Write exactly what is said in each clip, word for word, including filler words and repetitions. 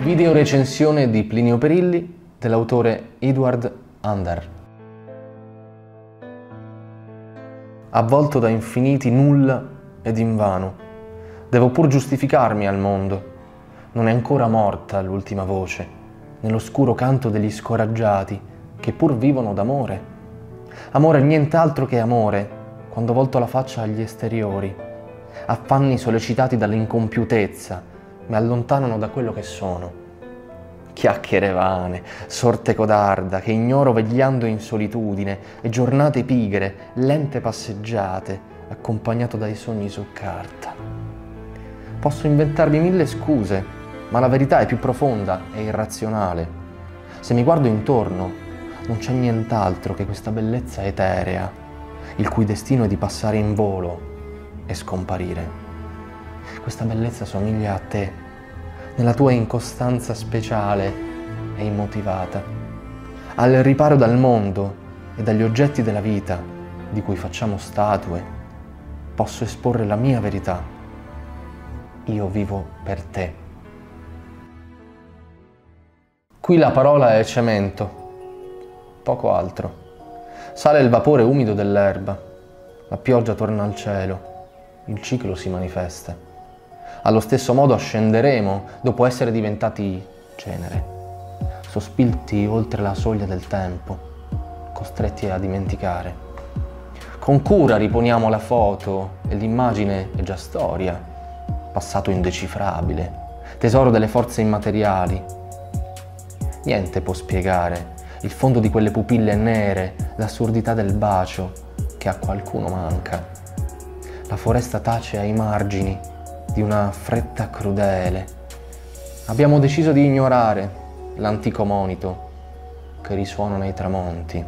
Video recensione di Plinio Perilli dell'autore Edward Andar. Avvolto da infiniti nulla ed invano, devo pur giustificarmi al mondo. Non è ancora morta l'ultima voce, nell'oscuro canto degli scoraggiati che pur vivono d'amore. Amore è nient'altro che amore, quando volto la faccia agli esteriori. Affanni sollecitati dall'incompiutezza mi allontanano da quello che sono. Chiacchiere vane, sorte codarda che ignoro vegliando in solitudine e giornate pigre, lente passeggiate, accompagnato dai sogni su carta. Posso inventarmi mille scuse, ma la verità è più profonda e irrazionale. Se mi guardo intorno, non c'è nient'altro che questa bellezza eterea, il cui destino è di passare in volo e scomparire. Questa bellezza somiglia a te, nella tua incostanza speciale e immotivata, al riparo dal mondo e dagli oggetti della vita di cui facciamo statue. Posso esporre la mia verità. Io vivo per te. Qui la parola è cemento, poco altro. Sale il vapore umido dell'erba, la pioggia torna al cielo, il ciclo si manifesta. Allo stesso modo ascenderemo dopo essere diventati cenere, sospinti oltre la soglia del tempo, costretti a dimenticare. Con cura riponiamo la foto e l'immagine è già storia, passato indecifrabile, tesoro delle forze immateriali. Niente può spiegare il fondo di quelle pupille nere, l'assurdità del bacio che a qualcuno manca. La foresta tace ai margini di una fretta crudele. Abbiamo deciso di ignorare l'antico monito che risuona nei tramonti.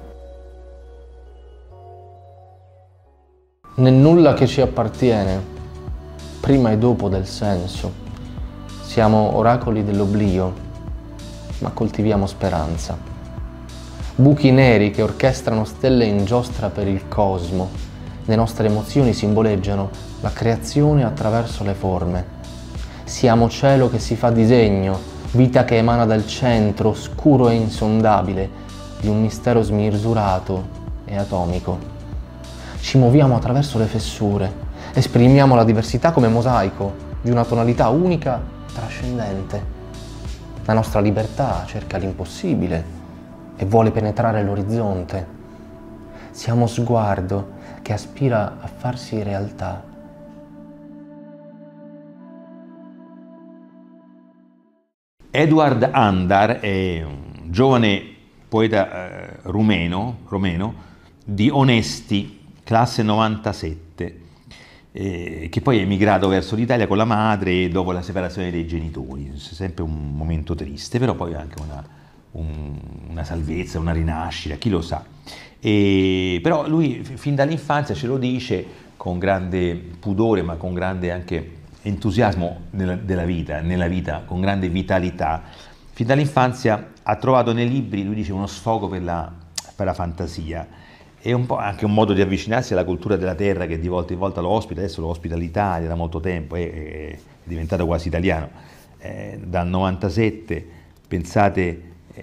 Nel nulla che ci appartiene, prima e dopo del senso, siamo oracoli dell'oblio, ma coltiviamo speranza. Buchi neri che orchestrano stelle in giostra per il cosmo. Le nostre emozioni simboleggiano la creazione attraverso le forme. Siamo cielo che si fa disegno, vita che emana dal centro oscuro e insondabile di un mistero smisurato e atomico. Ci muoviamo attraverso le fessure, esprimiamo la diversità come mosaico di una tonalità unica trascendente. La nostra libertà cerca l'impossibile e vuole penetrare l'orizzonte. Siamo sguardo che aspira a farsi realtà. Edward Andar è un giovane poeta eh, rumeno, romeno di Onesti, classe novantasette, eh, che poi è emigrato verso l'Italia con la madre dopo la separazione dei genitori. È sempre un momento triste, però poi anche una, un, una salvezza, una rinascita, chi lo sa. E, però lui fin dall'infanzia ce lo dice con grande pudore, ma con grande anche entusiasmo nella, della vita, nella vita, con grande vitalità. Fin dall'infanzia ha trovato nei libri, lui dice, uno sfogo per la, per la fantasia e un po' anche un modo di avvicinarsi alla cultura della terra che di volta in volta lo ospita. Adesso lo ospita l'Italia da molto tempo, è, è diventato quasi italiano. Eh, dal novantasette, pensate,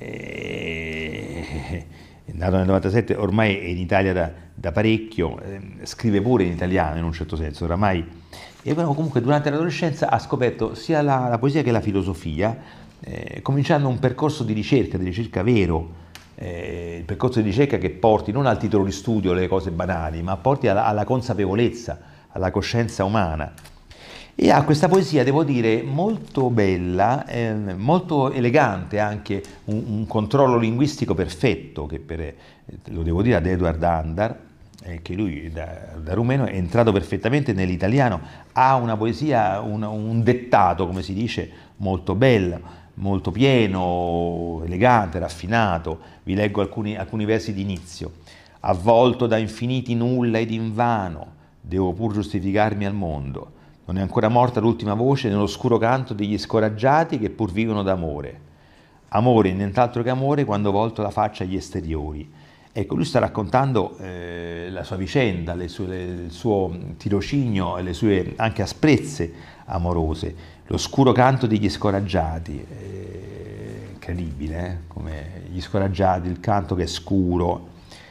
eh, è nato nel novantasette, ormai è in Italia da, da parecchio, eh, scrive pure in italiano in un certo senso oramai, e però comunque durante l'adolescenza ha scoperto sia la, la poesia che la filosofia, eh, cominciando un percorso di ricerca, di ricerca vero, eh, il percorso di ricerca che porti non al titolo di studio le cose banali, ma porti alla, alla consapevolezza, alla coscienza umana. E ha questa poesia, devo dire, molto bella, eh, molto elegante, anche un, un controllo linguistico perfetto, che per, eh, lo devo dire ad Edward Andar, eh, che lui da, da rumeno è entrato perfettamente nell'italiano, ha una poesia, un, un dettato, come si dice, molto bello, molto pieno, elegante, raffinato. Vi leggo alcuni, alcuni versi d'inizio. Avvolto da infiniti nulla ed invano, devo pur giustificarmi al mondo. Non è ancora morta l'ultima voce nell'oscuro canto degli scoraggiati che pur vivono d'amore. Amore, nient'altro che amore, quando volto la faccia agli esteriori. Ecco, lui sta raccontando eh, la sua vicenda, le sue, le, il suo tirocinio e le sue anche asprezze amorose, l'oscuro canto degli scoraggiati, eh, incredibile, eh? Come gli scoraggiati, il canto che è scuro,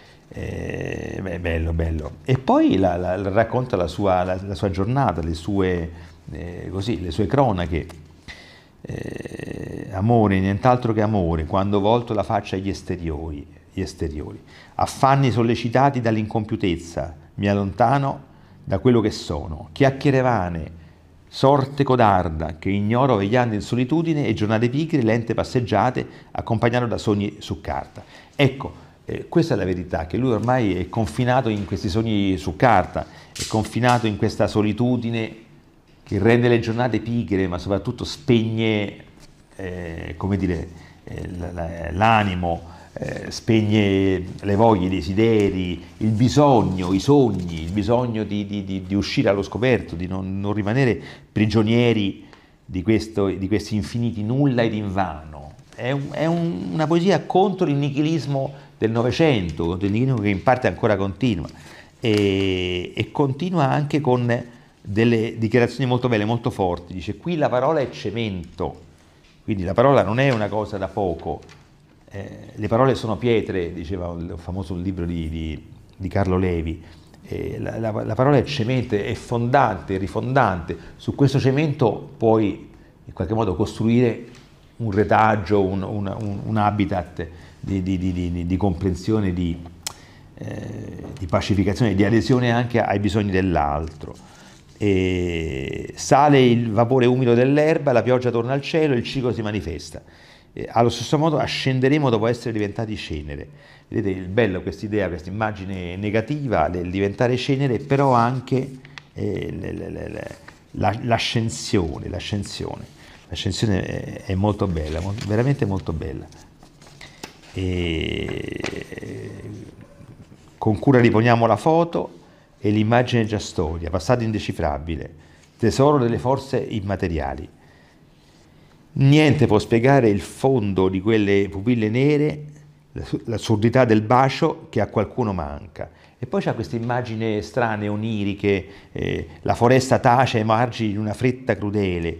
eh, beh, bello, bello. E poi la, la, racconta la sua, la, la sua giornata, le sue, eh, così, le sue cronache. Eh, amore, nient'altro che amore, quando volto la faccia agli esteriori, gli esteriori. Affanni sollecitati dall'incompiutezza, mi allontano da quello che sono. Chiacchiere vane, sorte codarda, che ignoro vegliando in solitudine e giornate pigre, lente passeggiate, accompagnate da sogni su carta. Ecco, eh, questa è la verità, che lui ormai è confinato in questi sogni su carta, è confinato in questa solitudine che rende le giornate pigre, ma soprattutto spegne, eh, come dire, eh, l'animo, eh, spegne le voglie, i desideri, il bisogno, i sogni, il bisogno di, di, di, di uscire allo scoperto, di non, non rimanere prigionieri di, questo, di questi infiniti nulla ed invano. È, un, è un, una poesia contro il nichilismo del Novecento, contro il nichilismo che in parte ancora continua, e, e continua anche con delle dichiarazioni molto belle, molto forti. Dice: qui la parola è cemento, quindi la parola non è una cosa da poco, eh, le parole sono pietre, diceva il famoso libro di, di, di Carlo Levi, eh, la, la, la parola è cemento, è fondante, è rifondante, su questo cemento puoi in qualche modo costruire un retaggio, un, un, un, un habitat di, di, di, di, di comprensione, di, eh, di pacificazione, di adesione anche ai bisogni dell'altro. E sale il vapore umido dell'erba, la pioggia torna al cielo, il ciclo si manifesta. E allo stesso modo ascenderemo dopo essere diventati cenere. Vedete il bello, questa idea, questa immagine negativa del diventare cenere, però anche eh, l'ascensione, l'ascensione. L'ascensione è, è molto bella, veramente molto bella. E con cura riponiamo la foto e l'immagine è già storia, passato indecifrabile, tesoro delle forze immateriali. Niente può spiegare il fondo di quelle pupille nere, l'assurdità del bacio che a qualcuno manca. E poi c'è queste immagini strane, oniriche, eh, la foresta tace ai margini di una fretta crudele.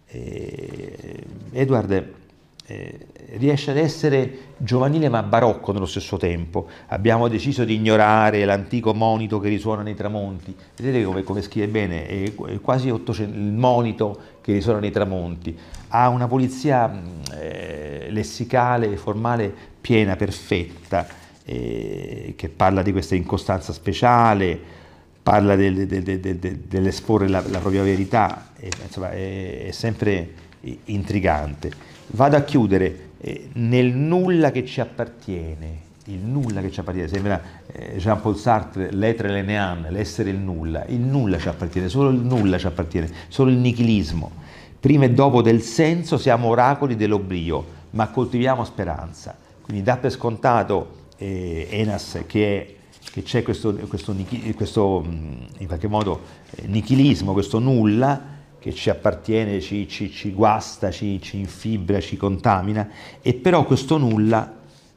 Eh, Edward eh, riesce ad essere giovanile ma barocco nello stesso tempo. Abbiamo deciso di ignorare l'antico monito che risuona nei tramonti. Vedete come, come scrive bene, è quasi ottocento, il monito che risuona nei tramonti. Ha una polizia eh, lessicale e formale piena, perfetta, eh, che parla di questa incostanza speciale, parla del, del, del, del, dell'esporre la, la propria verità, e, insomma è, è sempre intrigante. Vado a chiudere eh, nel nulla che ci appartiene, il nulla che ci appartiene, sembra eh, Jean-Paul Sartre, l'etre le néant, l'essere il nulla, il nulla ci appartiene, solo il nulla ci appartiene, solo il nichilismo. Prima e dopo del senso siamo oracoli dell'oblio, ma coltiviamo speranza. Quindi dà per scontato eh, Enas che, che c'è questo, questo, questo in qualche modo eh, nichilismo, questo nulla che ci appartiene, ci, ci, ci guasta, ci, ci infibra, ci contamina, e però questo nulla,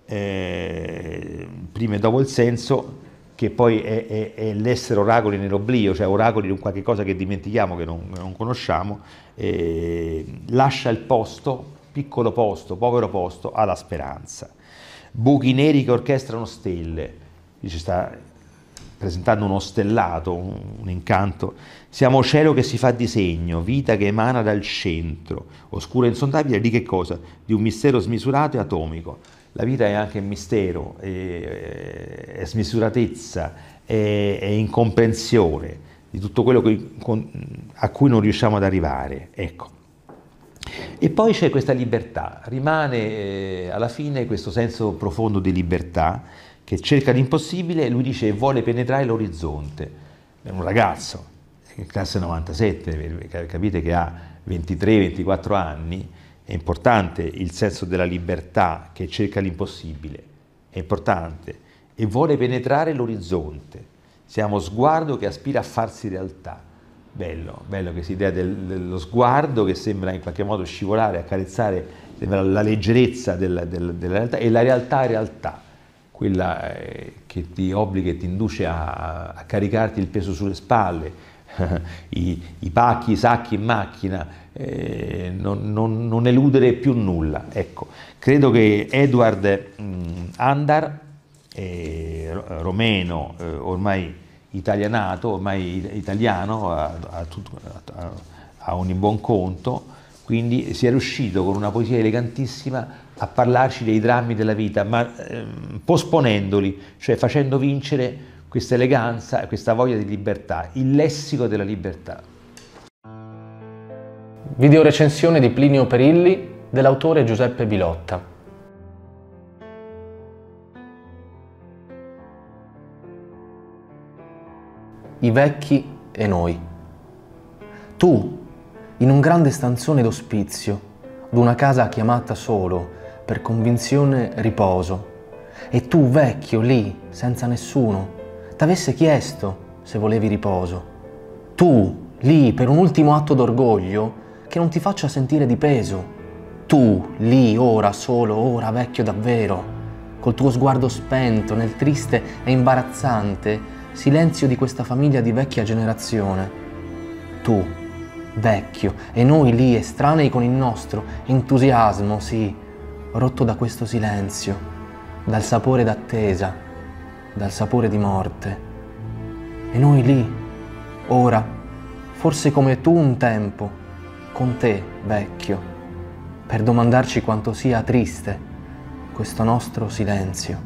eh, prima e dopo il senso, che poi è, è, è l'essere oracoli nell'oblio, cioè oracoli di un qualche cosa che dimentichiamo, che non, non conosciamo, eh, lascia il posto, piccolo posto, povero posto, alla speranza. Buchi neri che orchestrano stelle, ci sta presentando uno stellato, un, un incanto. Siamo cielo che si fa disegno, vita che emana dal centro, oscura e insondabile, di che cosa? Di un mistero smisurato e atomico. La vita è anche mistero, è, è smisuratezza, è, è incomprensione di tutto quello che, a cui non riusciamo ad arrivare. Ecco. E poi c'è questa libertà, rimane eh, alla fine questo senso profondo di libertà che cerca l'impossibile, e lui dice vuole penetrare l'orizzonte. È un ragazzo, classe novantasette, capite che ha ventitré ventiquattro anni. È importante il senso della libertà che cerca l'impossibile, è importante, e vuole penetrare l'orizzonte. Siamo sguardo che aspira a farsi realtà. Bello, bello questa idea del, dello sguardo che sembra in qualche modo scivolare, accarezzare, sembra la leggerezza del, del, della realtà, e la realtà è realtà. quella eh, che ti obbliga e ti induce a, a caricarti il peso sulle spalle, I, i pacchi, i sacchi in macchina, eh, non, non, non eludere più nulla. Ecco, credo che Edward mh, Andar, eh, romeno, eh, ormai italianato, ormai italiano, a, a, a, a ogni buon conto, quindi sia riuscito con una poesia elegantissima a parlarci dei drammi della vita, ma eh, posponendoli, cioè facendo vincere questa eleganza e questa voglia di libertà, il lessico della libertà. Videorecensione di Plinio Perilli dell'autore Giuseppe Bilotta. I vecchi e noi. Tu, in un grande stanzone d'ospizio, d'una casa chiamata solo, per convinzione riposo, e tu vecchio lì, senza nessuno, t'avesse chiesto se volevi riposo. Tu, lì, per un ultimo atto d'orgoglio che non ti faccia sentire di peso. Tu, lì, ora, solo, ora, vecchio davvero, col tuo sguardo spento nel triste e imbarazzante silenzio di questa famiglia di vecchia generazione. Tu, vecchio, e noi lì, estranei con il nostro entusiasmo, sì, rotto da questo silenzio, dal sapore d'attesa, dal sapore di morte. E noi lì, ora, forse come tu un tempo, con te, vecchio, per domandarci quanto sia triste questo nostro silenzio.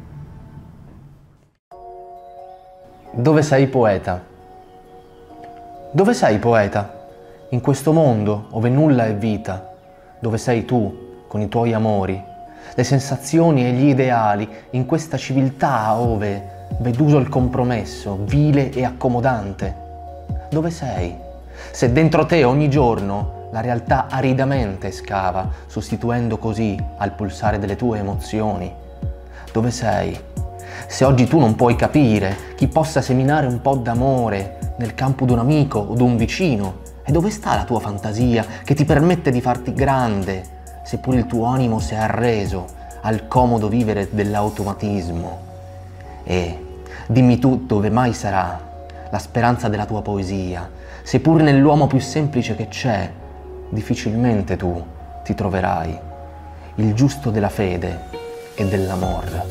Dove sei, poeta? Dove sei, poeta? In questo mondo ove nulla è vita, dove sei tu con i tuoi amori, le sensazioni e gli ideali, in questa civiltà ove veduso il compromesso, vile e accomodante. Dove sei? Se dentro te ogni giorno la realtà aridamente scava, sostituendo così al pulsare delle tue emozioni. Dove sei? Se oggi tu non puoi capire chi possa seminare un po' d'amore nel campo d'un amico o d'un vicino, e dove sta la tua fantasia che ti permette di farti grande, seppur il tuo animo si è arreso al comodo vivere dell'automatismo? E dimmi tu dove mai sarà la speranza della tua poesia, seppur nell'uomo più semplice che c'è, difficilmente tu ti troverai il giusto della fede e dell'amor.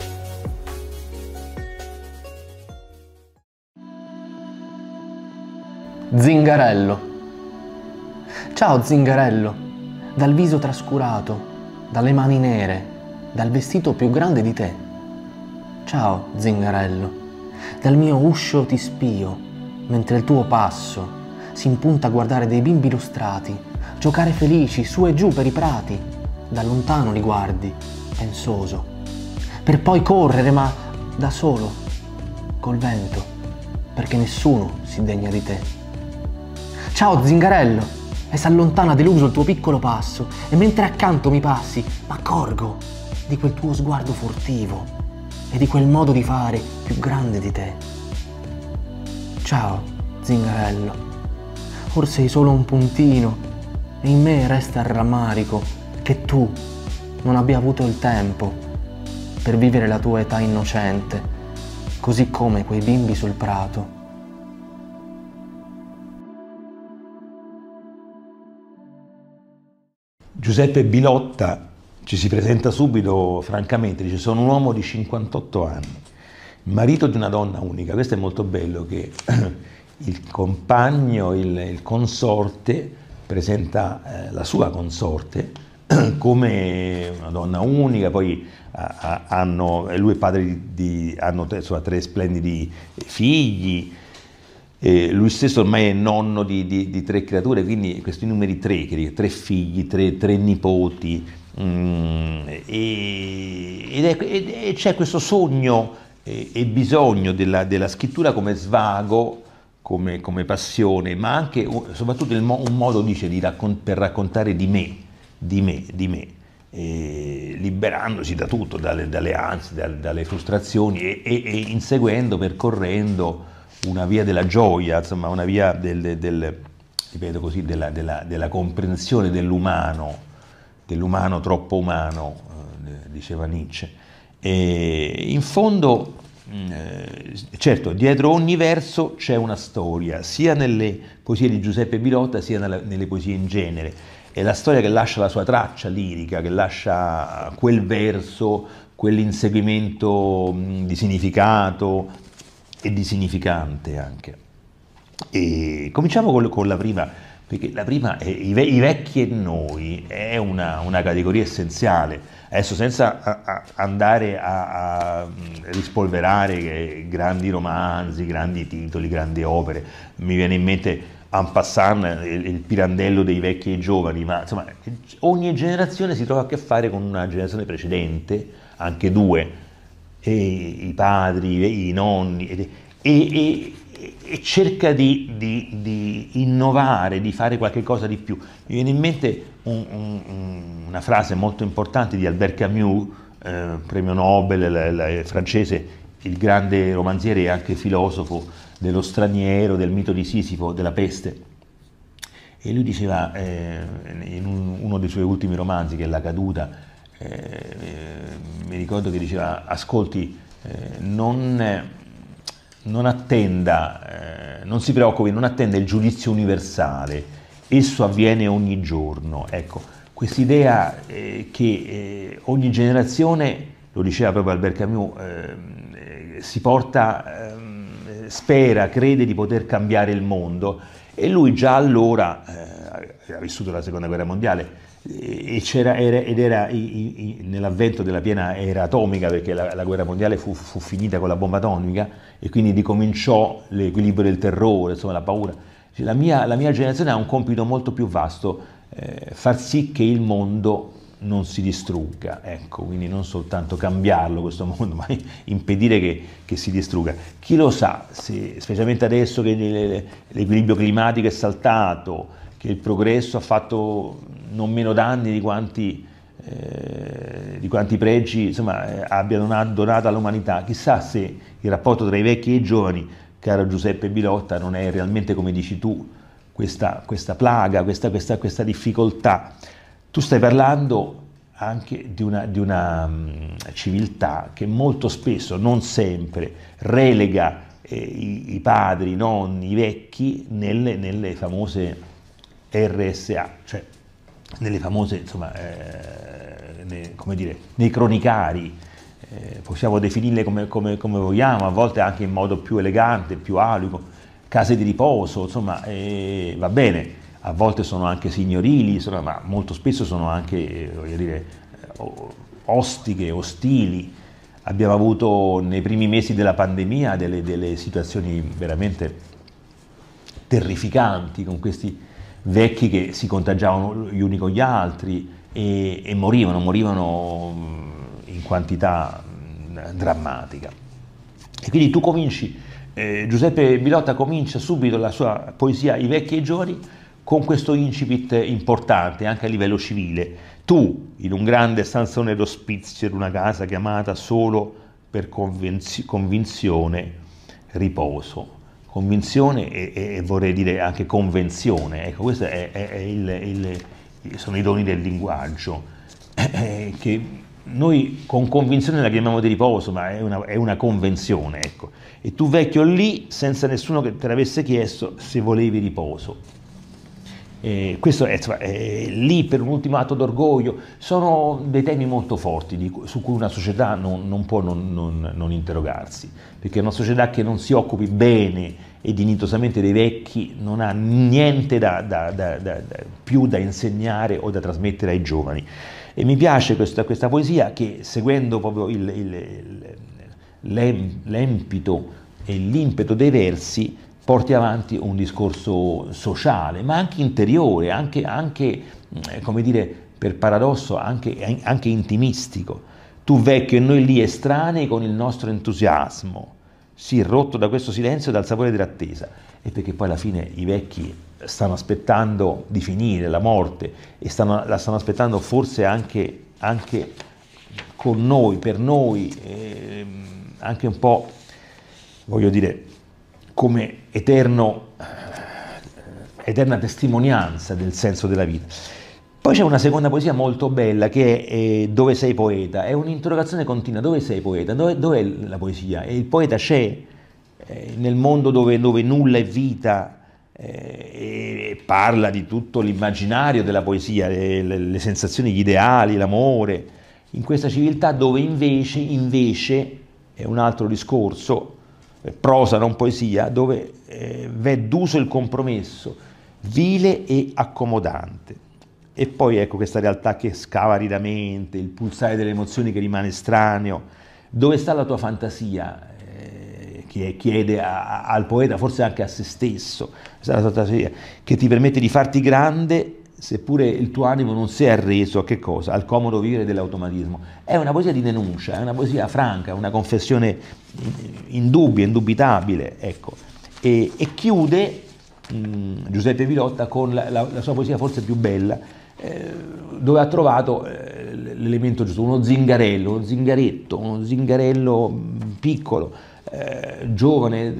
Zingarello. Ciao Zingarello, dal viso trascurato, dalle mani nere, dal vestito più grande di te. Ciao Zingarello, dal mio uscio ti spio, mentre il tuo passo si impunta a guardare dei bimbi lustrati, giocare felici su e giù per i prati. Da lontano li guardi, pensoso, per poi correre, ma da solo, col vento, perché nessuno si degna di te. Ciao Zingarello, e s'allontana deluso il tuo piccolo passo, e mentre accanto mi passi, m'accorgo di quel tuo sguardo furtivo e di quel modo di fare più grande di te. Ciao Zingarello, or sei solo un puntino, e in me resta il rammarico che tu non abbia avuto il tempo per vivere la tua età innocente, così come quei bimbi sul prato. Giuseppe Bilotta ci si presenta subito, francamente, dice: sono un uomo di cinquantotto anni, marito di una donna unica. Questo è molto bello, che il compagno, il, il consorte, presenta eh, la sua consorte come una donna unica. Poi a, a, hanno, lui è padre di, di hanno insomma, tre splendidi figli. Eh, lui stesso ormai è nonno di, di, di tre creature, quindi questi numeri tre, che tre figli, tre, tre nipoti, mm, e, ed è, e c'è questo sogno e, e bisogno della, della scrittura come svago, come, come passione, ma anche soprattutto il mo, un modo, dice, di raccon- per raccontare di me, di me, di me, eh, liberandosi da tutto, dalle, dalle ansie, dalle, dalle frustrazioni, e, e, e inseguendo, percorrendo una via della gioia, insomma una via del, del, ripeto così, della, della, della comprensione dell'umano, dell'umano troppo umano, eh, diceva Nietzsche. E in fondo, eh, certo, dietro ogni verso c'è una storia, sia nelle poesie di Giuseppe Bilotta sia nella, nelle poesie in genere. È la storia che lascia la sua traccia lirica, che lascia quel verso, quell'inseguimento di significato e di significante anche. E cominciamo con, con la prima, perché la prima è i, ve i vecchi e noi, è una, una categoria essenziale. Adesso senza a, a andare a, a rispolverare grandi romanzi, grandi titoli, grandi opere, mi viene in mente en passant il, il pirandello dei vecchi e i giovani, ma insomma ogni generazione si trova a che fare con una generazione precedente, anche due, e i padri, i nonni, e, e, e cerca di, di, di innovare, di fare qualche cosa di più. Mi viene in mente un, un, una frase molto importante di Albert Camus, eh, premio Nobel la, la, francese, il grande romanziere e anche filosofo dello straniero, del mito di Sisifo, della peste. E lui diceva, eh, in un, uno dei suoi ultimi romanzi, che è La caduta, eh, eh, mi ricordo che diceva, ascolti, eh, non, non attenda, eh, non si preoccupi, non attenda il giudizio universale, esso avviene ogni giorno. Ecco, quest'idea eh, che eh, ogni generazione, lo diceva proprio Albert Camus, eh, si porta, eh, spera, crede di poter cambiare il mondo, e lui già allora eh, ha vissuto la seconda guerra mondiale e c'era, era, ed era nell'avvento della piena era atomica, perché la, la guerra mondiale fu, fu finita con la bomba atomica e quindi ricominciò l'equilibrio del terrore, insomma la paura. La mia, la mia generazione ha un compito molto più vasto, eh, far sì che il mondo non si distrugga, ecco, quindi non soltanto cambiarlo questo mondo, ma impedire che, che si distrugga. Chi lo sa, se, specialmente adesso che l'equilibrio climatico è saltato, che il progresso ha fatto non meno danni di quanti, eh, di quanti pregi, insomma, abbia donato all'umanità, chissà se il rapporto tra i vecchi e i giovani, caro Giuseppe Bilotta, non è realmente, come dici tu, questa, questa plaga, questa, questa, questa difficoltà. Tu stai parlando anche di una, di una um, civiltà che molto spesso, non sempre, relega eh, i, i padri, i nonni, i vecchi nelle, nelle famose R S A, cioè nelle famose, insomma, eh, ne, come dire, nei cronicari, eh, possiamo definirle come, come, come vogliamo, a volte anche in modo più elegante, più alico, case di riposo, insomma, eh, va bene. A volte sono anche signorili, sono, ma molto spesso sono anche, voglio dire, ostiche, ostili. Abbiamo avuto nei primi mesi della pandemia delle, delle situazioni veramente terrificanti, con questi vecchi che si contagiavano gli uni con gli altri e, e morivano, morivano in quantità drammatica. E quindi tu cominci, eh, Giuseppe Bilotta comincia subito la sua poesia I vecchi e i giovani con questo incipit importante anche a livello civile. Tu, in un grande stanzone d'ospizio in una casa chiamata solo per convinzione, riposo. Convinzione e, e vorrei dire anche convenzione, ecco, questi sono i doni del linguaggio, eh, che noi con convinzione la chiamiamo di riposo, ma è una, è una convenzione, ecco. E tu vecchio lì, senza nessuno che te l'avesse chiesto se volevi riposo. Eh, questo è, è lì per un ultimo atto d'orgoglio, sono dei temi molto forti di, su cui una società non, non può non, non, non interrogarsi, perché una società che non si occupi bene e dignitosamente dei vecchi non ha niente da, da, da, da, da, più da insegnare o da trasmettere ai giovani. E mi piace questa, questa poesia che, seguendo proprio il, il, il, l'empito e l'impeto dei versi, porti avanti un discorso sociale, ma anche interiore, anche, anche come dire, per paradosso, anche, anche intimistico. Tu vecchio e noi lì estranei con il nostro entusiasmo, sì, rotto da questo silenzio e dal sapore dell'attesa. E perché poi alla fine i vecchi stanno aspettando di finire la morte e stanno, la stanno aspettando forse anche, anche con noi, per noi, eh, anche un po', voglio dire, come eterno, eterna testimonianza del senso della vita. Poi c'è una seconda poesia molto bella che è eh, Dove sei poeta? È un'interrogazione continua, dove sei poeta? Dove, dov'è la poesia? E il poeta c'è eh, nel mondo dove, dove nulla è vita, eh, e parla di tutto l'immaginario della poesia, le, le, le sensazioni, gli ideali, l'amore, in questa civiltà dove invece, invece è un altro discorso, prosa non poesia, dove eh, v'è d'uso il compromesso, vile e accomodante. E poi ecco questa realtà che scava aridamente, il pulsare delle emozioni che rimane estraneo. Dove sta la tua fantasia? Eh, che chiede a, a, al poeta, forse anche a se stesso, sta la tua fantasia, che ti permette di farti grande, seppure il tuo animo non si è arreso a che cosa? Al comodo vivere dell'automatismo. È una poesia di denuncia, è una poesia franca, una confessione indubbia, indubitabile, ecco. E, e chiude mh, Giuseppe Pilotta con la, la, la sua poesia forse più bella, eh, dove ha trovato eh, l'elemento giusto, uno zingarello, uno zingaretto, uno zingarello piccolo, eh, giovane,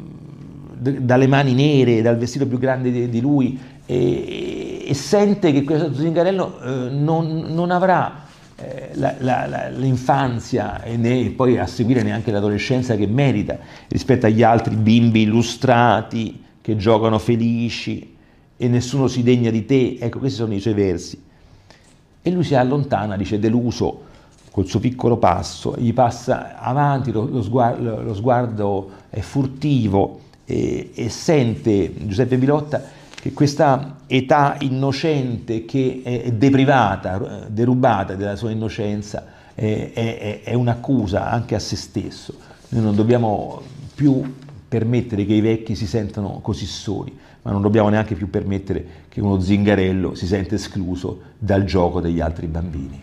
dalle mani nere, dal vestito più grande di, di lui, e, e sente che questo zingarello eh, non, non avrà eh, l'infanzia e né, poi a seguire neanche l'adolescenza che merita rispetto agli altri bimbi illustrati che giocano felici e nessuno si degna di te. Ecco, questi sono i suoi versi. E lui si allontana, dice, deluso, col suo piccolo passo, gli passa avanti, lo, lo, sguardo, lo sguardo è furtivo, e, e sente Giuseppe Pilotta che questa età innocente che è deprivata, derubata della sua innocenza, è, è, è un'accusa anche a se stesso. Noi non dobbiamo più permettere che i vecchi si sentano così soli, ma non dobbiamo neanche più permettere che uno zingarello si senta escluso dal gioco degli altri bambini.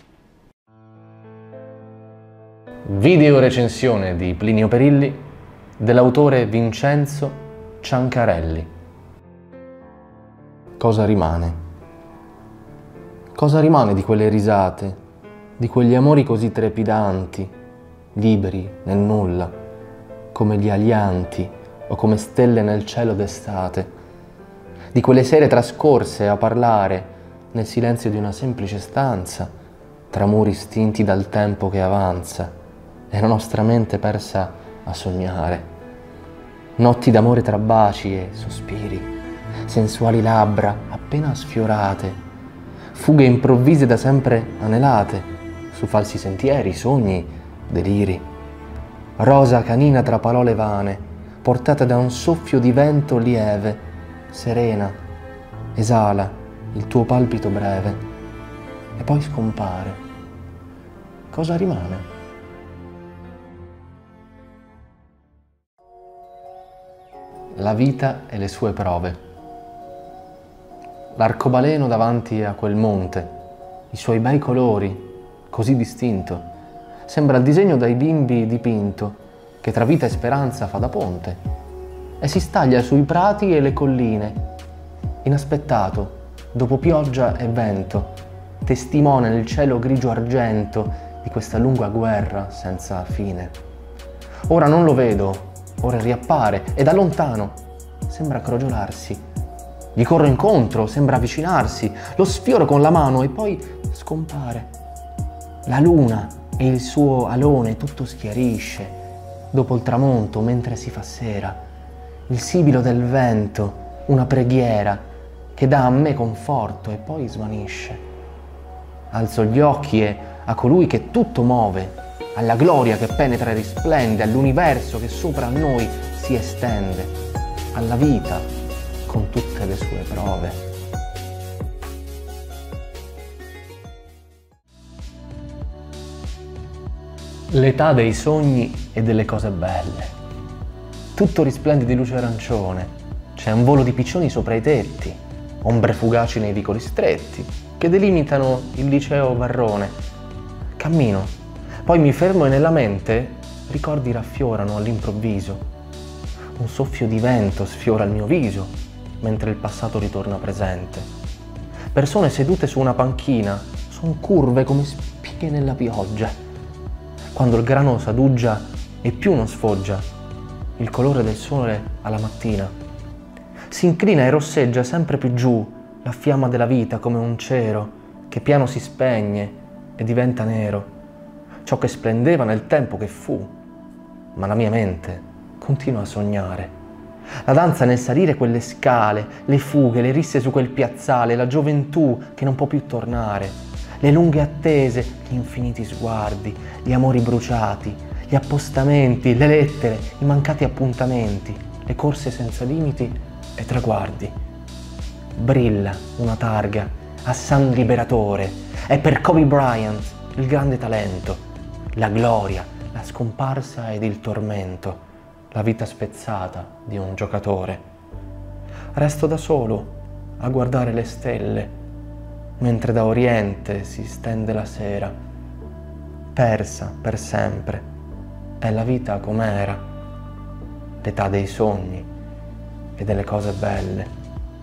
Video recensione di Plinio Perilli dell'autore Vincenzo Ciancarelli. Cosa rimane? Cosa rimane di quelle risate, di quegli amori così trepidanti, liberi nel nulla, come gli alianti o come stelle nel cielo d'estate, di quelle sere trascorse a parlare nel silenzio di una semplice stanza, tra muri stinti dal tempo che avanza e la nostra mente persa a sognare, notti d'amore tra baci e sospiri, sensuali labbra appena sfiorate, fughe improvvise da sempre anelate, su falsi sentieri, sogni, deliri, rosa canina tra parole vane, portata da un soffio di vento lieve, serena, esala il tuo palpito breve e poi scompare. Cosa rimane? La vita e le sue prove. L'arcobaleno davanti a quel monte, i suoi bei colori, così distinto, sembra il disegno dai bimbi dipinto, che tra vita e speranza fa da ponte, e si staglia sui prati e le colline, inaspettato, dopo pioggia e vento, testimone nel cielo grigio argento di questa lunga guerra senza fine. Ora non lo vedo, ora riappare e da lontano sembra crogiolarsi. Gli corro incontro, sembra avvicinarsi, lo sfioro con la mano e poi scompare. La luna e il suo alone tutto schiarisce, dopo il tramonto mentre si fa sera. Il sibilo del vento, una preghiera che dà a me conforto e poi svanisce. Alzo gli occhi e a colui che tutto muove, alla gloria che penetra e risplende, all'universo che sopra a noi si estende, alla vita con tutte le sue prove. L'età dei sogni e delle cose belle. Tutto risplende di luce arancione, c'è un volo di piccioni sopra i tetti, ombre fugaci nei vicoli stretti che delimitano il liceo Varrone. Cammino, poi mi fermo e nella mente ricordi raffiorano all'improvviso. Un soffio di vento sfiora il mio viso, mentre il passato ritorna presente. Persone sedute su una panchina, son curve come spighe nella pioggia. Quando il grano s'aduggia e più non sfoggia il colore del sole alla mattina. Si inclina e rosseggia sempre più giù la fiamma della vita come un cero che piano si spegne e diventa nero, ciò che splendeva nel tempo che fu, ma la mia mente continua a sognare. La danza nel salire quelle scale, le fughe, le risse su quel piazzale, la gioventù che non può più tornare, le lunghe attese, gli infiniti sguardi, gli amori bruciati, gli appostamenti, le lettere, i mancati appuntamenti, le corse senza limiti e traguardi. Brilla una targa a San Liberatore, è per Kobe Bryant il grande talento, la gloria, la scomparsa ed il tormento, la vita spezzata di un giocatore. Resto da solo a guardare le stelle, mentre da oriente si stende la sera. Persa per sempre è la vita com'era, l'età dei sogni e delle cose belle.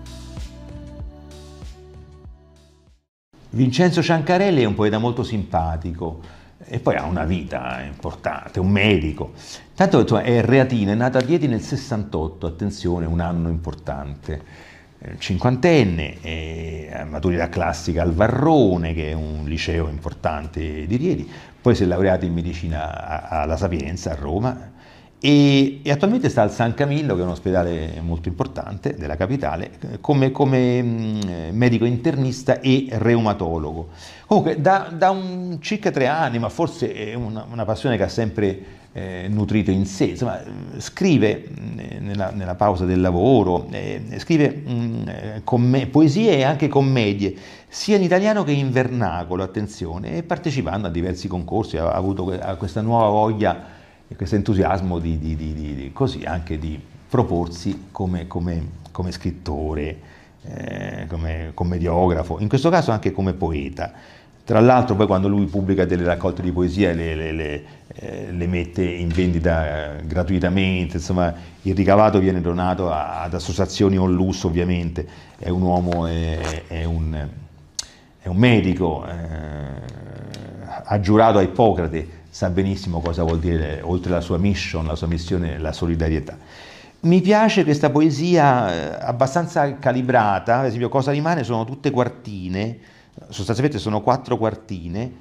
Vincenzo Ciancarelli è un poeta molto simpatico e poi ha una vita importante, un medico. Tanto è reatino, è nato a Rieti nel sessantotto, attenzione, un anno importante, cinquantenne, è maturità classica al Varrone, che è un liceo importante di Rieti, poi si è laureato in medicina alla Sapienza a Roma e, e attualmente sta al San Camillo, che è un ospedale molto importante della capitale, come, come medico internista e reumatologo. Comunque da, da un, circa tre anni, ma forse è una, una passione che ha sempre eh, nutrito in sé, insomma, scrive nella, nella pausa del lavoro, eh, scrive mh, comm- poesie e anche commedie, sia in italiano che in vernacolo, attenzione, e partecipando a diversi concorsi ha avuto questa nuova voglia e questo entusiasmo di, di, di, di, così anche di proporsi come, come, come scrittore, eh, come commediografo, in questo caso anche come poeta. Tra l'altro poi quando lui pubblica delle raccolte di poesia le, le, le, eh, le mette in vendita eh, gratuitamente, insomma il ricavato viene donato a, ad associazioni Onlus, ovviamente, è un uomo, è, è, un, è un medico, eh, ha giurato a Ippocrate, sa benissimo cosa vuol dire, oltre la sua mission, la sua missione, la solidarietà. Mi piace questa poesia abbastanza calibrata, ad esempio Cosa rimane sono tutte quartine, sostanzialmente sono quattro quartine,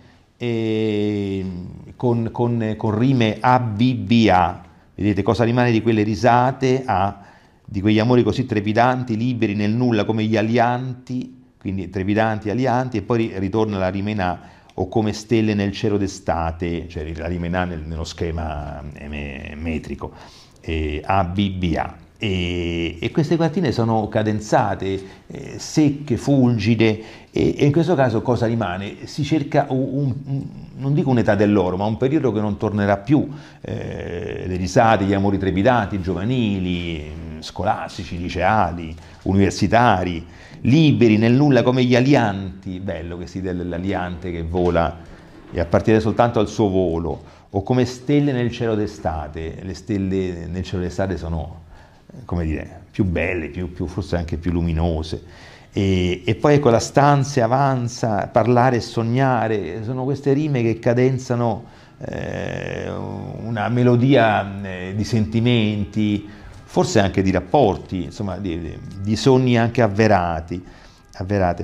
e con, con, con rime A, B, B, A. Vedete, cosa rimane di quelle risate, A, di quegli amori così trepidanti, liberi nel nulla come gli alianti, quindi trepidanti, alianti, e poi ritorna la rima in A, o come stelle nel cielo d'estate, cioè la rima in A nel, nello schema metrico, eh, A, B, B, A. E, e queste quartine sono cadenzate, eh, secche, fulgide, e, e in questo caso cosa rimane? Si cerca un, un, non dico un'età dell'oro, ma un periodo che non tornerà più, eh, le risate, gli amori trepidanti, giovanili, scolastici, liceali, universitari, liberi nel nulla come gli alianti, bello questa idea dell'aliante che vola e appartiene soltanto al suo volo, o come stelle nel cielo d'estate. Le stelle nel cielo d'estate sono, come dire, più belle, più, più, forse anche più luminose. E, e poi ecco la stanza avanza, parlare e sognare, sono queste rime che cadenzano eh, una melodia eh, di sentimenti, forse anche di rapporti, insomma, di, di sogni anche avverati, avverate.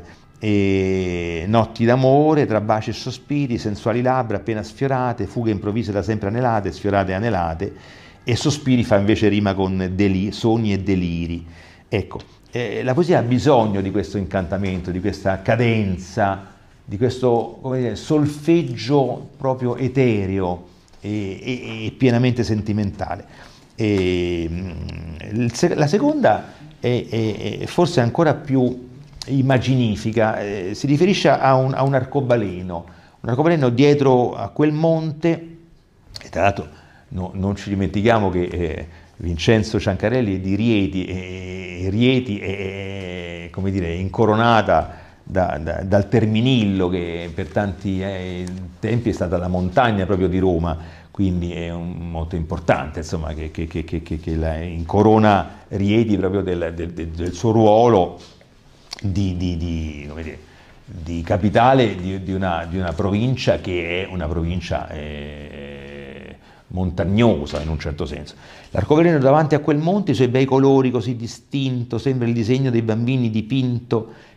E notti d'amore, tra baci e sospiri, sensuali labbra appena sfiorate, fughe improvvise da sempre anelate, sfiorate e anelate, e sospiri fa invece rima con deli, sogni e deliri. Ecco, eh, la poesia ha bisogno di questo incantamento, di questa cadenza, di questo, come dire, solfeggio proprio etereo e, e, e pienamente sentimentale. E, la seconda è, è, è forse ancora più immaginifica, eh, si riferisce a un, a un arcobaleno, un arcobaleno dietro a quel monte, e tra l'altro no, non ci dimentichiamo che eh, Vincenzo Ciancarelli è di Rieti, e Rieti è, come dire, incoronata da, da, dal Terminillo, che per tanti eh, tempi è stata la montagna proprio di Roma, quindi è un, molto importante, insomma, che, che, che, che, che la incorona Rieti proprio del, del, del suo ruolo di, di, di, come dire, di capitale di, di, una, di una provincia che è una provincia eh, montagnosa in un certo senso. L'arcobaleno davanti a quel monte, i suoi bei colori così distinto, sembra il disegno dei bambini dipinto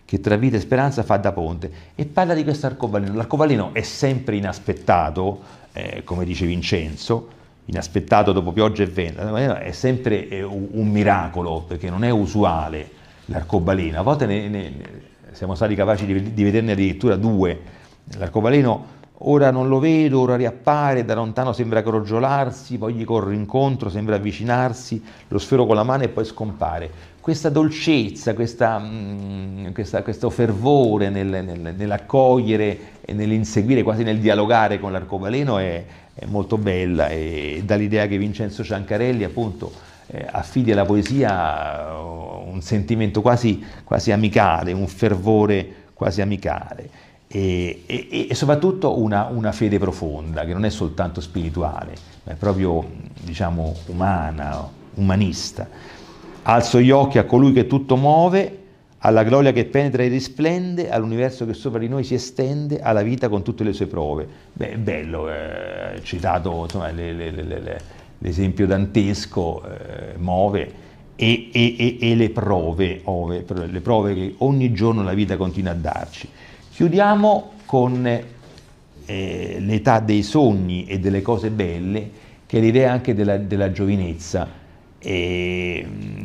che tra vita e speranza fa da ponte, e parla di questo arcobaleno. L'arcobaleno è sempre inaspettato, eh, come dice Vincenzo, inaspettato dopo pioggia e vento, è sempre eh, un miracolo, perché non è usuale l'arcobaleno. A volte ne, ne, siamo stati capaci di, di vederne addirittura due. L'arcobaleno ora non lo vedo, ora riappare, da lontano sembra crogiolarsi, poi gli corro incontro, sembra avvicinarsi, lo sfero con la mano e poi scompare. Questa dolcezza, questa, mh, questa, questo fervore nel, nel, nell'accogliere e nell'inseguire, quasi nel dialogare con l'arcobaleno è, è molto bella, e dà l'idea che Vincenzo Ciancarelli appunto eh, affidi alla poesia un sentimento quasi, quasi amicale, un fervore quasi amicale. E, e, e soprattutto una, una fede profonda, che non è soltanto spirituale, ma è proprio, diciamo, umana, umanista. Alzo gli occhi a colui che tutto muove, alla gloria che penetra e risplende, all'universo che sopra di noi si estende, alla vita con tutte le sue prove. Beh, è bello, eh, citato l'esempio dantesco, eh, muove, e, e, e, e le prove, ove, le prove che ogni giorno la vita continua a darci. Chiudiamo con eh, l'età dei sogni e delle cose belle, che è l'idea anche della, della giovinezza. E,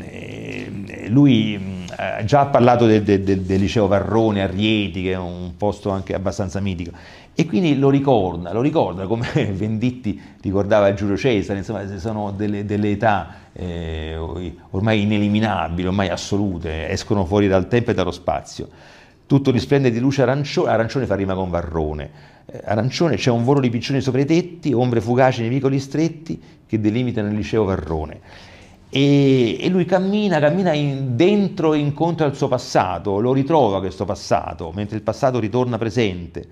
e, lui ha eh, già parlato del, del, del liceo Varrone a Rieti, che è un posto anche abbastanza mitico, e quindi lo ricorda, lo ricorda come Venditti ricordava Giulio Cesare. Insomma, sono delle, delle età eh, ormai ineliminabili, ormai assolute, escono fuori dal tempo e dallo spazio. Tutto risplende di luce arancione, arancione fa rima con Varrone, eh, arancione, c'è un volo di piccioni sopra i tetti, ombre fugaci nei vicoli stretti che delimitano il liceo Varrone. E, e lui cammina, cammina in, dentro e incontro al suo passato, lo ritrova questo passato, mentre il passato ritorna presente,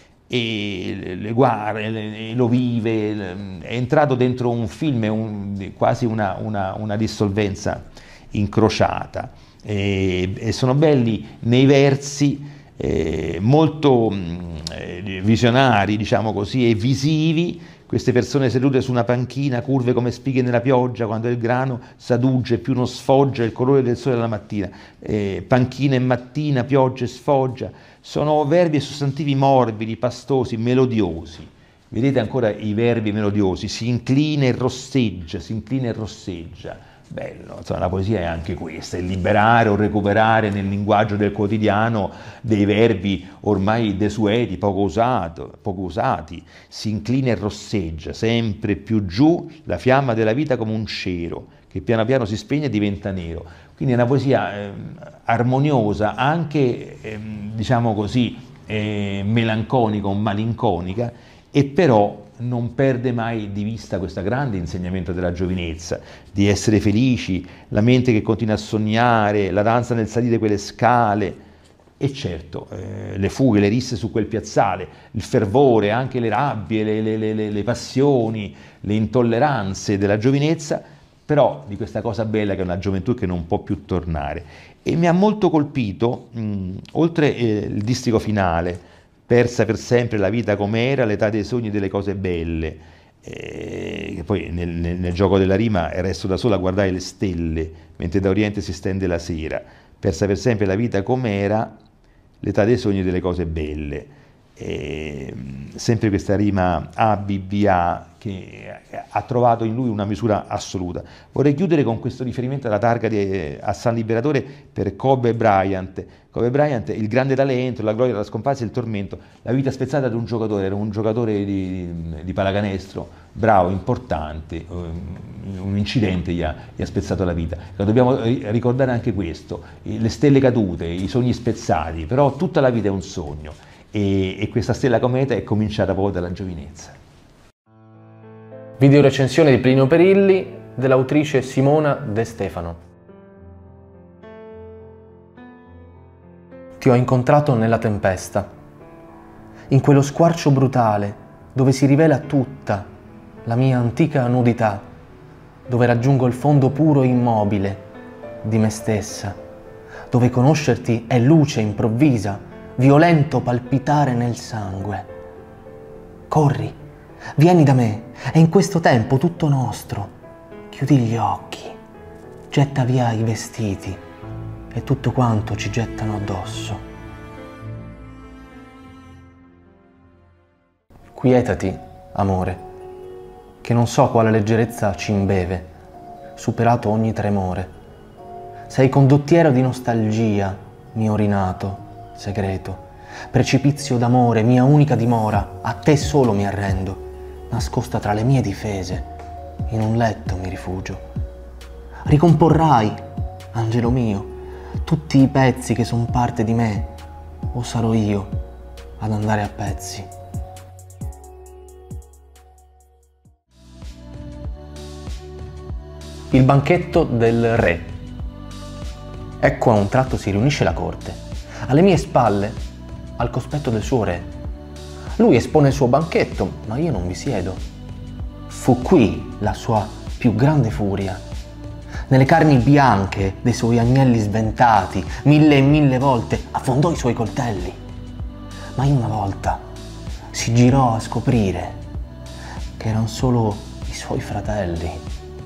e le guarda, le, lo vive, è entrato dentro un film, un, quasi una, una, una dissolvenza incrociata. E, e sono belli nei versi, eh, molto mh, visionari, diciamo così, e visivi, queste persone sedute su una panchina, curve come spighe nella pioggia, quando il grano s'adugge, più non sfoggia il colore del sole della mattina. Eh, panchina e mattina, pioggia e sfoggia, sono verbi e sostantivi morbidi, pastosi, melodiosi. Vedete ancora i verbi melodiosi, si inclina e rosseggia, si inclina e rosseggia. Bello, insomma, la poesia è anche questa, è liberare o recuperare nel linguaggio del quotidiano dei verbi ormai desueti, poco, usato, poco usati. Si inclina e rosseggia, sempre più giù, la fiamma della vita come un cero, che piano piano si spegne e diventa nero. Quindi è una poesia eh, armoniosa, anche, eh, diciamo così, eh, melanconica o malinconica, e però non perde mai di vista questo grande insegnamento della giovinezza, di essere felici, la mente che continua a sognare, la danza nel salire quelle scale, e certo eh, le fughe, le risse su quel piazzale, il fervore, anche le rabbie, le, le, le, le passioni, le intolleranze della giovinezza, però di questa cosa bella che è una gioventù che non può più tornare. E mi ha molto colpito, mh, oltre eh, il distico finale, persa per sempre la vita com'era, l'età dei sogni e delle cose belle, eh, che poi nel, nel, nel gioco della rima resto da sola a guardare le stelle, mentre da oriente si stende la sera, persa per sempre la vita com'era, l'età dei sogni e delle cose belle. Eh, sempre questa rima A B B A che ha trovato in lui una misura assoluta. Vorrei chiudere con questo riferimento alla targa di, a San Liberatore per Kobe Bryant. Kobe Bryant, il grande talento, la gloria, la scomparsa e il tormento, la vita spezzata di un giocatore, era un giocatore di, di pallacanestro, bravo, importante, un incidente gli ha, gli ha spezzato la vita. Dobbiamo ricordare anche questo, le stelle cadute, i sogni spezzati, però tutta la vita è un sogno, e, e questa stella cometa è cominciata proprio dalla giovinezza. Video recensione di Plinio Perilli dell'autrice Simona De Stefano. Ti ho incontrato nella tempesta, in quello squarcio brutale dove si rivela tutta la mia antica nudità, dove raggiungo il fondo puro e immobile di me stessa, dove conoscerti è luce improvvisa, violento palpitare nel sangue. Corri, vieni da me, è in questo tempo tutto nostro. Chiudi gli occhi, getta via i vestiti, e tutto quanto ci gettano addosso. Quietati, amore, che non so quale leggerezza ci imbeve, superato ogni tremore. Sei condottiero di nostalgia, mio rinato, segreto, precipizio d'amore, mia unica dimora, a te solo mi arrendo, nascosta tra le mie difese, in un letto mi rifugio. Ricomporrai, angelo mio, tutti i pezzi che son parte di me, o sarò io ad andare a pezzi. Il banchetto del re. Ecco a un tratto si riunisce la corte. Alle mie spalle, al cospetto del suo re. Lui espone il suo banchetto, ma io non vi siedo. Fu qui la sua più grande furia. Nelle carni bianche dei suoi agnelli sventati, mille e mille volte affondò i suoi coltelli. Ma in una volta si girò a scoprire che erano solo i suoi fratelli.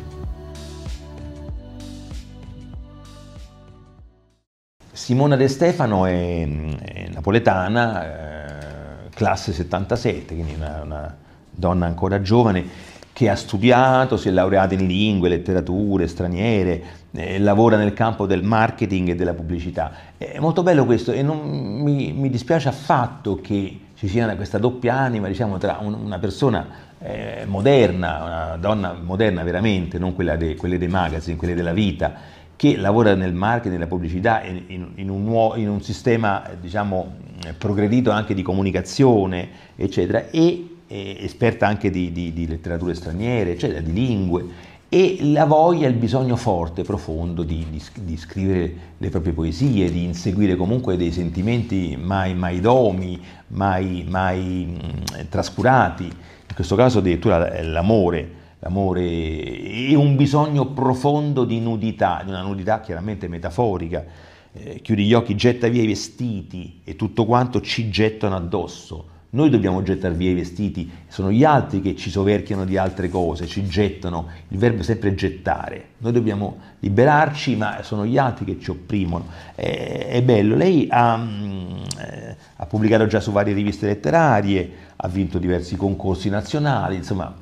Simona De Stefano è, è napoletana, eh, classe settantasette, quindi una, una donna ancora giovane che ha studiato, si è laureata in lingue, letterature straniere, eh, lavora nel campo del marketing e della pubblicità. È molto bello questo e non mi, mi dispiace affatto che ci sia questa doppia anima, diciamo, tra un, una persona eh, moderna, una donna moderna veramente, non quella de, quelle dei magazine, quelle della vita, che lavora nel marketing, nella pubblicità, in, in, un, nuovo, in un sistema, diciamo, progredito anche di comunicazione, eccetera, e, e esperta anche di, di, di letterature straniere, eccetera, di lingue, e la voglia, il bisogno forte, profondo di, di, di scrivere le proprie poesie, di inseguire comunque dei sentimenti mai, mai domi, mai, mai mh, trascurati, in questo caso addirittura l'amore. L'amore è un bisogno profondo di nudità, di una nudità chiaramente metaforica. Eh, chiudi gli occhi, getta via i vestiti e tutto quanto ci gettano addosso. Noi dobbiamo gettare via i vestiti, sono gli altri che ci soverchiano di altre cose, ci gettano, il verbo è sempre gettare. Noi dobbiamo liberarci, ma sono gli altri che ci opprimono. Eh, è bello, lei ha, eh, ha pubblicato già su varie riviste letterarie, ha vinto diversi concorsi nazionali, insomma.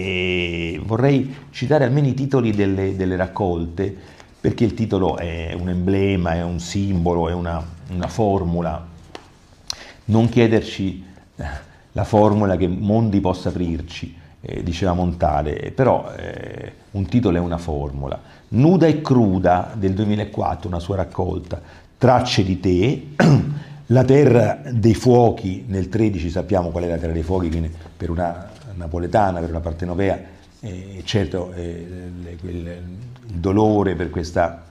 E vorrei citare almeno i titoli delle, delle raccolte, perché il titolo è un emblema, è un simbolo, è una, una formula. Non chiederci la formula che mondi possa aprirci, eh, diceva Montale, però eh, un titolo è una formula. Nuda e cruda del duemilaquattro, una sua raccolta, Tracce di te, La terra dei fuochi, nel tredici sappiamo qual è la terra dei fuochi, quindi per una napoletana, per una partenopea, eh, certo eh, le, quel, il dolore per questa,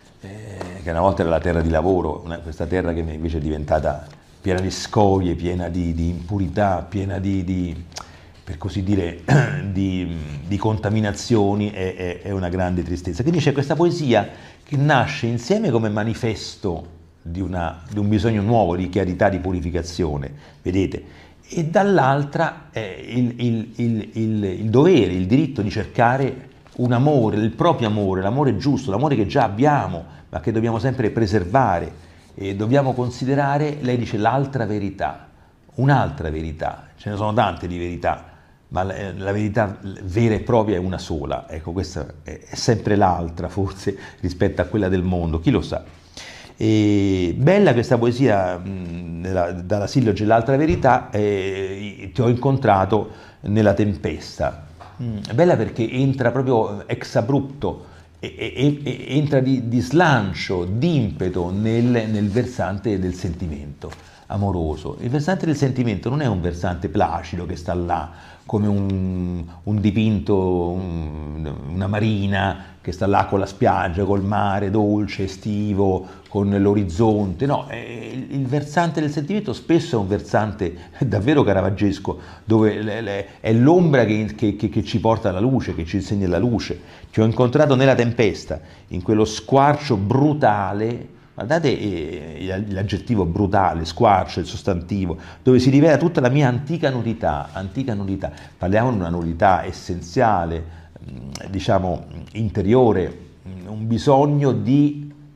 eh, che una volta era la terra di lavoro, una, questa terra che invece è diventata piena di scorie, piena di, di impurità, piena di, di, per così dire, di, di contaminazioni, è, è, è una grande tristezza. Quindi c'è questa poesia che nasce insieme come manifesto di, una, di un bisogno nuovo, di chiarità, di purificazione, vedete? E dall'altra eh, il, il, il, il, il dovere, il diritto di cercare un amore, il proprio amore, l'amore giusto, l'amore che già abbiamo, ma che dobbiamo sempre preservare, e dobbiamo considerare, lei dice, l'altra verità, un'altra verità, ce ne sono tante di verità, ma la, la verità vera e propria è una sola, ecco, questa è, è sempre l'altra forse rispetto a quella del mondo, chi lo sa. E bella questa poesia mh, della, dalla silloge L'altra verità, eh, ti ho incontrato nella tempesta. Mh, bella perché entra proprio ex abrupto, e, e, e entra di, di slancio, d'impeto nel, nel versante del sentimento amoroso. Il versante del sentimento non è un versante placido che sta là come un, un dipinto, un, una marina che sta là con la spiaggia, col mare dolce, estivo, con l'orizzonte. No, il, il versante del sentimento spesso è un versante davvero caravaggesco, dove le, le, è l'ombra che, che, che ci porta alla luce, che ci insegna la luce. Ti ho incontrato nella tempesta, in quello squarcio brutale. Guardate eh, l'aggettivo brutale, squarcio, il sostantivo, dove si rivela tutta la mia antica nudità, antica nudità. Parliamo di una nudità essenziale, diciamo interiore, un bisogno di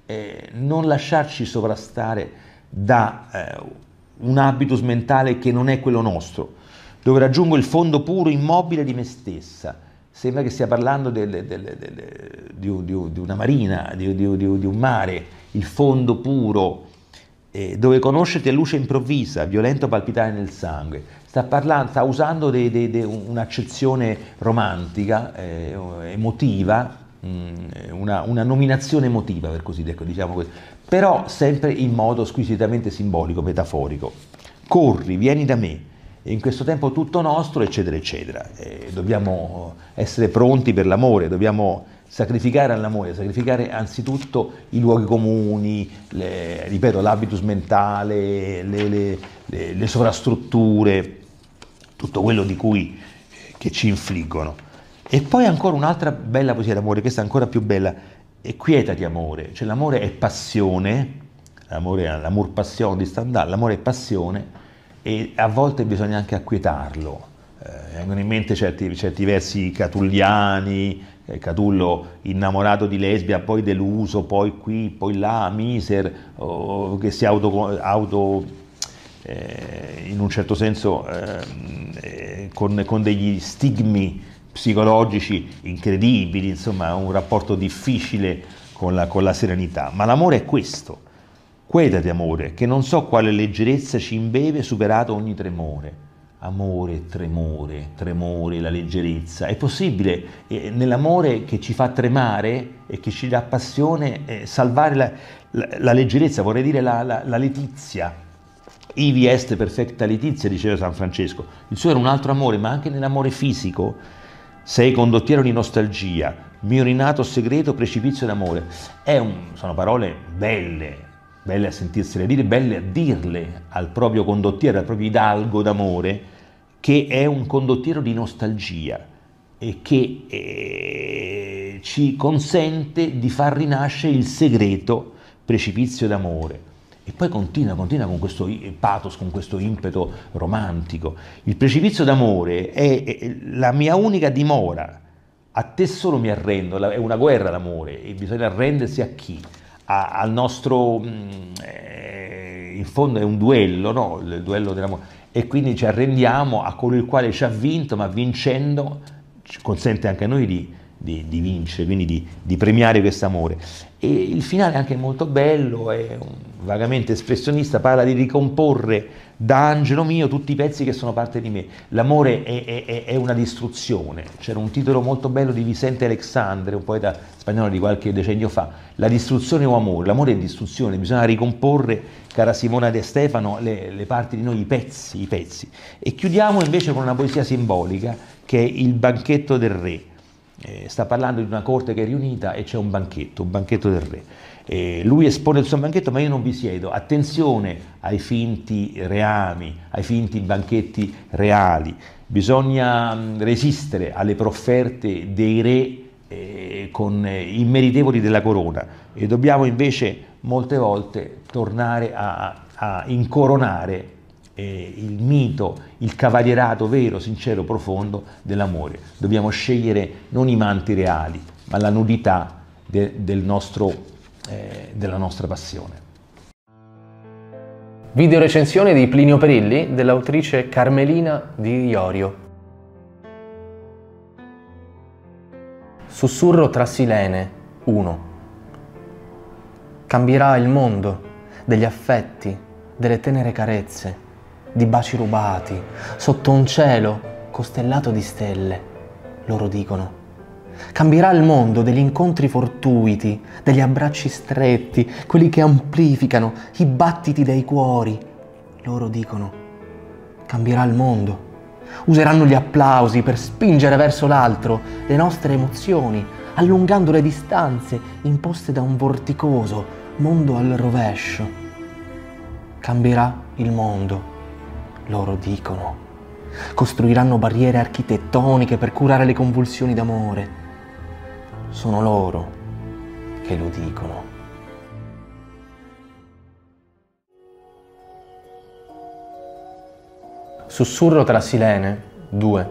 eh, non lasciarci sovrastare da eh, un habitus mentale che non è quello nostro, dove raggiungo il fondo puro immobile di me stessa. Sembra che stia parlando del, del, del, di, di, di una marina, di, di, di, di un mare, il fondo puro, eh, dove conoscete luce improvvisa, violento palpitare nel sangue. Sta, parlando, sta usando de, de, de un'accezione romantica, eh, emotiva, mh, una, una nominazione emotiva, per così dire, diciamo così, però sempre in modo squisitamente simbolico, metaforico. Corri, vieni da me, e in questo tempo tutto nostro, eccetera, eccetera. E dobbiamo essere pronti per l'amore, dobbiamo sacrificare all'amore, sacrificare anzitutto i luoghi comuni, le, ripeto, l'habitus mentale, le, le, le, le sovrastrutture, tutto quello di cui che ci infliggono. E poi ancora un'altra bella poesia d'amore, questa è ancora più bella, è Quietati amore, cioè l'amore è passione, l'amore, l'amour passion di Stendhal, l'amore è passione e a volte bisogna anche acquietarlo. Eh, vengono in mente certi, certi versi catulliani, eh, Catullo innamorato di Lesbia, poi deluso, poi qui, poi là, miser, oh, che si auto... auto Eh, in un certo senso eh, con, con degli stigmi psicologici incredibili, insomma un rapporto difficile con la, con la serenità. Ma l'amore è questo: quietati amore, che non so quale leggerezza ci imbeve superato ogni tremore. Amore, tremore, tremore, la leggerezza. È possibile eh, nell'amore che ci fa tremare e che ci dà passione eh, salvare la, la, la leggerezza, vorrei dire la, la, la letizia. Ivi est perfecta letizia, diceva San Francesco. Il suo era un altro amore, ma anche nell'amore fisico. Sei condottiero di nostalgia, mio rinato segreto precipizio d'amore. Sono parole belle, belle a sentirsele dire, belle a dirle al proprio condottiero, al proprio hidalgo d'amore, che è un condottiero di nostalgia e che eh, ci consente di far rinascere il segreto precipizio d'amore. E poi continua, continua con questo pathos, con questo impeto romantico. Il precipizio d'amore è, è la mia unica dimora, a te solo mi arrendo, è una guerra l'amore, e bisogna arrendersi a chi? A, al nostro, eh, in fondo è un duello, no? Il duello dell'amore, e quindi ci arrendiamo a colui il quale ci ha vinto, ma vincendo ci consente anche a noi di, di, di vincere, quindi di, di premiare questo amore. E il finale è anche molto bello, è un, vagamente espressionista, parla di ricomporre da angelo mio tutti i pezzi che sono parte di me. L'amore è, è, è una distruzione. C'era un titolo molto bello di Vicente Alexandre, un poeta spagnolo di qualche decennio fa, La distruzione o amore. L'amore è distruzione, bisogna ricomporre, cara Simona De Stefano, le, le parti di noi, i pezzi, i pezzi. E chiudiamo invece con una poesia simbolica che è Il banchetto del re. Eh, sta parlando di una corte che è riunita e c'è un banchetto, un banchetto del re. Eh, lui espone il suo banchetto, ma io non vi siedo. Attenzione ai finti reami, ai finti banchetti reali. Bisogna mh, resistere alle profferte dei re eh, con eh, immeritevoli della corona, e dobbiamo invece molte volte tornare a, a incoronare eh, il mito, il cavalierato vero, sincero, profondo dell'amore. Dobbiamo scegliere non i manti reali, ma la nudità de, del nostro Eh, della nostra passione. Video recensione di Plinio Perilli dell'autrice Carmelina di Iorio. Sussurro tra Silene uno. Cambierà il mondo degli affetti, delle tenere carezze, di baci rubati, sotto un cielo costellato di stelle, loro dicono. Cambierà il mondo degli incontri fortuiti, degli abbracci stretti, quelli che amplificano i battiti dei cuori. Loro dicono, cambierà il mondo. Useranno gli applausi per spingere verso l'altro le nostre emozioni, allungando le distanze imposte da un vorticoso mondo al rovescio. Cambierà il mondo, loro dicono. Costruiranno barriere architettoniche per curare le convulsioni d'amore. Sono loro che lo dicono. Sussurro tra Silene due.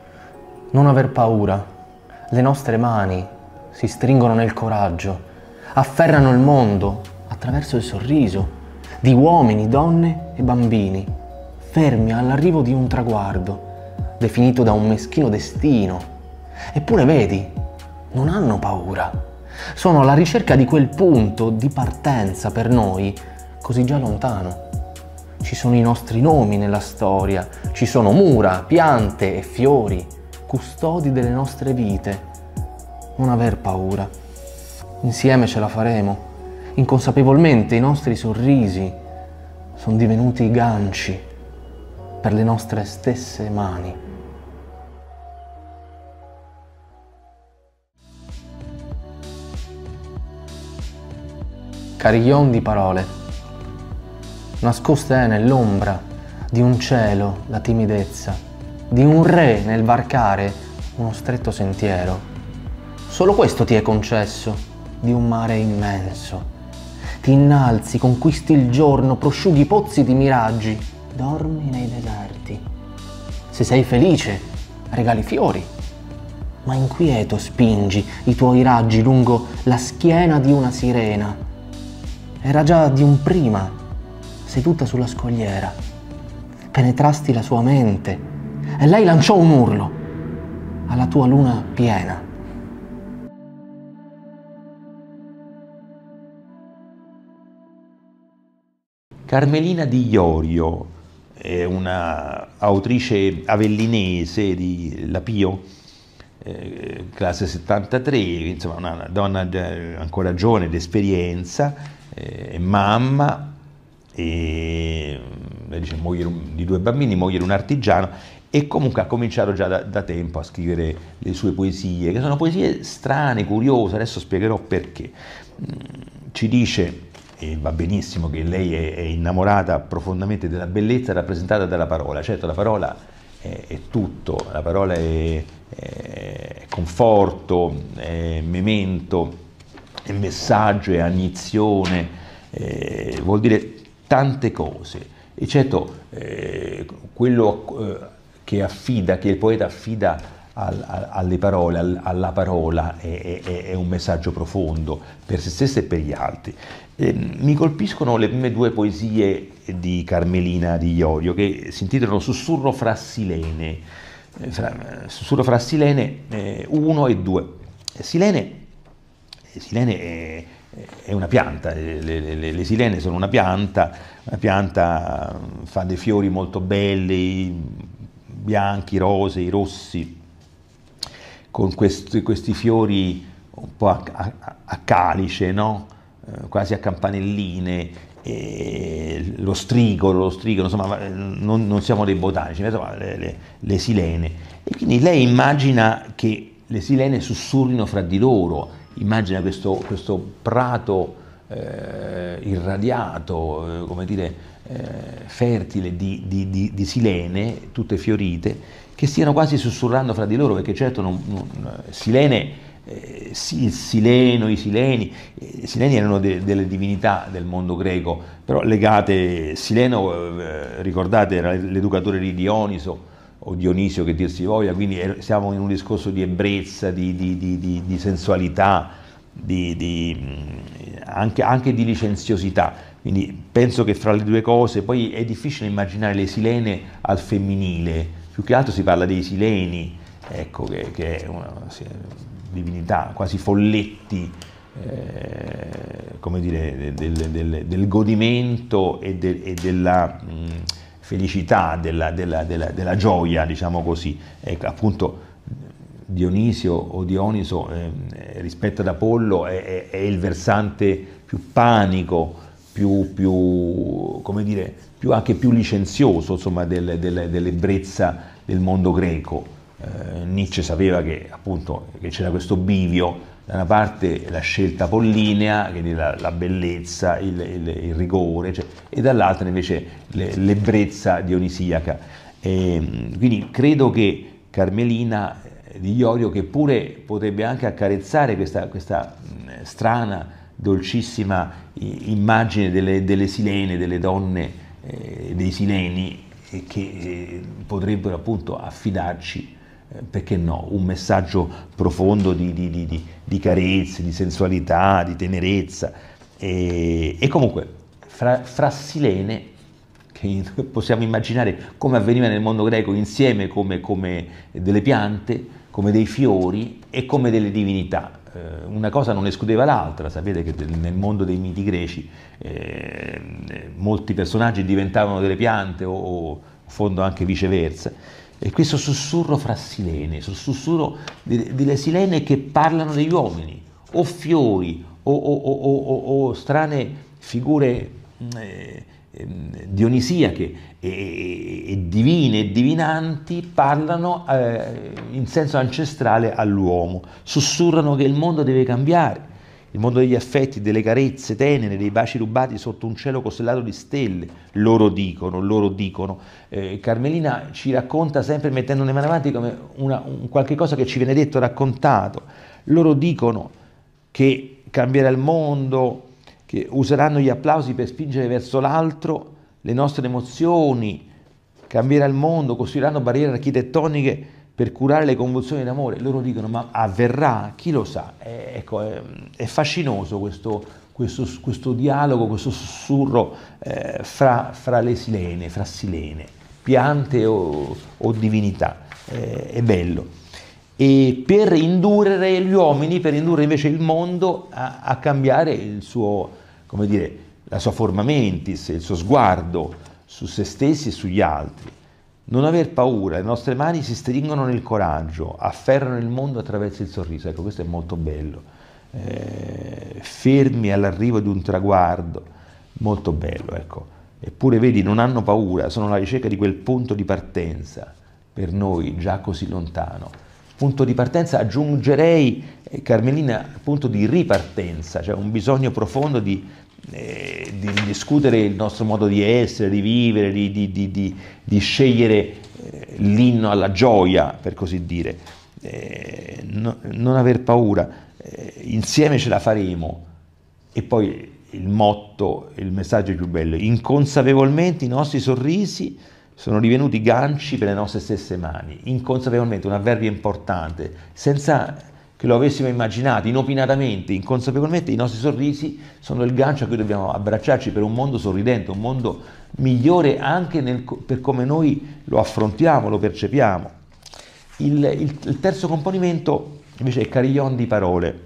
Non aver paura. Le nostre mani si stringono nel coraggio. afferrano il mondo attraverso il sorriso di uomini, donne e bambini, fermi all'arrivo di un traguardo, definito da un meschino destino. Eppure vedi, non hanno paura. Sono alla ricerca di quel punto di partenza per noi, così già lontano. Ci sono i nostri nomi nella storia, ci sono mura, piante e fiori, custodi delle nostre vite. Non aver paura. Insieme ce la faremo. Inconsapevolmente i nostri sorrisi sono divenuti ganci per le nostre stesse mani. Carillon di parole, nascoste nell'ombra di un cielo la timidezza, di un re nel varcare uno stretto sentiero. Solo questo ti è concesso di un mare immenso. Ti innalzi, conquisti il giorno, prosciughi i pozzi di miraggi, dormi nei deserti. Se sei felice, regali fiori, ma inquieto spingi i tuoi raggi lungo la schiena di una sirena. Era già di un prima, seduta sulla scogliera. Penetrasti la sua mente e lei lanciò un urlo alla tua luna piena. Carmelina Di Iorio è una autrice avellinese di La Pio, eh, classe settantatré, insomma una donna ancora giovane d'esperienza, eh, è mamma, e, lei dice moglie di due bambini, moglie di un artigiano, e comunque ha cominciato già da, da tempo a scrivere le sue poesie, che sono poesie strane, curiose, adesso spiegherò perché. Ci dice, e va benissimo, che lei è, è innamorata profondamente della bellezza rappresentata dalla parola. Certo, la parola è, è tutto, la parola è, è conforto, è memento, è messaggio, è agnizione, è, vuol dire tante cose. E certo, eh, quello eh, che affida, che il poeta affida al, al, alle parole, al, alla parola, è, è, è un messaggio profondo per se stesso e per gli altri. Eh, mi colpiscono le prime due poesie di Carmelina Di Iorio, che si intitolano Sussurro fra Silene, eh, fra, Sussurro fra Silene uno e due. Silene, Silene è, è una pianta, le, le, le silene sono una pianta, una pianta fa dei fiori molto belli, bianchi, rosei, rossi, con questi, questi fiori un po' a, a, a calice, no? Eh, quasi a campanelline, e lo strigolo, lo strigolo, insomma non, non siamo dei botanici, insomma, le, le, le silene. E quindi lei immagina che le silene sussurrino fra di loro, immagina questo, questo prato eh, irradiato, eh, come dire, eh, fertile di, di, di, di silene, tutte fiorite, che stiano quasi sussurrando fra di loro, perché certo non, non, silene, eh, il sileno, i sileni, eh, i sileni erano de, delle divinità del mondo greco, però legate, Sileno, eh, ricordate, era l'educatore di Dioniso, o Dionisio che dir si voglia, quindi siamo in un discorso di ebbrezza, di, di, di, di, di sensualità, di, di, anche, anche di licenziosità, quindi penso che fra le due cose, poi è difficile immaginare le silene al femminile, più che altro si parla dei sileni, ecco, che, che è una divinità, quasi folletti, eh, come dire, del, del, del godimento e, de, e della mh, felicità, della, della, della, della gioia, diciamo così. Ecco, appunto Dionisio o Dioniso eh, rispetto ad Apollo è, è, è il versante più panico, più, più, come dire, più, anche più licenzioso, insomma, del, del, dell'ebbrezza del mondo greco. Eh, Nietzsche sapeva che appunto che c'era questo bivio, da una parte la scelta apollinea, quindi la, la bellezza, il, il, il rigore, cioè, e dall'altra invece l'ebbrezza dionisiaca. E, quindi credo che Carmelina Di Iorio, che pure potrebbe anche accarezzare questa, questa strana, dolcissima immagine delle, delle silene, delle donne, eh, dei sileni, eh, che eh, potrebbero appunto affidarci perché no, un messaggio profondo di, di, di, di, di carezze, di sensualità, di tenerezza. E, e comunque fra, fra Silene, che possiamo immaginare come avveniva nel mondo greco, insieme come, come delle piante, come dei fiori e come delle divinità. Eh, una cosa non escludeva l'altra. Sapete che nel mondo dei miti greci eh, molti personaggi diventavano delle piante o, o fondo anche viceversa. E questo sussurro fra Silene, sussurro delle Silene che parlano degli uomini, o fiori, o, o, o, o, o strane figure eh, dionisiache e, e divine e divinanti, parlano eh, in senso ancestrale all'uomo, sussurrano che il mondo deve cambiare, il mondo degli affetti, delle carezze tenere, dei baci rubati sotto un cielo costellato di stelle, loro dicono, loro dicono. Eh, Carmelina ci racconta sempre mettendo le mani avanti come una, un qualche cosa che ci viene detto, raccontato. Loro dicono che cambierà il mondo, che useranno gli applausi per spingere verso l'altro le nostre emozioni, cambierà il mondo, costruiranno barriere architettoniche per curare le convulsioni d'amore. Loro dicono, ma avverrà? Chi lo sa? È, ecco, è, è fascinoso questo, questo, questo dialogo, questo sussurro eh, fra, fra le silene, fra silene, piante o, o divinità. Eh, è bello. E per indurre gli uomini, per indurre invece il mondo a, a cambiare il suo, come dire, la sua forma mentis, il suo sguardo su se stessi e sugli altri. Non aver paura, le nostre mani si stringono nel coraggio, afferrano il mondo attraverso il sorriso. Ecco, questo è molto bello. Eh, fermi all'arrivo di un traguardo, molto bello, ecco. Eppure vedi, non hanno paura, sono alla ricerca di quel punto di partenza, per noi già così lontano. Punto di partenza, aggiungerei, eh, Carmelina, punto di ripartenza, cioè un bisogno profondo di, eh, di discutere il nostro modo di essere, di vivere, di, di, di, di, di scegliere eh, l'inno alla gioia, per così dire. Eh, no, non aver paura, eh, insieme ce la faremo. E poi il motto, il messaggio più bello: inconsapevolmente i nostri sorrisi sono divenuti ganci per le nostre stesse mani. Inconsapevolmente, un avverbio importante, senza che lo avessimo immaginato, inopinatamente, inconsapevolmente i nostri sorrisi sono il gancio a cui dobbiamo abbracciarci per un mondo sorridente, un mondo migliore anche nel, per come noi lo affrontiamo, lo percepiamo. Il, il, il terzo componimento invece è carillon di parole.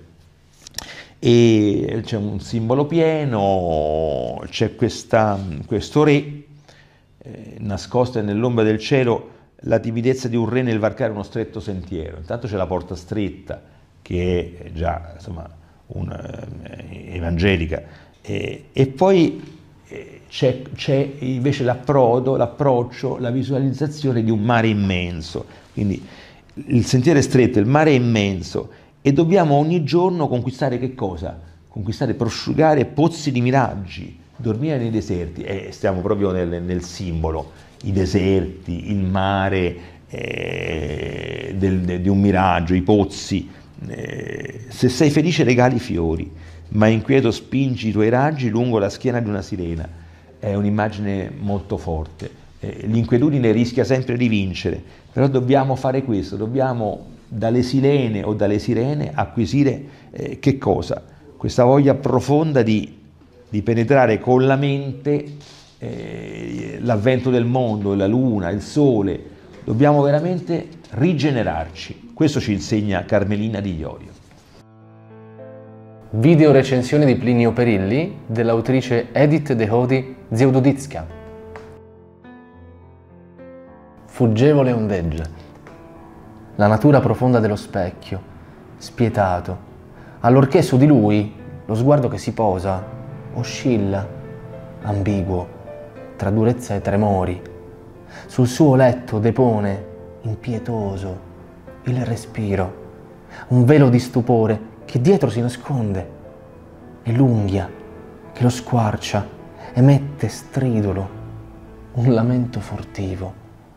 E c'è un simbolo pieno, c'è questa, questo re Eh, nascosta nell'ombra del cielo, la timidezza di un re nel varcare uno stretto sentiero. Intanto c'è la porta stretta, che è già insomma un, eh, evangelica, eh, e poi eh, c'è, c'è invece l'approdo, l'approccio, la visualizzazione di un mare immenso. Quindi il sentiero è stretto, il mare è immenso e dobbiamo ogni giorno conquistare che cosa? Conquistare, prosciugare pozzi di miraggi, dormire nei deserti. E eh, stiamo proprio nel, nel simbolo, i deserti, il mare eh, del, de, di un miraggio, i pozzi. Eh, se sei felice regali fiori, ma inquieto spingi i tuoi raggi lungo la schiena di una sirena. È un'immagine molto forte. Eh, l'inquietudine rischia sempre di vincere, però dobbiamo fare questo, dobbiamo dalle silene o dalle sirene acquisire eh, che cosa? Questa voglia profonda di di penetrare con la mente eh, l'avvento del mondo, la luna, il sole. Dobbiamo veramente rigenerarci. Questo ci insegna Carmelina di Iorio. Video recensione di Plinio Perilli dell'autrice Edith Dehodi Zeudoditska. Fuggevole ondeggia. La natura profonda dello specchio, spietato, allorché su di lui lo sguardo che si posa oscilla, ambiguo, tra durezza e tremori. Sul suo letto depone, impietoso, il respiro, un velo di stupore che dietro si nasconde, e l'unghia che lo squarcia, emette stridolo, un lamento furtivo.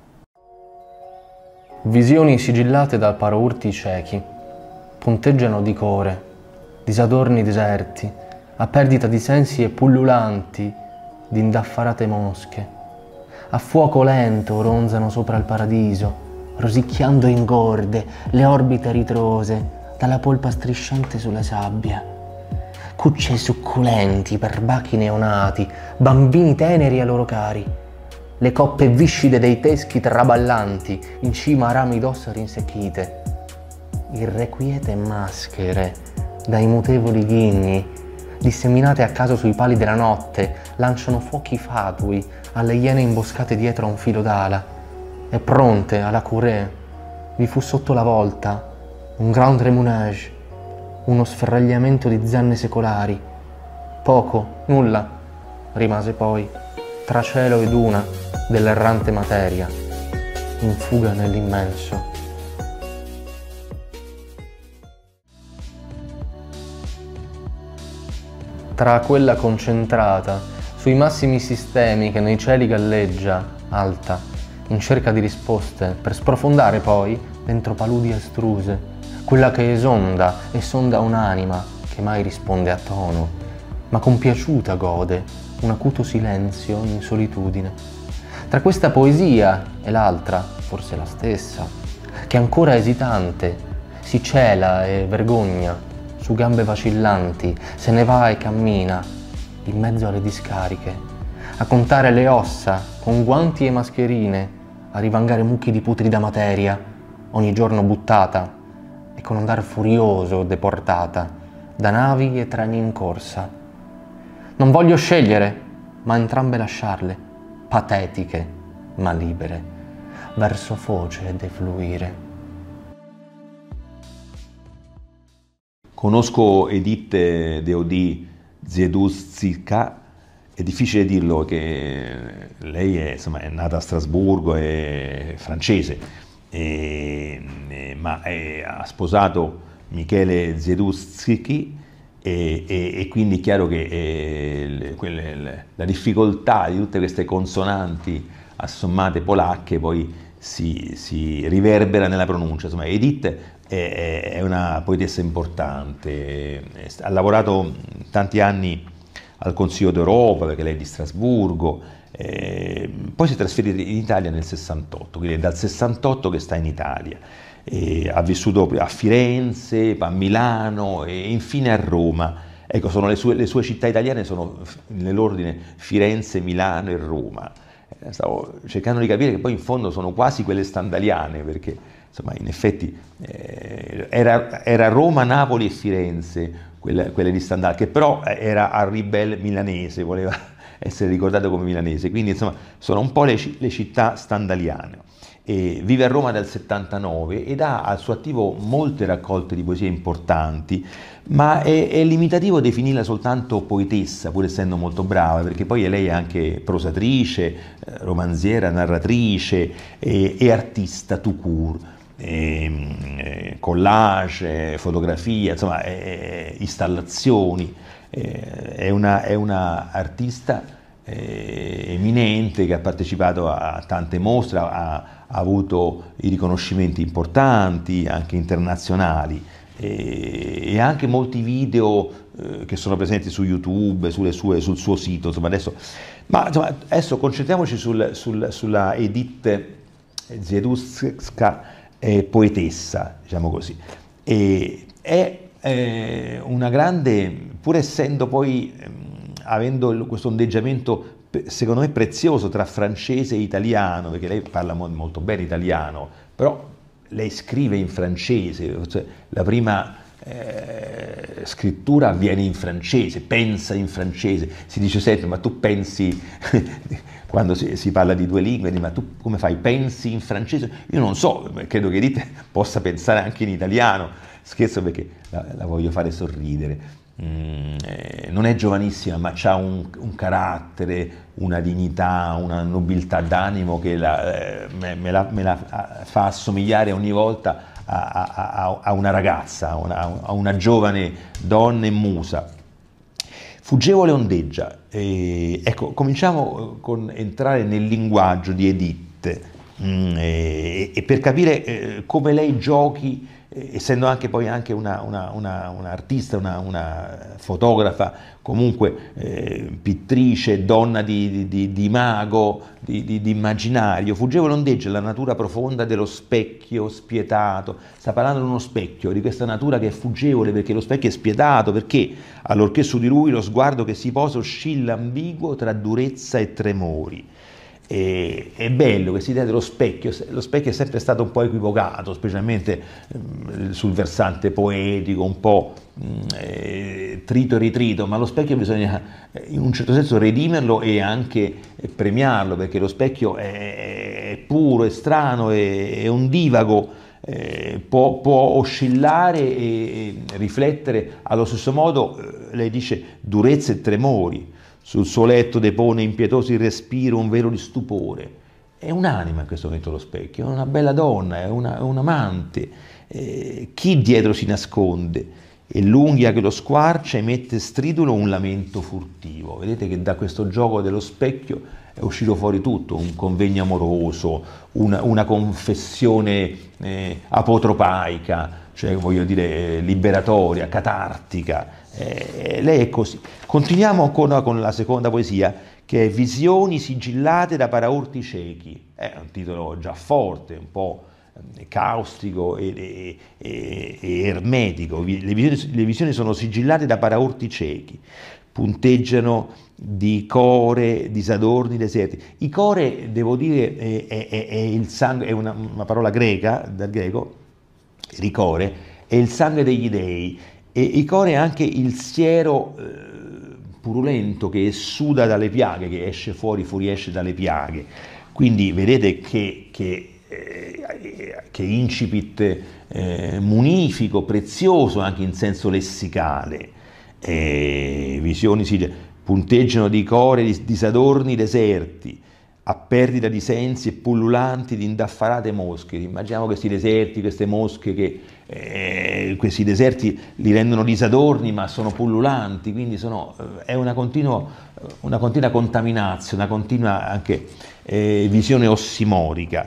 Visioni sigillate da paraurti ciechi, punteggiano di core, disadorni deserti, a perdita di sensi e pullulanti d'indaffarate mosche. A fuoco lento ronzano sopra il paradiso, rosicchiando ingorde le orbite ritrose dalla polpa strisciante sulla sabbia. Cucce succulenti, perbacchi neonati, bambini teneri ai loro cari, le coppe viscide dei teschi traballanti in cima a rami d'ossa rinsecchite, irrequiete maschere dai mutevoli ghigni, disseminate a caso sui pali della notte, lanciano fuochi fatui alle iene imboscate dietro a un filo d'ala, e pronte alla courée vi fu sotto la volta un grand remounage, uno sferragliamento di zanne secolari. Poco, nulla, rimase poi tra cielo e duna dell'errante materia, in fuga nell'immenso. Tra quella concentrata sui massimi sistemi che nei cieli galleggia, alta, in cerca di risposte, per sprofondare poi dentro paludi astruse, quella che esonda e sonda un'anima che mai risponde a tono, ma compiaciuta gode un acuto silenzio in solitudine. Tra questa poesia e l'altra, forse la stessa, che ancora esitante si cela e vergogna, su gambe vacillanti, se ne va e cammina, in mezzo alle discariche, a contare le ossa con guanti e mascherine, a rivangare mucchi di putrida materia, ogni giorno buttata, e con andar furioso deportata da navi e treni in corsa. Non voglio scegliere, ma entrambe lasciarle, patetiche ma libere, verso foce defluire. Conosco Edith Deodie Zieduszka, è difficile dirlo che lei è, insomma, è nata a Strasburgo, è francese, e, e, ma è, ha sposato Michele Zieduszki e, e, e quindi è chiaro che eh, le, quelle, le, la difficoltà di tutte queste consonanti assommate polacche poi si, si riverbera nella pronuncia. Insomma, Edith è una poetessa importante, ha lavorato tanti anni al Consiglio d'Europa perché lei è di Strasburgo, eh, poi si è trasferita in Italia nel sessantotto, quindi è dal sessantotto che sta in Italia, e ha vissuto a Firenze, a Milano e infine a Roma. Ecco, sono le sue, le sue città italiane sono nell'ordine Firenze, Milano e Roma. Stavo cercando di capire che poi in fondo sono quasi quelle stendhaliane, perché insomma in effetti eh, era, era Roma, Napoli e Firenze quelle, quelle di Stendhal, che però era Arribel milanese, voleva essere ricordato come milanese, quindi insomma sono un po' le, le città stendhaliane. E vive a Roma dal settantanove ed ha al suo attivo molte raccolte di poesie importanti, ma è, è limitativo definirla soltanto poetessa, pur essendo molto brava, perché poi lei è anche prosatrice, eh, romanziera, narratrice e, e artista tout court, e, e collage, fotografia, insomma, e, installazioni. E, è una, è una artista eh, eminente che ha partecipato a tante mostre, ha, ha avuto i riconoscimenti importanti, anche internazionali, e, e anche molti video eh, che sono presenti su YouTube, sulle sue, sul suo sito. Insomma, adesso, ma insomma, adesso concentriamoci sul, sul, sulla Edith Zieduszka, eh, poetessa, diciamo così. E, è eh, una grande, pur essendo poi, eh, avendo questo ondeggiamento secondo me prezioso tra francese e italiano, perché lei parla molto bene italiano, però lei scrive in francese, cioè la prima eh, scrittura avviene in francese, pensa in francese, si dice sempre ma tu pensi, quando si, si parla di due lingue, ma tu come fai, pensi in francese? Io non so, credo che Edith possa pensare anche in italiano, scherzo perché la, la voglio fare sorridere. Mm, eh, non è giovanissima, ma ha un, un carattere, una dignità, una nobiltà d'animo che la, eh, me, me, la, me la fa assomigliare ogni volta a, a, a una ragazza, a una, a una giovane donna e musa. Fuggevole ondeggia. Eh, ecco, cominciamo con entrare nel linguaggio di Edith mm, eh, e per capire eh, come lei giochi essendo anche poi anche una, una, una, una artista, una, una fotografa, comunque eh, pittrice, donna di, di, di mago, di, di, di immaginario, fuggevole ondeggia la natura profonda dello specchio spietato. Sta parlando di uno specchio, di questa natura che è fuggevole perché lo specchio è spietato, perché allorché su di lui lo sguardo che si posa oscilla ambiguo tra durezza e tremori. E, è bello questa idea dello specchio. Lo specchio è sempre stato un po' equivocato, specialmente eh, sul versante poetico, un po' eh, trito e ritrito, ma lo specchio bisogna in un certo senso redimerlo e anche premiarlo, perché lo specchio è, è puro, è strano, è, è ondivago, eh, può, può oscillare e, e riflettere allo stesso modo, eh, lei dice, durezza e tremori. Sul suo letto depone impietoso il respiro, un velo di stupore. È un'anima in questo momento lo specchio, è una bella donna, è, una, è un amante. Eh, chi dietro si nasconde? E l'unghia che lo squarcia emette stridulo un lamento furtivo. Vedete che da questo gioco dello specchio è uscito fuori tutto, un convegno amoroso, una, una confessione eh, apotropaica, cioè voglio dire liberatoria, catartica. Eh, lei è così. Continuiamo ancora con la seconda poesia, che è Visioni sigillate da paraurti ciechi. È un titolo già forte, un po' caustico e, e, e, e ermetico. Le visioni, le visioni sono sigillate da paraurti ciechi, punteggiano di core, disadorni, deserti. I core, devo dire, è, è, è il sangue, è una, una parola greca, dal greco, ricore, è il sangue degli dei. E il core è anche il siero eh, purulento che essuda dalle piaghe, che esce fuori, fuoriesce dalle piaghe. Quindi vedete che, che, eh, che incipit eh, munifico, prezioso anche in senso lessicale. Eh, visioni si punteggiano di core, di disadorni deserti, a perdita di sensi e pullulanti di indaffarate mosche. Immaginiamo questi deserti, queste mosche che eh, questi deserti li rendono disadorni ma sono pullulanti, quindi sono, eh, è una continua, una continua contaminazione, una continua anche eh, visione ossimorica.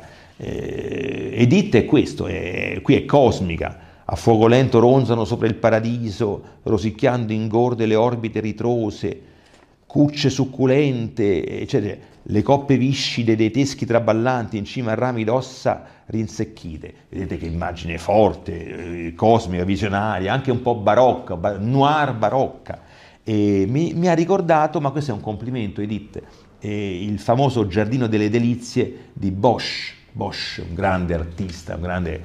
Eh, Edith è questo, è, qui è cosmica. A fuoco lento ronzano sopra il paradiso, rosicchiando ingorde le orbite ritrose, cucce succulente, eccetera. Le coppe viscide dei teschi traballanti in cima a rami d'ossa rinsecchite. Vedete che immagine forte, eh, cosmica, visionaria, anche un po' barocca, bar noir barocca. E mi, mi ha ricordato, ma questo è un complimento, Edith, eh, il famoso Giardino delle Delizie di Bosch. Bosch, un grande artista, un grande,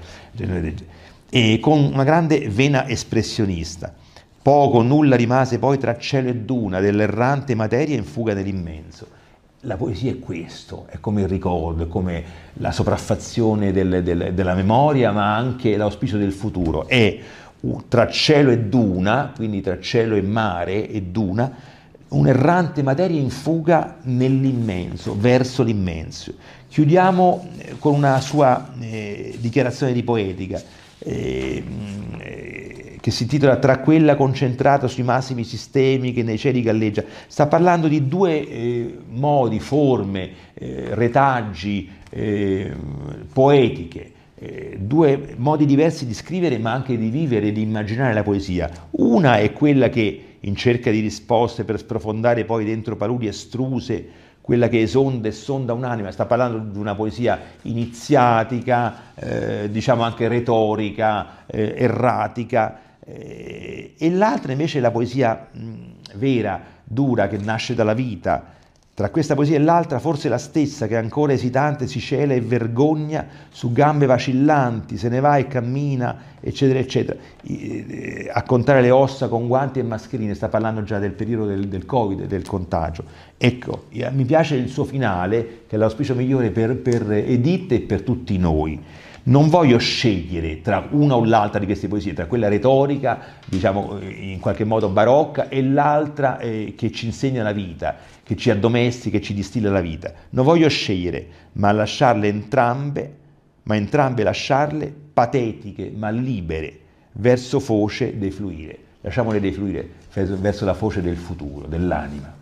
e con una grande vena espressionista. Poco o nulla rimase poi tra cielo e duna dell'errante materia in fuga nell'immenso. La poesia è questo, è come il ricordo, è come la sopraffazione del, del, della memoria, ma anche l'auspicio del futuro. È tra cielo e duna, quindi tra cielo e mare e duna, un'errante materia in fuga nell'immenso, verso l'immenso. Chiudiamo con una sua eh, dichiarazione di poetica, eh, eh, che si intitola Tra quella concentrata sui massimi sistemi che nei cieli galleggia. Sta parlando di due eh, modi, forme, eh, retaggi, eh, poetiche, eh, due modi diversi di scrivere ma anche di vivere e di immaginare la poesia. Una è quella che, in cerca di risposte per sprofondare poi dentro paludi estruse, quella che esonda e sonda un'anima, sta parlando di una poesia iniziatica, eh, diciamo anche retorica, eh, erratica, eh, e l'altra invece è la poesia mh, vera, dura, che nasce dalla vita. Tra questa poesia e l'altra forse la stessa che ancora esitante si cela e vergogna su gambe vacillanti, se ne va e cammina, eccetera, eccetera, a contare le ossa con guanti e mascherine. Sta parlando già del periodo del, del Covid, del contagio. Ecco, mi piace il suo finale, che è l'auspicio migliore per, per Edith e per tutti noi. Non voglio scegliere tra una o l'altra di queste poesie, tra quella retorica, diciamo in qualche modo barocca, e l'altra eh, che ci insegna la vita, che ci addomestica, che ci distilla la vita. Non voglio scegliere, ma lasciarle entrambe, ma entrambe lasciarle patetiche, ma libere, verso foce defluire. Lasciamole defluire verso la foce del futuro, dell'anima.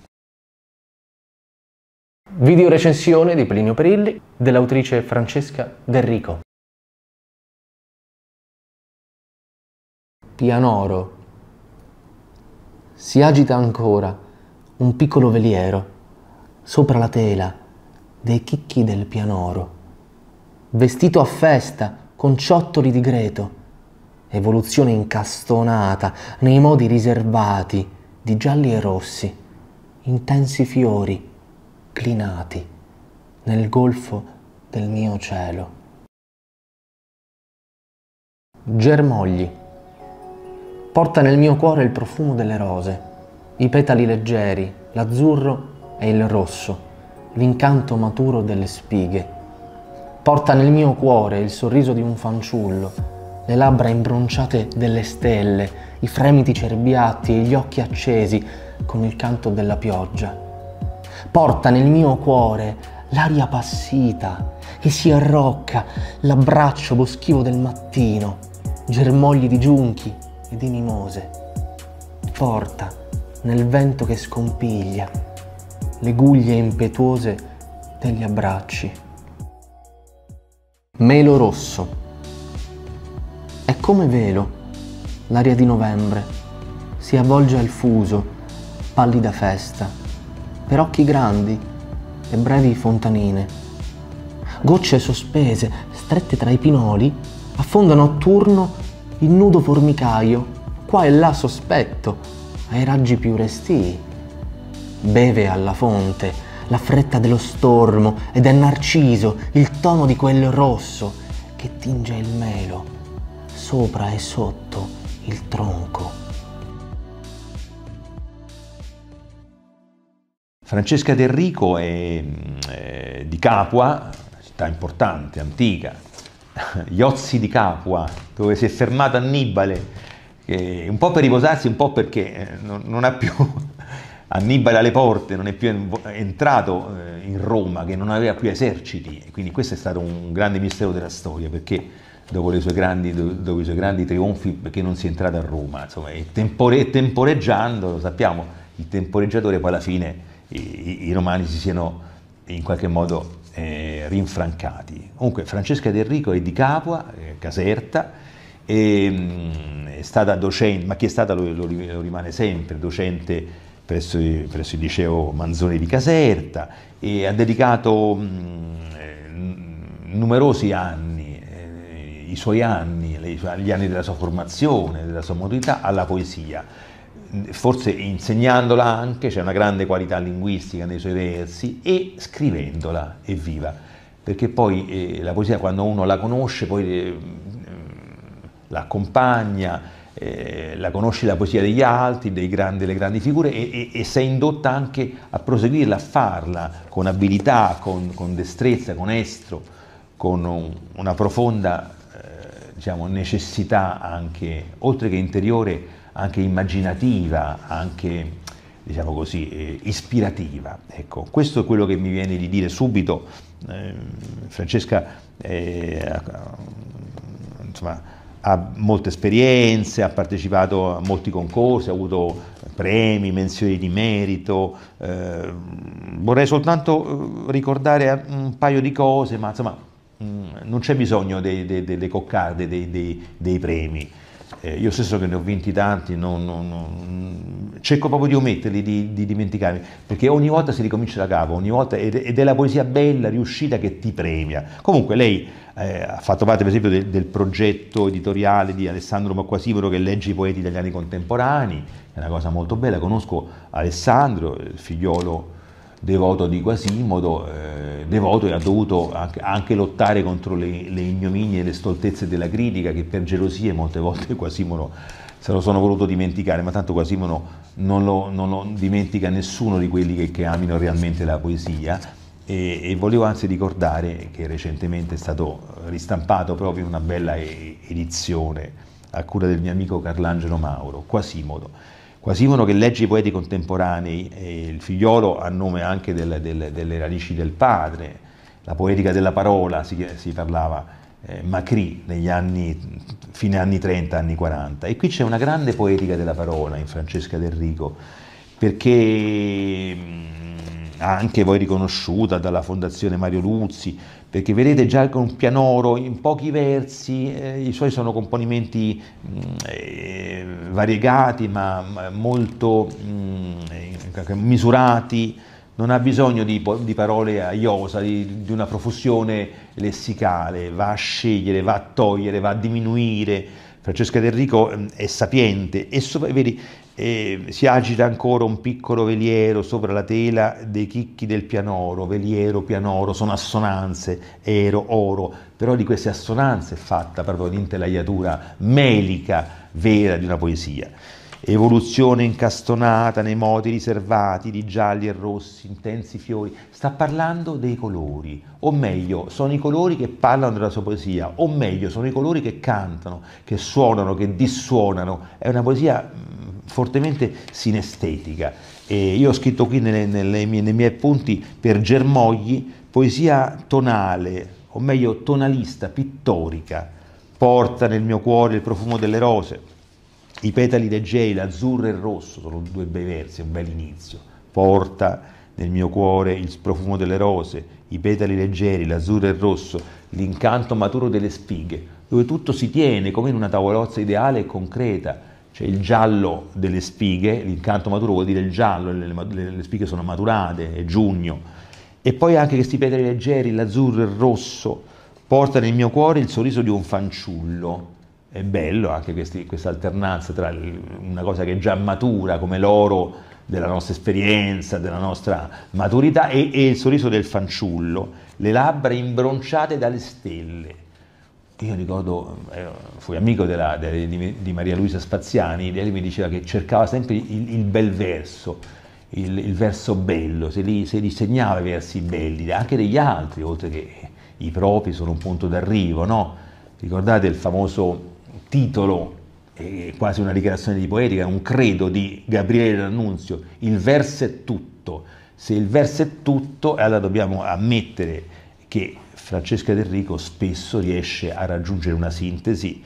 Video recensione di Plinio Perilli dell'autrice Francesca D'Enrico. pianoro. Si agita ancora un piccolo veliero sopra la tela dei chicchi del pianoro, vestito a festa con ciottoli di greto, evoluzione incastonata nei modi riservati di gialli e rossi, intensi fiori clinati nel golfo del mio cielo. Germogli. Porta nel mio cuore il profumo delle rose, i petali leggeri, l'azzurro e il rosso, l'incanto maturo delle spighe. Porta nel mio cuore il sorriso di un fanciullo, le labbra imbronciate delle stelle, i fremiti cerbiati e gli occhi accesi con il canto della pioggia. Porta nel mio cuore l'aria passita che si arrocca, l'abbraccio boschivo del mattino, germogli di giunchi e di mimose. Porta nel vento che scompiglia le guglie impetuose degli abbracci. Melo rosso. È come velo l'aria di novembre, si avvolge al fuso, pallida festa, per occhi grandi e brevi fontanine. Gocce sospese, strette tra i pinoli, affondano a turno il nudo formicaio, qua e là sospetto, ai raggi più restii. Beve alla fonte la fretta dello stormo ed è narciso il tono di quel rosso che tinge il melo sopra e sotto il tronco. Francesca Del Rico è, è di Capua, città importante, antica, gli Ozzi di Capua, dove si è fermato Annibale, che un po' per riposarsi, un po' perché non, non ha più Annibale alle porte, non è più entrato in Roma, che non aveva più eserciti, e quindi questo è stato un grande mistero della storia, perché dopo, le sue grandi, dopo i suoi grandi trionfi, perché non si è entrato a Roma, insomma, e tempore, temporeggiando, lo sappiamo, il temporeggiatore poi alla fine i, i, i romani si siano in qualche modo eh, rinfrancati. Comunque Francesca Del Rico è di Capua, eh, Caserta, e, mh, è stata docente, ma chi è stata lo, lo, lo rimane sempre, docente presso, presso il liceo Manzoni di Caserta, e ha dedicato mh, eh, numerosi anni, eh, i suoi anni, le, gli anni della sua formazione, della sua maturità, alla poesia. Forse insegnandola anche, c'è una grande qualità linguistica nei suoi versi, e scrivendola, evviva, perché poi eh, la poesia, quando uno la conosce, poi eh, la accompagna, eh, la conosce la poesia degli altri, dei grandi, delle grandi figure, e, e, e sei indotta anche a proseguirla, a farla con abilità, con, con destrezza, con estro, con un, una profonda eh, diciamo, necessità anche, oltre che interiore, anche immaginativa, anche, diciamo così, eh, ispirativa. Ecco, questo è quello che mi viene di dire subito. Eh, Francesca eh, insomma, ha molte esperienze, ha partecipato a molti concorsi, ha avuto premi, menzioni di merito. Eh, vorrei soltanto ricordare un paio di cose, ma insomma mh, non c'è bisogno dei, dei, delle coccarde, dei, dei, dei premi. Eh, io stesso, che ne ho vinti tanti, non, non, non, cerco proprio di ometterli, di, di dimenticarmi, perché ogni volta si ricomincia da capo, ogni volta, ed, ed è la poesia bella, riuscita, che ti premia. Comunque lei eh, ha fatto parte, per esempio, del, del progetto editoriale di Alessandro Quasimodo, che legge i poeti italiani contemporanei, è una cosa molto bella. Conosco Alessandro, il figliolo devoto di Quasimodo, eh, devoto, e ha dovuto anche, anche lottare contro le, le ignominie e le stoltezze della critica, che per gelosie molte volte Quasimodo se lo sono voluto dimenticare, ma tanto Quasimodo non lo, non lo dimentica nessuno di quelli che, che amino realmente la poesia. E, e volevo anzi ricordare che recentemente è stato ristampato proprio una bella edizione a cura del mio amico Carlangelo Mauro, Quasimodo. Quasimodo, che legge i poeti contemporanei, e il figliolo a nome anche del, del, delle radici del padre, la poetica della parola, si, si parlava, eh, Macri, negli anni, fine anni trenta, anni quaranta, e qui c'è una grande poetica della parola in Francesca Del Rico, perché mh, anche poi riconosciuta dalla Fondazione Mario Luzzi, perché vedete già con pianoro, in pochi versi, eh, i suoi sono componimenti mh, eh, variegati ma molto mh, misurati, non ha bisogno di, di parole a iosa, di, di una profusione lessicale, va a scegliere, va a togliere, va a diminuire. Francesca Del Rico è sapiente e so, vedi, eh, si agita ancora un piccolo veliero sopra la tela dei chicchi del pianoro, veliero, pianoro, sono assonanze, ero, oro, però di queste assonanze è fatta proprio l'intelaiatura melica vera di una poesia. Evoluzione incastonata nei modi riservati di gialli e rossi, intensi fiori, sta parlando dei colori, o meglio, sono i colori che parlano della sua poesia, o meglio, sono i colori che cantano, che suonano, che dissuonano, è una poesia mh, fortemente sinestetica. E io ho scritto qui nelle, nelle mie, nei miei appunti per Germogli, poesia tonale, o meglio tonalista, pittorica, porta nel mio cuore il profumo delle rose, i petali leggeri, l'azzurro e il rosso, sono due bei versi, un bel inizio. Porta nel mio cuore il profumo delle rose, i petali leggeri, l'azzurro e il rosso, l'incanto maturo delle spighe, dove tutto si tiene come in una tavolozza ideale e concreta. C'è il giallo delle spighe, l'incanto maturo vuol dire il giallo, le, le, le spighe sono maturate, è giugno. E poi anche questi petali leggeri, l'azzurro e il rosso, porta nel mio cuore il sorriso di un fanciullo. È bello anche questi, questa alternanza tra una cosa che è già matura, come l'oro della nostra esperienza, della nostra maturità, e, e il sorriso del fanciullo, le labbra imbronciate dalle stelle. Io ricordo, eh, fui amico della, de, di, di Maria Luisa Spaziani, lei mi diceva che cercava sempre il, il bel verso, il, il verso bello, se li, se li segnava i versi belli, anche degli altri, oltre che i propri sono un punto d'arrivo, no? Ricordate il famoso titolo, eh, quasi una dichiarazione di poetica, un credo di Gabriele D'Annunzio, il verso è tutto. Se il verso è tutto, allora dobbiamo ammettere che Francesca Del Rico spesso riesce a raggiungere una sintesi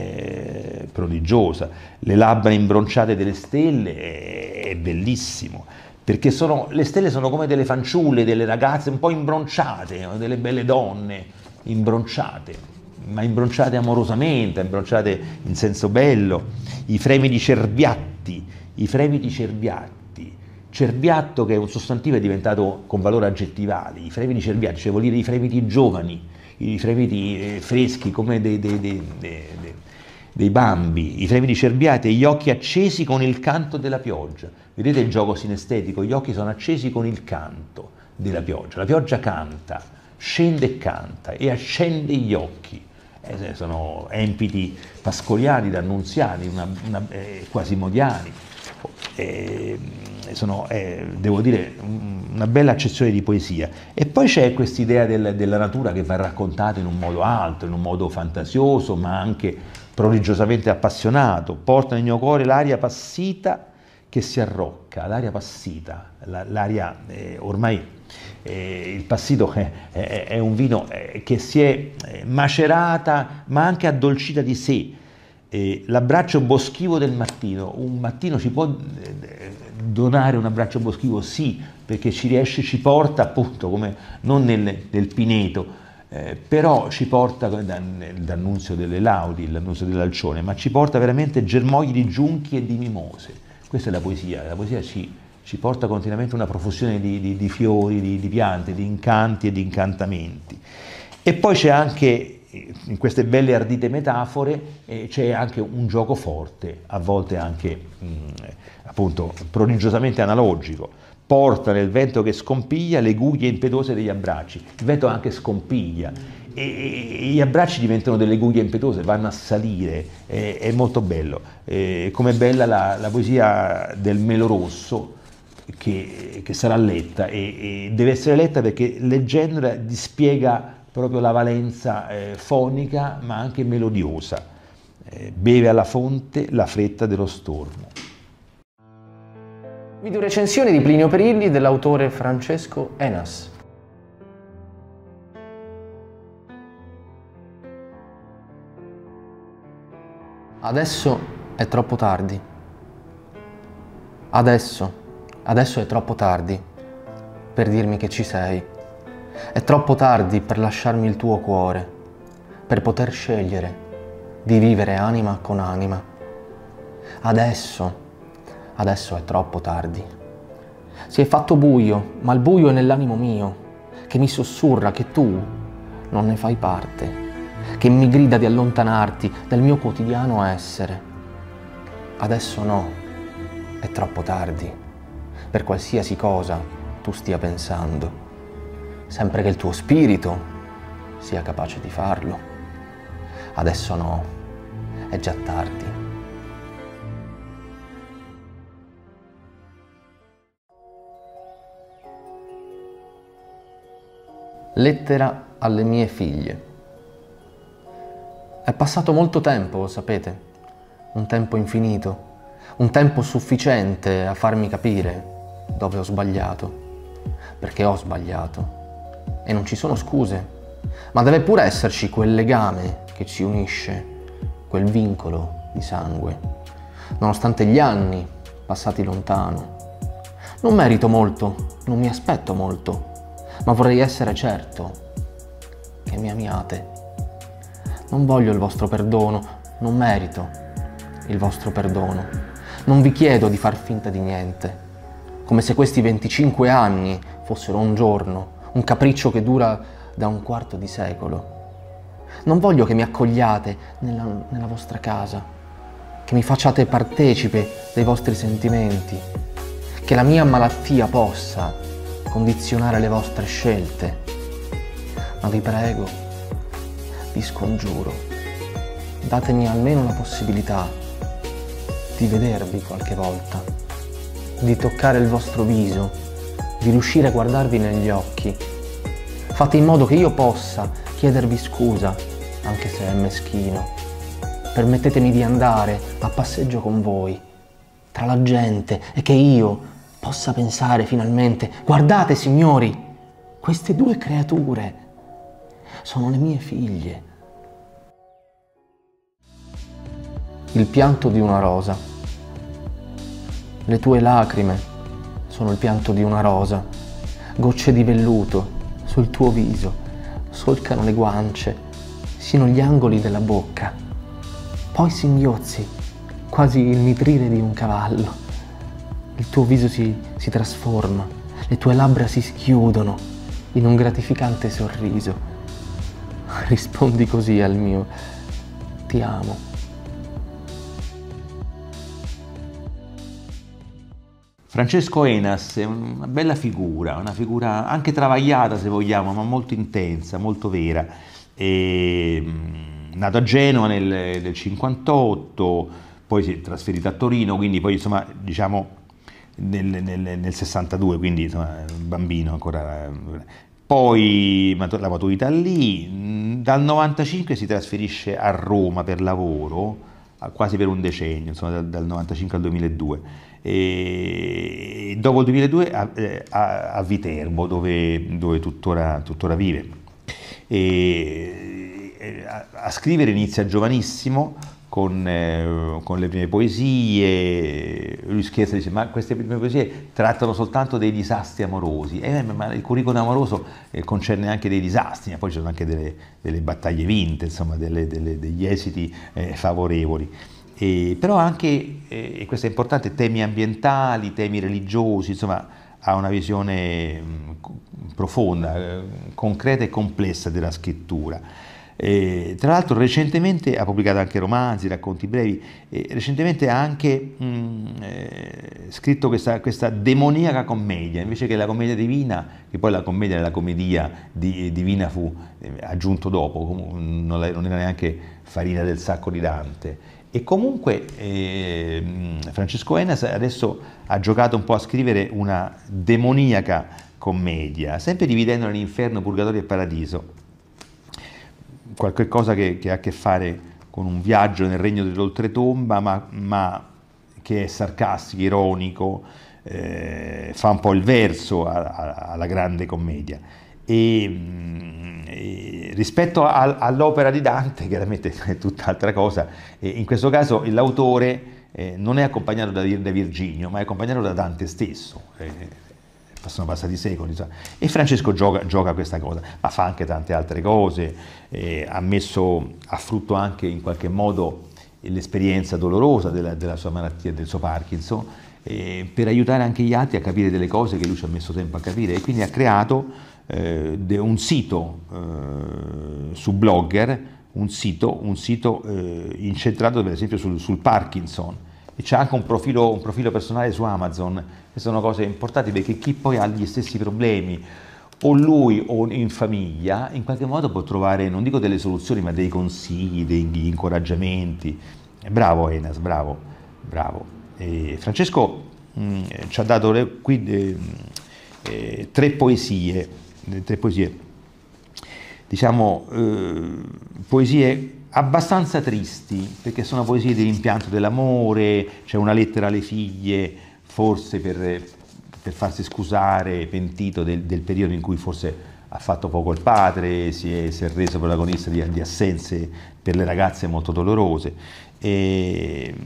eh, prodigiosa. Le labbra imbronciate delle stelle è, è bellissimo, perché sono, le stelle sono come delle fanciulle, delle ragazze un po' imbronciate, delle belle donne imbronciate, ma imbronciate amorosamente, imbronciate in senso bello. I fremiti cerbiatti, i fremiti cerbiatti, cerbiatto che è un sostantivo è diventato con valore aggettivale, i fremiti cerbiatti, cioè vuol dire i fremiti giovani, i fremiti eh, freschi come dei, dei, dei, dei, dei bambi, i fremiti cerbiati e gli occhi accesi con il canto della pioggia. Vedete il gioco sinestetico? Gli occhi sono accesi con il canto della pioggia, la pioggia canta, scende e canta e accende gli occhi. Eh, sono empiti pascoliani, d'annunziani, una, una, eh, quasimodiani, eh, sono, eh, devo dire, una bella accezione di poesia. E poi c'è quest'idea del, della natura che va raccontata in un modo alto, in un modo fantasioso, ma anche prodigiosamente appassionato. Porta nel mio cuore l'aria passita che si arrocca, l'aria passita, l'aria eh, ormai eh, il passito è, è, è un vino eh, che si è macerata ma anche addolcita di sé. Eh, l'abbraccio boschivo del mattino, un mattino ci può eh, donare un abbraccio boschivo? Sì, perché ci riesce, ci porta appunto, come non nel, nel pineto, eh, però ci porta, l'annunzio delle laudi, l'annunzio dell'alcione, ma ci porta veramente germogli di giunchi e di mimose. Questa è la poesia, la poesia ci, ci porta continuamente una profusione di, di, di fiori, di, di piante, di incanti e di incantamenti. E poi c'è anche, in queste belle ardite metafore, eh, c'è anche un gioco forte, a volte anche mh, appunto prodigiosamente analogico. Porta nel vento che scompiglia le guglie impetuose degli abbracci. Il vento anche scompiglia e, e gli abbracci diventano delle guglie impetuose, vanno a salire, è, è molto bello. Eh, com'è bella la, la poesia del Melo Rosso, che, che sarà letta e, e deve essere letta perché leggendola dispiega proprio la valenza eh, fonica ma anche melodiosa. Eh, beve alla fonte la fretta dello stormo. Video recensione di Plinio Perilli dell'autore Francesco Enas. Adesso è troppo tardi. Adesso, adesso è troppo tardi per dirmi che ci sei. È troppo tardi per lasciarmi il tuo cuore, per poter scegliere di vivere anima con anima. Adesso, adesso è troppo tardi. Si è fatto buio, ma il buio è nell'animo mio, che mi sussurra che tu non ne fai parte, che mi grida di allontanarti dal mio quotidiano essere. Adesso no, è troppo tardi, per qualsiasi cosa tu stia pensando, sempre che il tuo spirito sia capace di farlo. Adesso no, è già tardi. Lettera alle mie figlie. È passato molto tempo, sapete, un tempo infinito, un tempo sufficiente a farmi capire dove ho sbagliato, perché ho sbagliato. E non ci sono scuse, ma deve pure esserci quel legame che ci unisce, quel vincolo di sangue, nonostante gli anni passati lontano. Non merito molto, non mi aspetto molto, ma vorrei essere certo che mi amiate. Non voglio il vostro perdono, non merito il vostro perdono. Non vi chiedo di far finta di niente, come se questi venticinque anni fossero un giorno, un capriccio che dura da un quarto di secolo. Non voglio che mi accogliate nella, nella vostra casa, che mi facciate partecipe dei vostri sentimenti, che la mia malattia possa condizionare le vostre scelte, ma vi prego, vi scongiuro, datemi almeno la possibilità di vedervi qualche volta, di toccare il vostro viso, di riuscire a guardarvi negli occhi. Fate in modo che io possa chiedervi scusa, anche se è meschino. Permettetemi di andare a passeggio con voi, tra la gente, e che io possa pensare finalmente: guardate signori, queste due creature sono le mie figlie. Il pianto di una rosa. Le tue lacrime sono il pianto di una rosa. Gocce di velluto sul tuo viso solcano le guance sino agli angoli della bocca. Poi singhiozzi, quasi il nitrire di un cavallo. Il tuo viso si, si trasforma, le tue labbra si schiudono in un gratificante sorriso. Rispondi così al mio ti amo. Francesco Enas è una bella figura, una figura anche travagliata se vogliamo, ma molto intensa, molto vera. E, nato a Genova nel, nel cinquantotto, poi si è trasferito a Torino, quindi poi insomma diciamo nel, nel, nel sessantadue, quindi insomma un bambino ancora. Poi la maturità lì, dal novantacinque si trasferisce a Roma per lavoro, quasi per un decennio, insomma dal, dal novantacinque al duemiladue. E dopo il duemiladue a, a, a Viterbo, dove, dove tuttora, tuttora vive. E a, a scrivere inizia giovanissimo con, eh, con le prime poesie. Lui scherza e dice: ma queste prime poesie trattano soltanto dei disastri amorosi. Eh, ma il curriculum amoroso eh, concerne anche dei disastri, ma poi ci sono anche delle, delle battaglie vinte, insomma delle, delle, degli esiti eh, favorevoli. E, però anche, eh, e questo è importante, temi ambientali, temi religiosi, insomma ha una visione mh, profonda, eh, concreta e complessa della scrittura. E, tra l'altro recentemente ha pubblicato anche romanzi, racconti brevi, e recentemente ha anche mh, eh, scritto questa, questa demoniaca commedia, invece che la commedia divina, che poi la commedia nella commedia di, divina fu eh, aggiunto dopo, non, la, non era neanche farina del sacco di Dante. E comunque eh, Francesco Enas adesso ha giocato un po' a scrivere una demoniaca commedia, sempre dividendola in inferno, purgatorio e paradiso, qualche cosa che, che ha a che fare con un viaggio nel regno dell'oltretomba, ma, ma che è sarcastico, ironico, eh, fa un po' il verso a, a, alla grande commedia. E, e rispetto a, all'opera di Dante, chiaramente è tutt'altra cosa. E in questo caso l'autore eh, non è accompagnato da, da Virgilio, ma è accompagnato da Dante stesso. Eh, sono passati secoli, insomma. E Francesco gioca, gioca questa cosa, ma fa anche tante altre cose. Eh, ha messo a frutto anche in qualche modo l'esperienza dolorosa della, della sua malattia, del suo Parkinson, eh, per aiutare anche gli altri a capire delle cose che lui ci ha messo tempo a capire, e quindi ha creato eh, un sito eh, su Blogger, un sito, un sito eh, incentrato per esempio sul, sul Parkinson, e c'è anche un profilo, un profilo personale su Amazon. Queste sono cose importanti, perché chi poi ha gli stessi problemi, o lui o in famiglia, in qualche modo può trovare, non dico delle soluzioni, ma dei consigli, degli incoraggiamenti. Bravo Enas, bravo, bravo. E Francesco mh, ci ha dato le, qui eh, eh, tre poesie, tre poesie, diciamo eh, poesie abbastanza tristi, perché sono poesie di rimpianto dell'amore. C'è una lettera alle figlie, forse per... per farsi scusare, pentito del, del periodo in cui forse ha fatto poco il padre, si è, si è reso protagonista di, di assenze per le ragazze molto dolorose. E,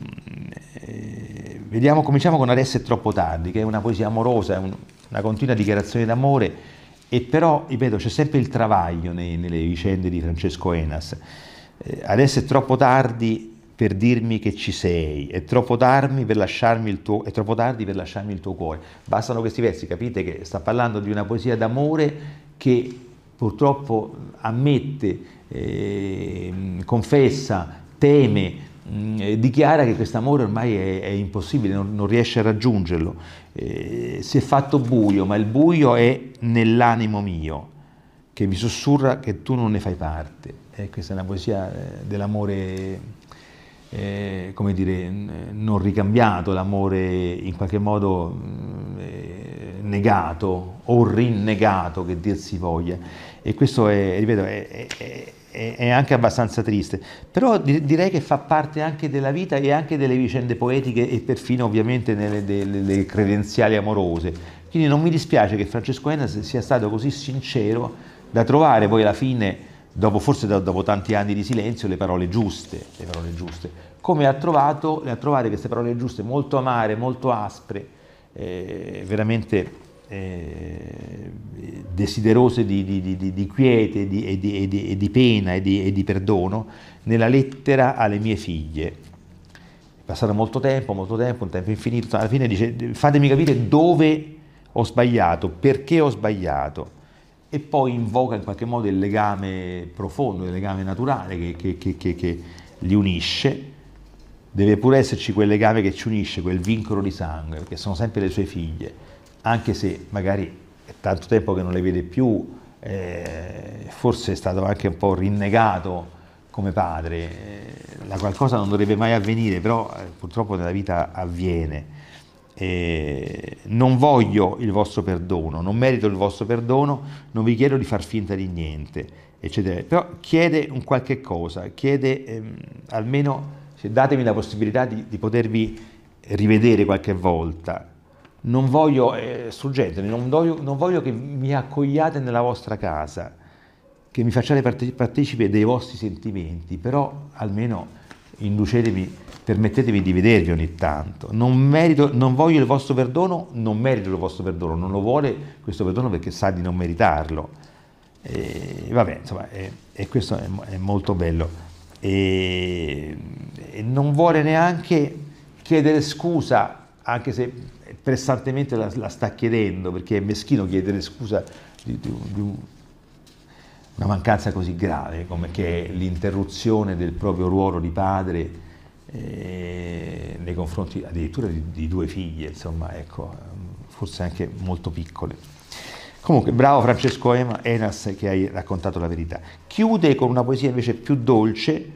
e, vediamo, cominciamo con Adesso è troppo tardi, che è una poesia amorosa, è un, una continua dichiarazione d'amore, e però, ripeto, c'è sempre il travaglio nei, nelle vicende di Francesco Enas. Eh, adesso è troppo tardi per dirmi che ci sei, è troppo tardi per lasciarmi il tuo, è troppo tardi per lasciarmi il tuo cuore. Bastano questi versi, capite che sta parlando di una poesia d'amore che purtroppo ammette, eh, confessa, teme, mh, dichiara che questo amore ormai è, è impossibile, non, non riesce a raggiungerlo. Eh, si è fatto buio, ma il buio è nell'animo mio, che mi sussurra che tu non ne fai parte. Eh, questa è una poesia eh, dell'amore... Eh, come dire, non ricambiato, l'amore in qualche modo eh, negato o rinnegato, che dir si voglia, e questo è, ripeto, è, è, è anche abbastanza triste, però direi che fa parte anche della vita e anche delle vicende poetiche, e perfino ovviamente nelle, delle, delle credenziali amorose. Quindi non mi dispiace che Francesco Enas sia stato così sincero da trovare poi alla fine, dopo, forse dopo tanti anni di silenzio, le parole giuste, le parole giuste, come ha trovato a trovare queste parole giuste, molto amare, molto aspre, eh, veramente eh, desiderose di, di, di, di quiete di, e, di, e, di, e di pena e di, e di perdono, nella lettera alle mie figlie. È passato molto tempo, molto tempo, un tempo infinito, alla fine dice: fatemi capire dove ho sbagliato, perché ho sbagliato. E poi invoca in qualche modo il legame profondo, il legame naturale che, che, che, che, che li unisce. Deve pure esserci quel legame che ci unisce, quel vincolo di sangue, perché sono sempre le sue figlie, anche se magari è tanto tempo che non le vede più, eh, forse è stato anche un po' rinnegato come padre, eh, la qualcosa non dovrebbe mai avvenire, però eh, purtroppo nella vita avviene. Eh, non voglio il vostro perdono, non merito il vostro perdono, non vi chiedo di far finta di niente, eccetera. Però chiede un qualche cosa, chiede ehm, almeno, cioè, datemi la possibilità di, di potervi rivedere qualche volta. Non voglio, eh, struggente, non voglio, non voglio che mi accogliate nella vostra casa, che mi facciate parte, partecipe dei vostri sentimenti, però almeno inducetemi, permettetevi di vedervi ogni tanto. Non, merito, non voglio il vostro perdono, non merito il vostro perdono, non lo vuole questo perdono perché sa di non meritarlo. E, vabbè, insomma, e, e questo è, è molto bello. E, e non vuole neanche chiedere scusa, anche se pressantemente la, la sta chiedendo, perché è meschino chiedere scusa di, di, di un, una mancanza così grave come che è l'interruzione del proprio ruolo di padre eh, nei confronti addirittura di, di due figlie, insomma, ecco, forse anche molto piccole. Comunque, bravo Francesco Enas che hai raccontato la verità. Chiude con una poesia invece più dolce,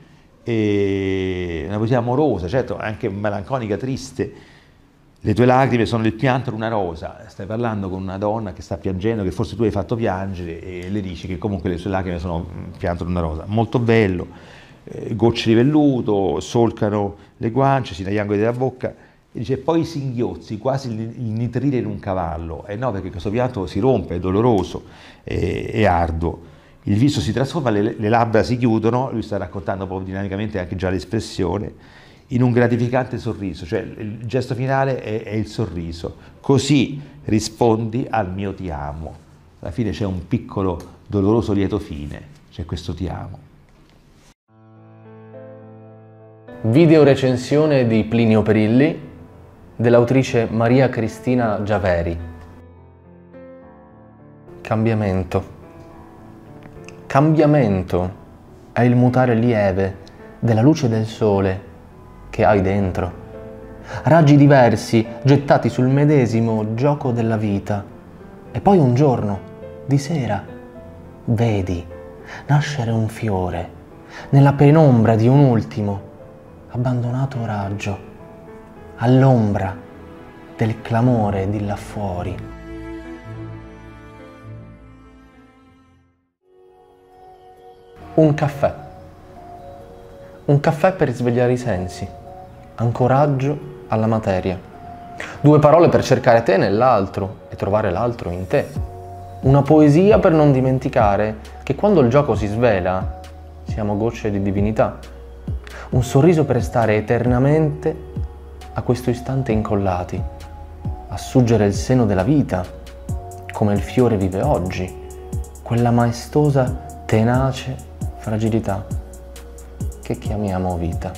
eh, una poesia amorosa, certo, anche melanconica, triste. Le tue lacrime sono il pianto di una rosa. Stai parlando con una donna che sta piangendo, che forse tu hai fatto piangere, e le dici che comunque le sue lacrime sono il pianto di una rosa. Molto bello, eh, gocce di velluto solcano le guance sino agli angoli della bocca, e dice poi singhiozzi, quasi il nitrire in un cavallo. E eh no, perché questo pianto si rompe, è doloroso, è, è arduo. Il viso si trasforma, le, le labbra si chiudono, lui sta raccontando proprio dinamicamente anche già l'espressione, in un gratificante sorriso, cioè il gesto finale è, è il sorriso. Così rispondi al mio ti amo. Alla fine c'è un piccolo doloroso lieto fine, c'è questo ti amo. Video recensione di Plinio Perilli dell'autrice Maria Cristina Giaveri. Cambiamento. Cambiamento è il mutare lieve della luce del sole che hai dentro. Raggi diversi gettati sul medesimo gioco della vita. E poi un giorno, di sera, vedi nascere un fiore nella penombra di un ultimo abbandonato raggio, all'ombra del clamore di là fuori. Un caffè. Un caffè per risvegliare i sensi. Ancoraggio alla materia. Due parole per cercare te nell'altro e trovare l'altro in te. Una poesia per non dimenticare che quando il gioco si svela siamo gocce di divinità. Un sorriso per stare eternamente a questo istante incollati, a suggere il seno della vita, come il fiore vive oggi, quella maestosa, tenace fragilità che chiamiamo vita.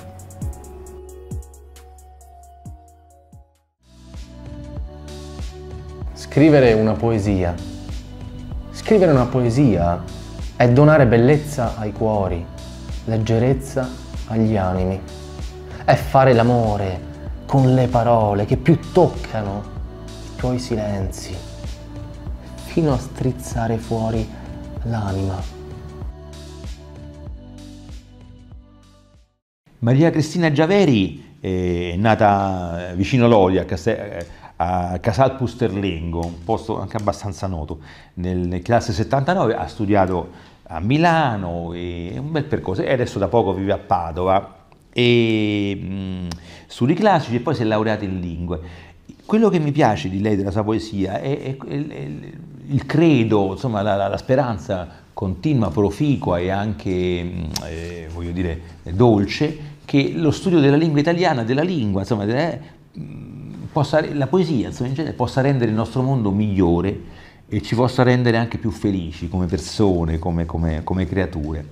Scrivere una poesia. Scrivere una poesia è donare bellezza ai cuori, leggerezza agli animi. È fare l'amore con le parole che più toccano i tuoi silenzi, fino a strizzare fuori l'anima. Maria Cristina Giaveri è nata vicino Lodi, a, Castel, a Casal Pusterlengo, un posto anche abbastanza noto. Nel classe settantanove ha studiato a Milano, e un bel percorso, e adesso da poco vive a Padova, e mh, studi classici, e poi si è laureata in lingue. Quello che mi piace di lei, della sua poesia, è, è, è, è il credo, insomma, la, la, la speranza continua, proficua e anche, eh, voglio dire, dolce, che lo studio della lingua italiana, della lingua, insomma, eh, possa, la poesia, insomma, in genere, possa rendere il nostro mondo migliore e ci possa rendere anche più felici come persone, come, come, come creature.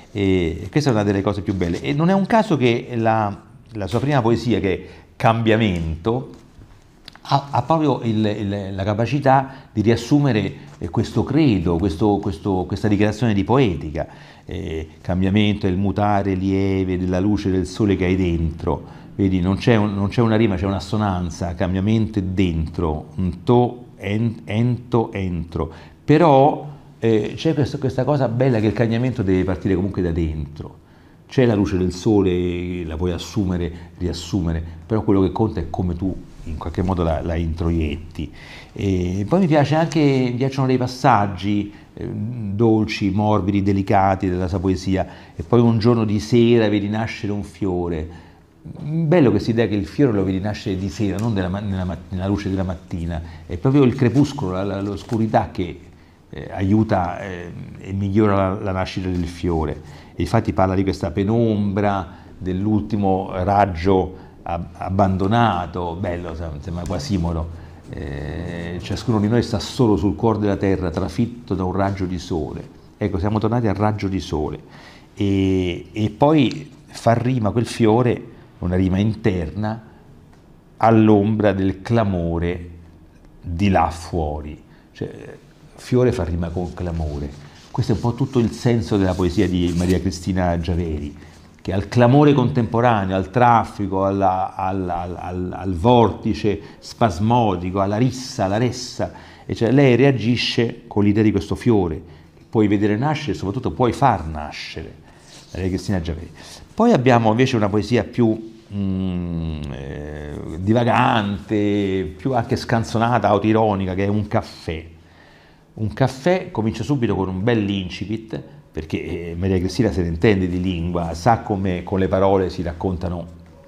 E questa è una delle cose più belle. E non è un caso che la, la sua prima poesia, che è Cambiamento, ha, ha proprio il, il, la capacità di riassumere questo credo, questo, questo, questa dichiarazione di poetica. Eh, cambiamento è il mutare lieve della luce del sole che hai dentro. Vedi, non c'è un, una rima, c'è un'assonanza. Cambiamento è dentro, un to, en, ento, entro. Però eh, c'è questa, questa cosa bella che il cambiamento deve partire comunque da dentro. C'è la luce del sole, la puoi assumere, riassumere, però quello che conta è come tu in qualche modo la, la introietti. E poi mi piace anche, mi piacciono dei passaggi eh, dolci, morbidi, delicati della sua poesia. E poi un giorno di sera vedi nascere un fiore. Bello questa idea che il fiore lo vedi nascere di sera, non nella, nella, nella luce della mattina. È proprio il crepuscolo, l'oscurità che eh, aiuta eh, e migliora la, la nascita del fiore. E infatti parla di questa penombra, dell'ultimo raggio abbandonato, bello, sembra Quasimodo, eh, ciascuno di noi sta solo sul cuore della terra, trafitto da un raggio di sole. Ecco, siamo tornati al raggio di sole. E, e poi fa rima quel fiore, una rima interna, all'ombra del clamore di là fuori. Cioè, fiore fa rima con clamore. Questo è un po' tutto il senso della poesia di Maria Cristina Giaveri, che al clamore contemporaneo, al traffico, alla, alla, al, al, al vortice spasmodico, alla rissa, alla ressa, e cioè lei reagisce con l'idea di questo fiore, che puoi vedere nascere e soprattutto puoi far nascere, Maria Cristina Giaveri. Poi abbiamo invece una poesia più mm, eh, divagante, più anche scanzonata, autoironica, che è Un caffè. Un caffè comincia subito con un bel incipit, perché Maria Cristina se ne intende di lingua, sa come con le parole si raccontano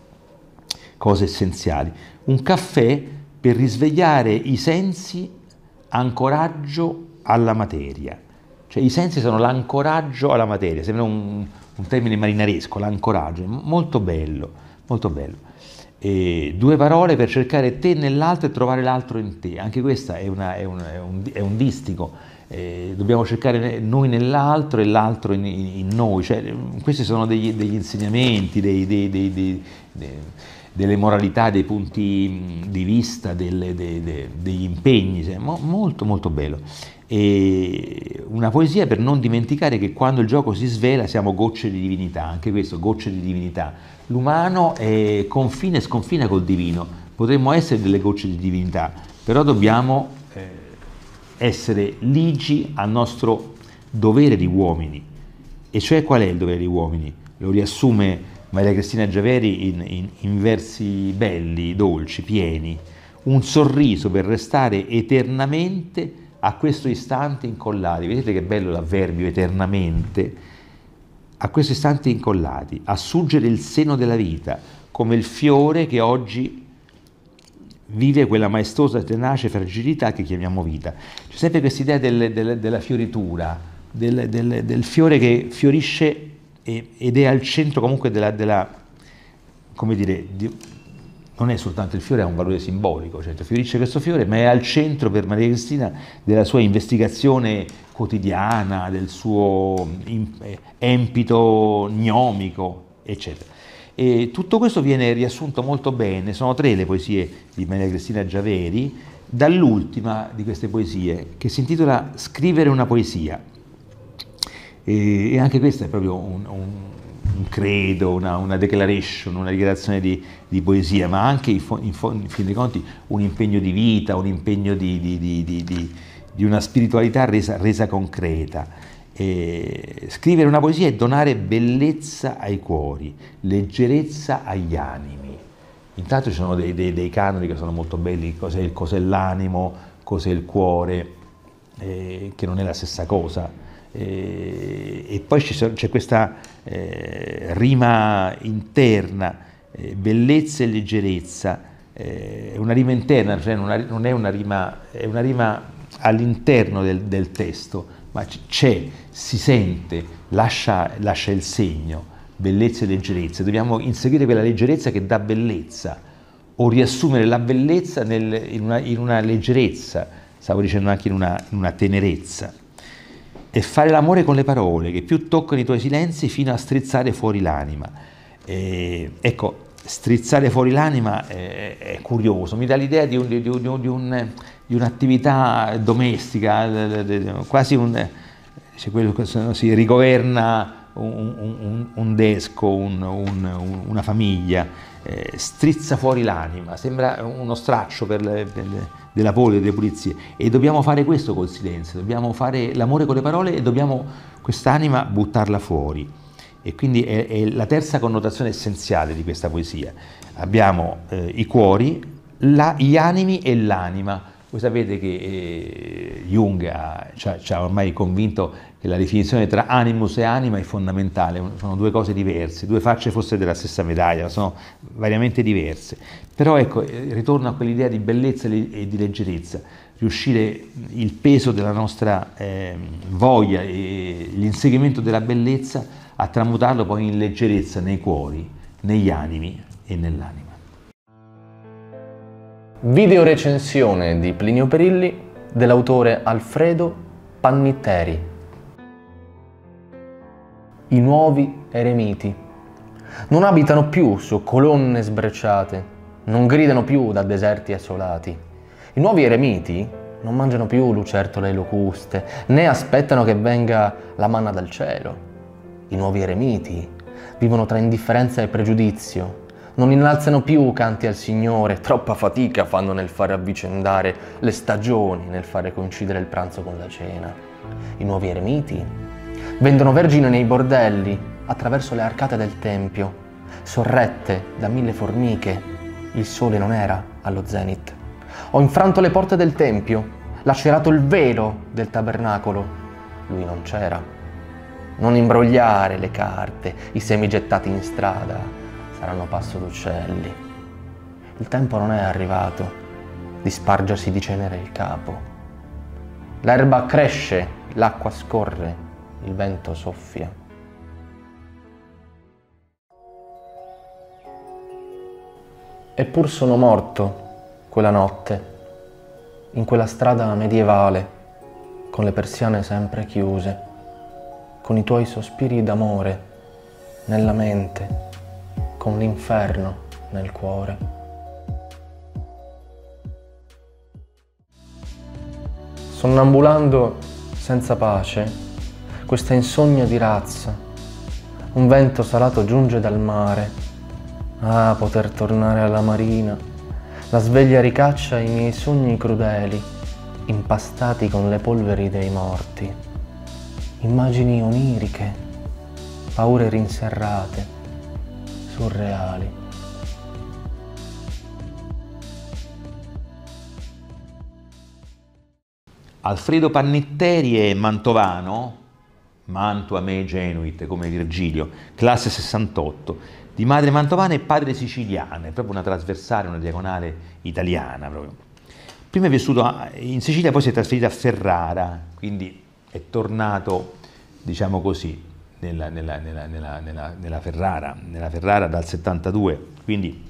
cose essenziali. Un caffè per risvegliare i sensi, ancoraggio alla materia. Cioè i sensi sono l'ancoraggio alla materia, sembra un, un termine marinaresco, l'ancoraggio, molto bello, molto bello. E due parole per cercare te nell'altro e trovare l'altro in te, anche questa è, una, è, un, è, un, è un distico. eh, dobbiamo cercare noi nell'altro e l'altro in, in, in noi, cioè, questi sono degli, degli insegnamenti, dei, dei, dei, dei, dei, delle moralità, dei punti di vista, delle, dei, dei, degli impegni, cioè, mo, molto molto bello. E una poesia per non dimenticare che quando il gioco si svela siamo gocce di divinità, anche questo, gocce di divinità. L'umano è confina e sconfina col divino, potremmo essere delle gocce di divinità, però dobbiamo eh, essere ligi al nostro dovere di uomini. E cioè qual è il dovere di uomini? Lo riassume Maria Cristina Giaveri in, in, in versi belli, dolci, pieni. Un sorriso per restare eternamente a questo istante incollati. Vedete che bello l'avverbio eternamente? A questo istante incollati, a suggere il seno della vita, come il fiore che oggi vive quella maestosa e tenace fragilità che chiamiamo vita. C'è sempre questa idea del, del, della fioritura, del, del, del fiore che fiorisce ed è al centro comunque della, della come dire, di, non è soltanto il fiore, ha un valore simbolico, cioè fiorisce questo fiore, ma è al centro per Maria Cristina della sua investigazione quotidiana, del suo empito gnomico, eccetera. E tutto questo viene riassunto molto bene, sono tre le poesie di Maria Cristina Giaveri, dall'ultima di queste poesie, che si intitola Scrivere una poesia. E anche questa è proprio un, un, un credo, una, una declaration, una dichiarazione di, di poesia, ma anche in, in, in fin dei conti un impegno di vita, un impegno di, di, di, di, di, di una spiritualità resa, resa concreta. E scrivere una poesia è donare bellezza ai cuori, leggerezza agli animi. Intanto ci sono dei, dei, dei canoni che sono molto belli, cos'è, cos'è l'animo, cos'è il cuore, eh, che non è la stessa cosa. Eh, e poi c'è questa eh, rima interna, eh, bellezza e leggerezza, eh, è una rima interna, cioè non, una, non è una rima, è una rima all'interno del, del testo, ma c'è, si sente, lascia, lascia il segno, bellezza e leggerezza. Dobbiamo inseguire quella leggerezza che dà bellezza, o riassumere la bellezza nel, in, una, in una leggerezza, stavo dicendo anche in una, in una tenerezza. E fare l'amore con le parole, che più toccano i tuoi silenzi fino a strizzare fuori l'anima. Eh, ecco, strizzare fuori l'anima è, è curioso, mi dà l'idea di, un, di, un, di, un, di un'attività domestica, quasi un, cioè quello che si rigoverna un, un, un desco, un, un, una famiglia, eh, strizza fuori l'anima, sembra uno straccio per le, per le, della polvere, delle pulizie, e dobbiamo fare questo col silenzio, dobbiamo fare l'amore con le parole e dobbiamo quest'anima buttarla fuori. E quindi è, è la terza connotazione essenziale di questa poesia. Abbiamo eh, i cuori, la, gli animi e l'anima. Voi sapete che eh, Jung ha, ci ha ormai convinto che la definizione tra animus e anima è fondamentale, sono due cose diverse, due facce forse della stessa medaglia, sono variamente diverse. Però ecco, ritorno a quell'idea di bellezza e di leggerezza, riuscire il peso della nostra eh, voglia e l'inseguimento della bellezza a tramutarlo poi in leggerezza nei cuori, negli animi e nell'anima. Video recensione di Plinio Perilli dell'autore Alfredo Pannitteri. I nuovi eremiti non abitano più su colonne sbrecciate, non gridano più da deserti assolati. I nuovi eremiti non mangiano più lucertole e locuste, né aspettano che venga la manna dal cielo. I nuovi eremiti vivono tra indifferenza e pregiudizio, non innalzano più canti al Signore, troppa fatica fanno nel fare avvicendare le stagioni, nel fare coincidere il pranzo con la cena. I nuovi eremiti vendono vergini nei bordelli attraverso le arcate del tempio, sorrette da mille formiche. Il sole non era allo zenit. Ho infranto le porte del tempio, lacerato il velo del tabernacolo. Lui non c'era. Non imbrogliare le carte, i semi gettati in strada saranno passo d'uccelli. Il tempo non è arrivato di spargersi di cenere il capo. L'erba cresce, l'acqua scorre, il vento soffia. Eppur sono morto quella notte, in quella strada medievale, con le persiane sempre chiuse, con i tuoi sospiri d'amore nella mente, con l'inferno nel cuore. Sonnambulando senza pace, questa insonnia di razza, un vento salato giunge dal mare. Ah, poter tornare alla marina, la sveglia ricaccia i miei sogni crudeli, impastati con le polveri dei morti. Immagini oniriche, paure rinserrate, surreali. Alfredo Pannitteri è mantovano, Mantua me genuit, come Virgilio, classe sessantotto, di madre mantovana e padre siciliana, è proprio una trasversale, una diagonale italiana proprio. Prima è vissuto in Sicilia, poi si è trasferito a Ferrara, quindi è tornato, diciamo così, nella, nella, nella, nella, nella, nella, Ferrara, nella Ferrara dal settantadue, quindi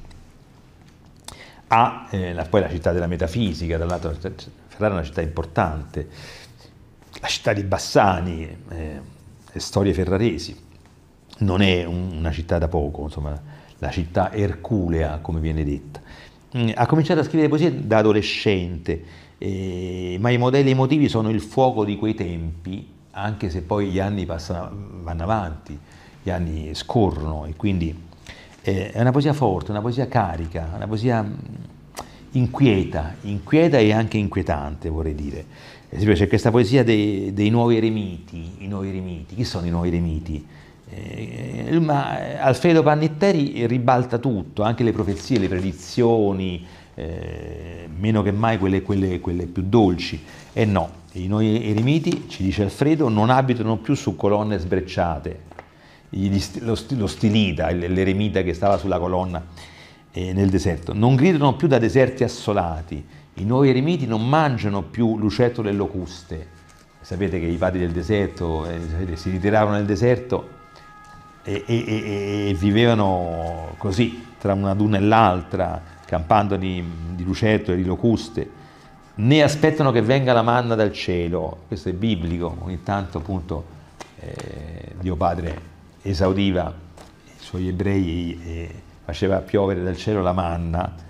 ha eh, la, poi la città della metafisica, dall'altro Ferrara è una città importante, la città di Bassani, eh, le storie ferraresi, non è un, una città da poco, insomma, la città erculea, come viene detta. Mm, ha cominciato a scrivere poesie da adolescente, eh, ma i modelli emotivi sono il fuoco di quei tempi, anche se poi gli anni passano, vanno avanti, gli anni scorrono, e quindi eh, è una poesia forte, una poesia carica, una poesia inquieta, inquieta e anche inquietante, vorrei dire. C'è questa poesia dei, dei nuovi eremiti, i nuovi eremiti. Chi sono i nuovi eremiti? Eh, ma Alfredo Pannitteri ribalta tutto, anche le profezie, le predizioni, eh, meno che mai quelle, quelle, quelle più dolci. E no, i nuovi eremiti, ci dice Alfredo, non abitano più su colonne sbrecciate. Gli, lo, lo stilita, l'eremita che stava sulla colonna eh, nel deserto, non gridano più da deserti assolati. I nuovi eremiti non mangiano più lucertole e locuste. Sapete che i padri del deserto eh, si ritiravano nel deserto e, e, e, e vivevano così, tra una duna e l'altra, campando di, di lucertole e di locuste. Né aspettano che venga la manna dal cielo. Questo è biblico. Ogni tanto appunto eh, Dio Padre esaudiva i suoi ebrei e faceva piovere dal cielo la manna,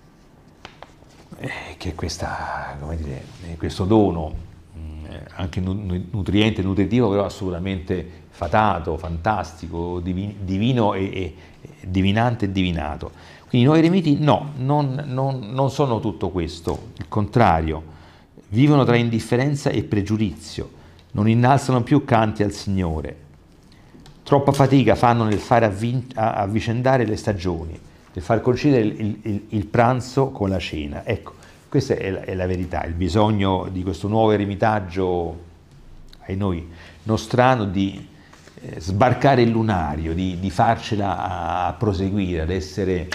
che è questa, come dire, questo dono anche nutriente, nutritivo, però assolutamente fatato, fantastico, divino e, e divinante e divinato. Quindi i nuovi eremiti no, non, non, non sono tutto questo, il contrario, vivono tra indifferenza e pregiudizio, non innalzano più canti al Signore, troppa fatica fanno nel fare avvicendare le stagioni, nel far coincidere il, il, il pranzo con la cena. Ecco, questa è la, è la verità, il bisogno di questo nuovo eremitaggio, ai noi, nostrano, di eh, sbarcare il lunario, di, di farcela a, a proseguire, ad essere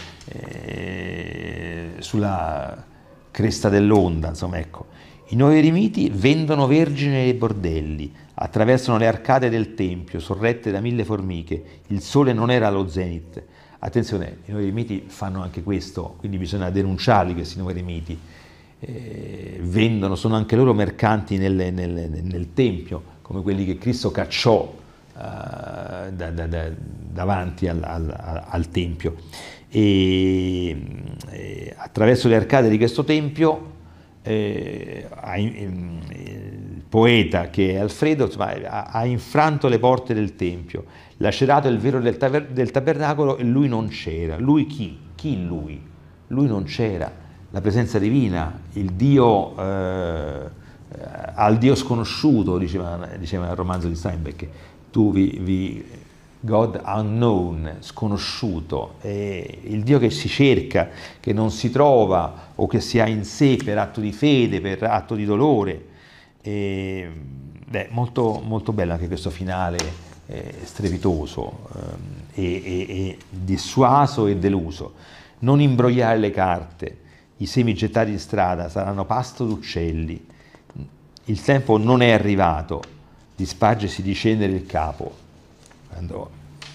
eh, sulla cresta dell'onda, insomma, ecco. I nuovi eremiti vendono vergini nei bordelli, attraversano le arcate del tempio, sorrette da mille formiche, il sole non era allo zenit. Attenzione, i nuovi eremiti fanno anche questo, quindi bisogna denunciarli questi nuovi eremiti. Eh, vendono, sono anche loro mercanti nel, nel, nel Tempio, come quelli che Cristo cacciò eh, da, da, da, davanti al, al, al Tempio. E, e attraverso le arcate di questo Tempio eh, ha, il poeta, che è Alfredo, insomma, ha, ha infranto le porte del Tempio, lacerato il velo del, taber, del tabernacolo, e lui non c'era. Lui chi? Chi lui? Lui non c'era. La presenza divina, il Dio, eh, al Dio sconosciuto, diceva, diceva nel romanzo di Steinbeck, tu vi, vi God unknown, sconosciuto, è il Dio che si cerca, che non si trova o che si ha in sé per atto di fede, per atto di dolore. E, beh, molto, molto bello anche questo finale eh, strepitoso, eh, e, e, e dissuaso e deluso. Non imbrogliare le carte. I semi gettati in strada saranno pasto d'uccelli. Il tempo non è arrivato di spargersi di cenere il capo. Quando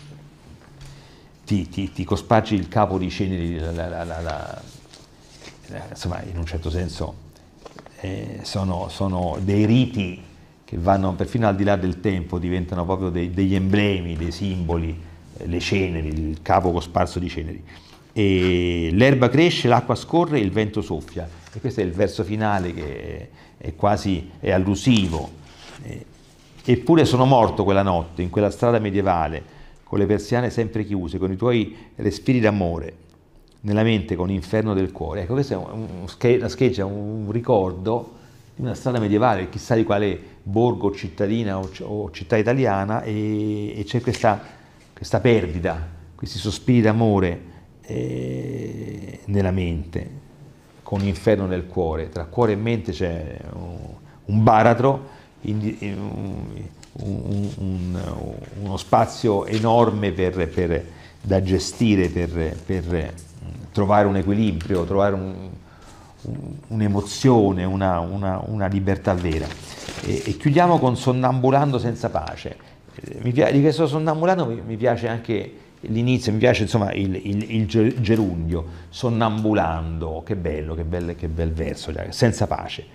ti, ti, ti cospargi il capo di ceneri, la, la, la, la, insomma, in un certo senso eh, sono, sono dei riti che vanno perfino al di là del tempo, diventano proprio dei, degli emblemi, dei simboli, eh, le ceneri, il capo cosparso di ceneri. E l'erba cresce, l'acqua scorre, il vento soffia. E questo è il verso finale che è, è quasi è allusivo. E, eppure sono morto quella notte, in quella strada medievale, con le persiane sempre chiuse, con i tuoi respiri d'amore, nella mente con l'inferno del cuore. Ecco, questo è un, un, una scheggia, un ricordo di una strada medievale, chissà di quale borgo, cittadina o, o città italiana, e, e c'è questa, questa perdita, questi sospiri d'amore eh, nella mente, con l'inferno nel cuore. Tra cuore e mente c'è un, un baratro, in, in, un, un, uno spazio enorme per, per, da gestire, per, per trovare un equilibrio, trovare un un'emozione, una, una, una libertà vera. E, e chiudiamo con Sonnambulando senza pace. Mi piace, di questo Sonnambulando mi, mi piace anche l'inizio, mi piace insomma il, il, il gerundio, sonnambulando, che bello, che bel, che bel verso, senza pace.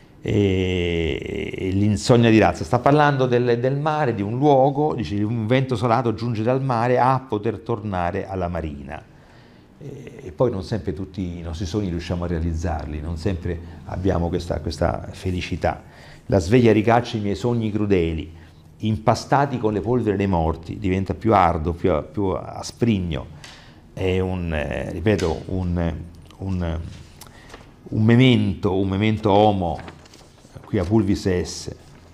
E, e l'insonnia di razza, sta parlando del, del mare, di un luogo, dice un vento solato giunge dal mare a poter tornare alla marina. E poi non sempre tutti i nostri sogni riusciamo a realizzarli, non sempre abbiamo questa, questa felicità. La sveglia ricaccia i miei sogni crudeli, impastati con le polveri dei morti, diventa più ardo, più, più asprigno. È un, eh, ripeto, un, un, un memento, un memento homo, qui a pulvis esse,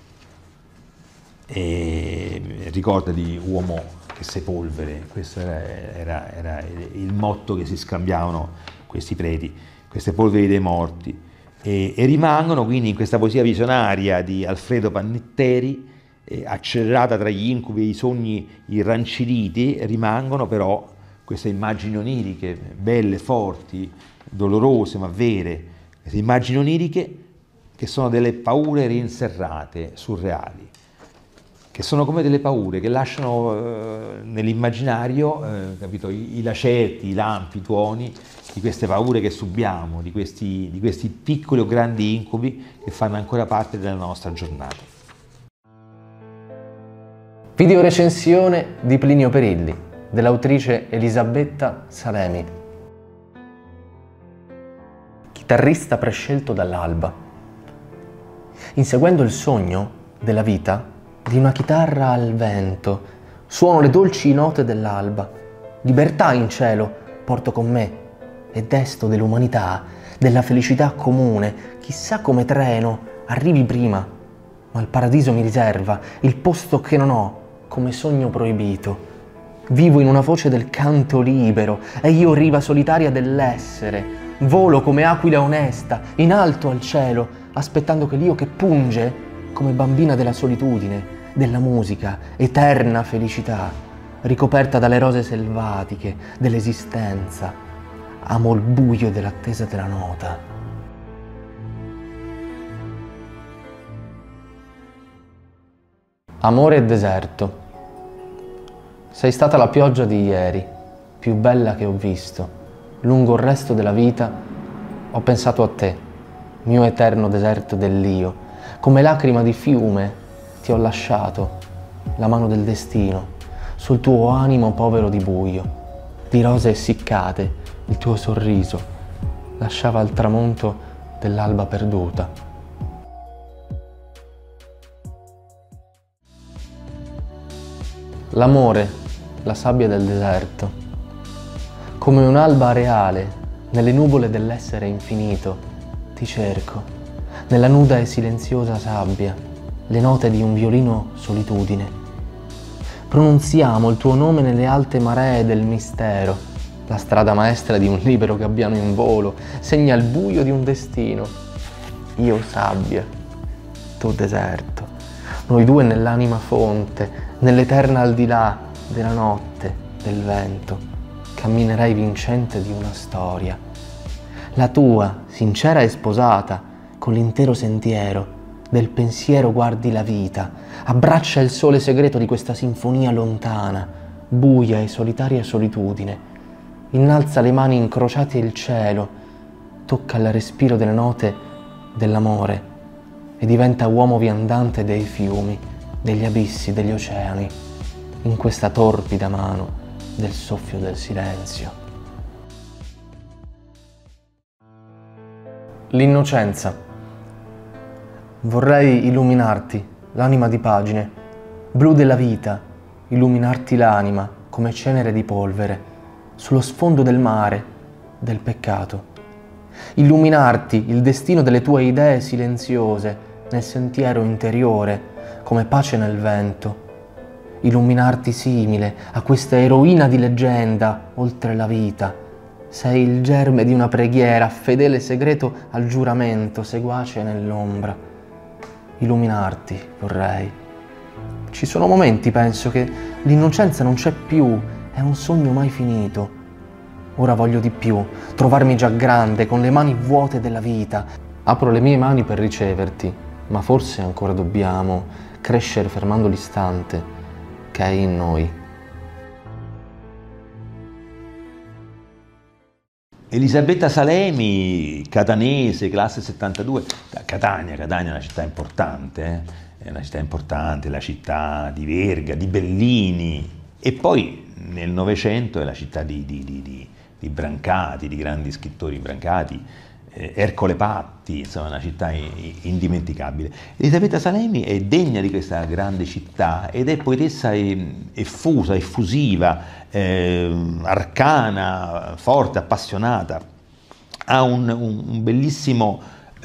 e ricorda di uomo che sei polvere. Questo era, era, era il motto che si scambiavano questi preti, queste polveri dei morti, e, e rimangono quindi in questa poesia visionaria di Alfredo Pannetteri, eh, accelerata tra gli incubi e i sogni irranciditi, rimangono però queste immagini oniriche, belle, forti, dolorose ma vere, queste immagini oniriche che sono delle paure rinserrate, surreali, che sono come delle paure che lasciano eh, nell'immaginario eh, capito, i, i lacerti, i lampi, i tuoni di queste paure che subiamo, di questi, di questi piccoli o grandi incubi che fanno ancora parte della nostra giornata. Videorecensione di Plinio Perilli, dell'autrice Elisabetta Salemi. Chitarrista prescelto dall'alba. Inseguendo il sogno della vita di una chitarra al vento, suono le dolci note dell'alba. Libertà in cielo porto con me e desto dell'umanità, della felicità comune. Chissà come treno arrivi prima, ma il paradiso mi riserva il posto che non ho, come sogno proibito. Vivo in una voce del canto libero e io riva solitaria dell'essere. Volo come aquila onesta in alto al cielo, aspettando che l'io che punge come bambina della solitudine, della musica, eterna felicità, ricoperta dalle rose selvatiche dell'esistenza, amo il buio dell'attesa della nota. Amore e deserto. Sei stata la pioggia di ieri, più bella che ho visto. Lungo il resto della vita ho pensato a te, mio eterno deserto dell'io. Come lacrima di fiume ti ho lasciato la mano del destino sul tuo animo povero di buio, di rose essiccate il tuo sorriso lasciava al tramonto dell'alba perduta. L'amore, la sabbia del deserto, come un'alba reale nelle nuvole dell'essere infinito, ti cerco, nella nuda e silenziosa sabbia, le note di un violino solitudine. Pronunziamo il tuo nome nelle alte maree del mistero, la strada maestra di un libero gabbiano in volo, segna il buio di un destino. Io sabbia, tu deserto, noi due nell'anima fonte, nell'eterna al di là della notte, del vento, camminerai vincente di una storia. La tua, sincera e sposata, con l'intero sentiero del pensiero guardi la vita, abbraccia il sole segreto di questa sinfonia lontana, buia e solitaria solitudine, innalza le mani incrociate il cielo, tocca il respiro delle note dell'amore e diventa uomo viandante dei fiumi, degli abissi, degli oceani, in questa torpida mano del soffio del silenzio. L'innocenza. Vorrei illuminarti l'anima di pagine, blu della vita, illuminarti l'anima come cenere di polvere, sullo sfondo del mare, del peccato. Illuminarti il destino delle tue idee silenziose nel sentiero interiore, come pace nel vento. Illuminarti simile a questa eroina di leggenda oltre la vita. Sei il germe di una preghiera, fedele segreto al giuramento, seguace nell'ombra. Illuminarti vorrei. Ci sono momenti, penso, che l'innocenza non c'è più, è un sogno mai finito. Ora voglio di più, trovarmi già grande, con le mani vuote della vita. Apro le mie mani per riceverti, ma forse ancora dobbiamo crescere fermando l'istante che è in noi. Elisabetta Salemi, catanese, classe settantadue, da Catania, Catania è una città importante, eh? È una città importante, la città di Verga, di Bellini, e poi nel Novecento è la città di, di, di, di, di Brancati, di grandi scrittori Brancati, eh, Ercole Patti, insomma una città indimenticabile. Elisabetta Salemi è degna di questa grande città ed è poetessa effusa, effusiva, eh, arcana, forte, appassionata. Ha un, un, un bellissimo,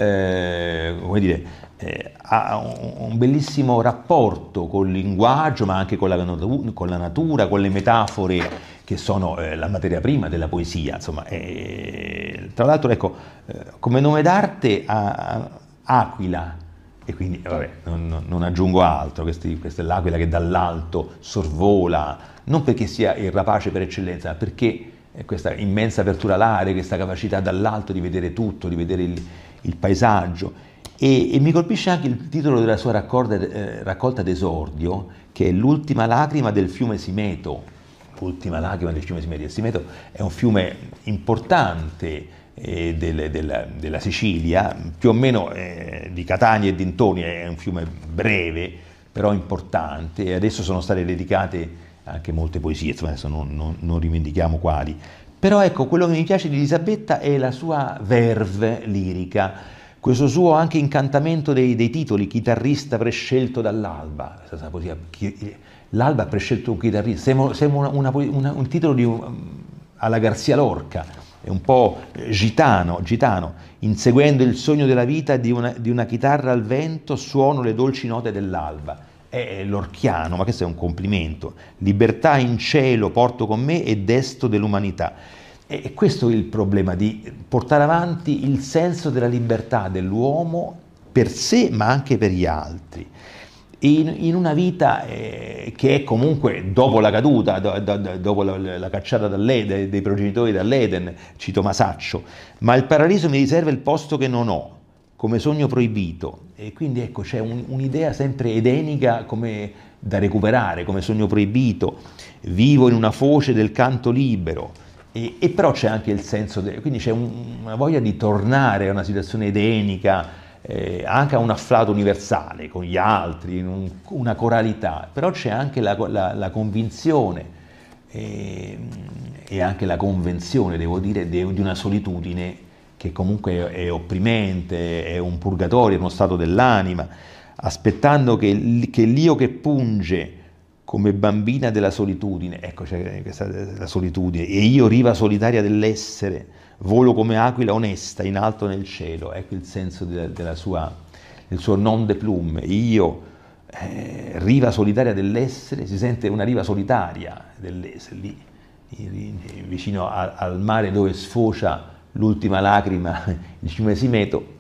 eh, come dire, eh, ha un, un bellissimo rapporto col linguaggio, ma anche con la, con la natura, con le metafore che sono eh, la materia prima della poesia. Insomma, eh, tra l'altro, ecco, eh, come nome d'arte ha Aquila, e quindi vabbè, non, non aggiungo altro. Questi, questa è l'aquila che dall'alto sorvola, non perché sia il rapace per eccellenza, ma perché questa immensa apertura alaria, questa capacità dall'alto di vedere tutto, di vedere il, il paesaggio. E, e mi colpisce anche il titolo della sua raccolta, eh, raccolta d'esordio, che è L'ultima lacrima del fiume Simeto. L'ultima lacrima del fiume Simeto. Il Simeto è un fiume importante eh, del, del, della Sicilia, più o meno eh, di Catania e dintorni, è un fiume breve, però importante, e adesso sono state dedicate anche molte poesie, insomma adesso non, non, non rivendichiamo quali. Però ecco, quello che mi piace di Elisabetta è la sua verve lirica, questo suo anche incantamento dei, dei titoli, chitarrista prescelto dall'alba. L'alba ha prescelto un chitarrista, sembra, sembra una, una, una, un titolo di, alla Garcia Lorca, è un po' gitano, gitano. Inseguendo il sogno della vita di una, di una chitarra al vento, suono le dolci note dell'alba. È lorchiano, ma questo è un complimento. Libertà in cielo porto con me e desto dell'umanità. E questo è il problema, di portare avanti il senso della libertà dell'uomo per sé, ma anche per gli altri. In, in una vita eh, che è comunque dopo la caduta, do, do, dopo la, la cacciata dall'Eden, dei progenitori dall'Eden, cito Masaccio, ma il paradiso mi riserva il posto che non ho, come sogno proibito. E quindi ecco, c'è un, un'idea sempre edenica come da recuperare, come sogno proibito. Vivo in una foce del canto libero. E, e però c'è anche il senso, de, quindi c'è un, una voglia di tornare a una situazione edenica, eh, anche a un afflato universale con gli altri, un, una coralità, però c'è anche la, la, la convinzione eh, e anche la convenzione, devo dire, de, di una solitudine che comunque è, è opprimente, è un purgatorio, è uno stato dell'anima, aspettando che, che l'io che punge come bambina della solitudine, ecco c'è questa la solitudine, e io riva solitaria dell'essere, volo come aquila onesta in alto nel cielo, ecco il senso della, della sua, del suo nom de plume, io eh, riva solitaria dell'essere, si sente una riva solitaria dell'essere, lì, lì vicino a, al mare dove sfocia l'ultima lacrima, il fiume Simeto.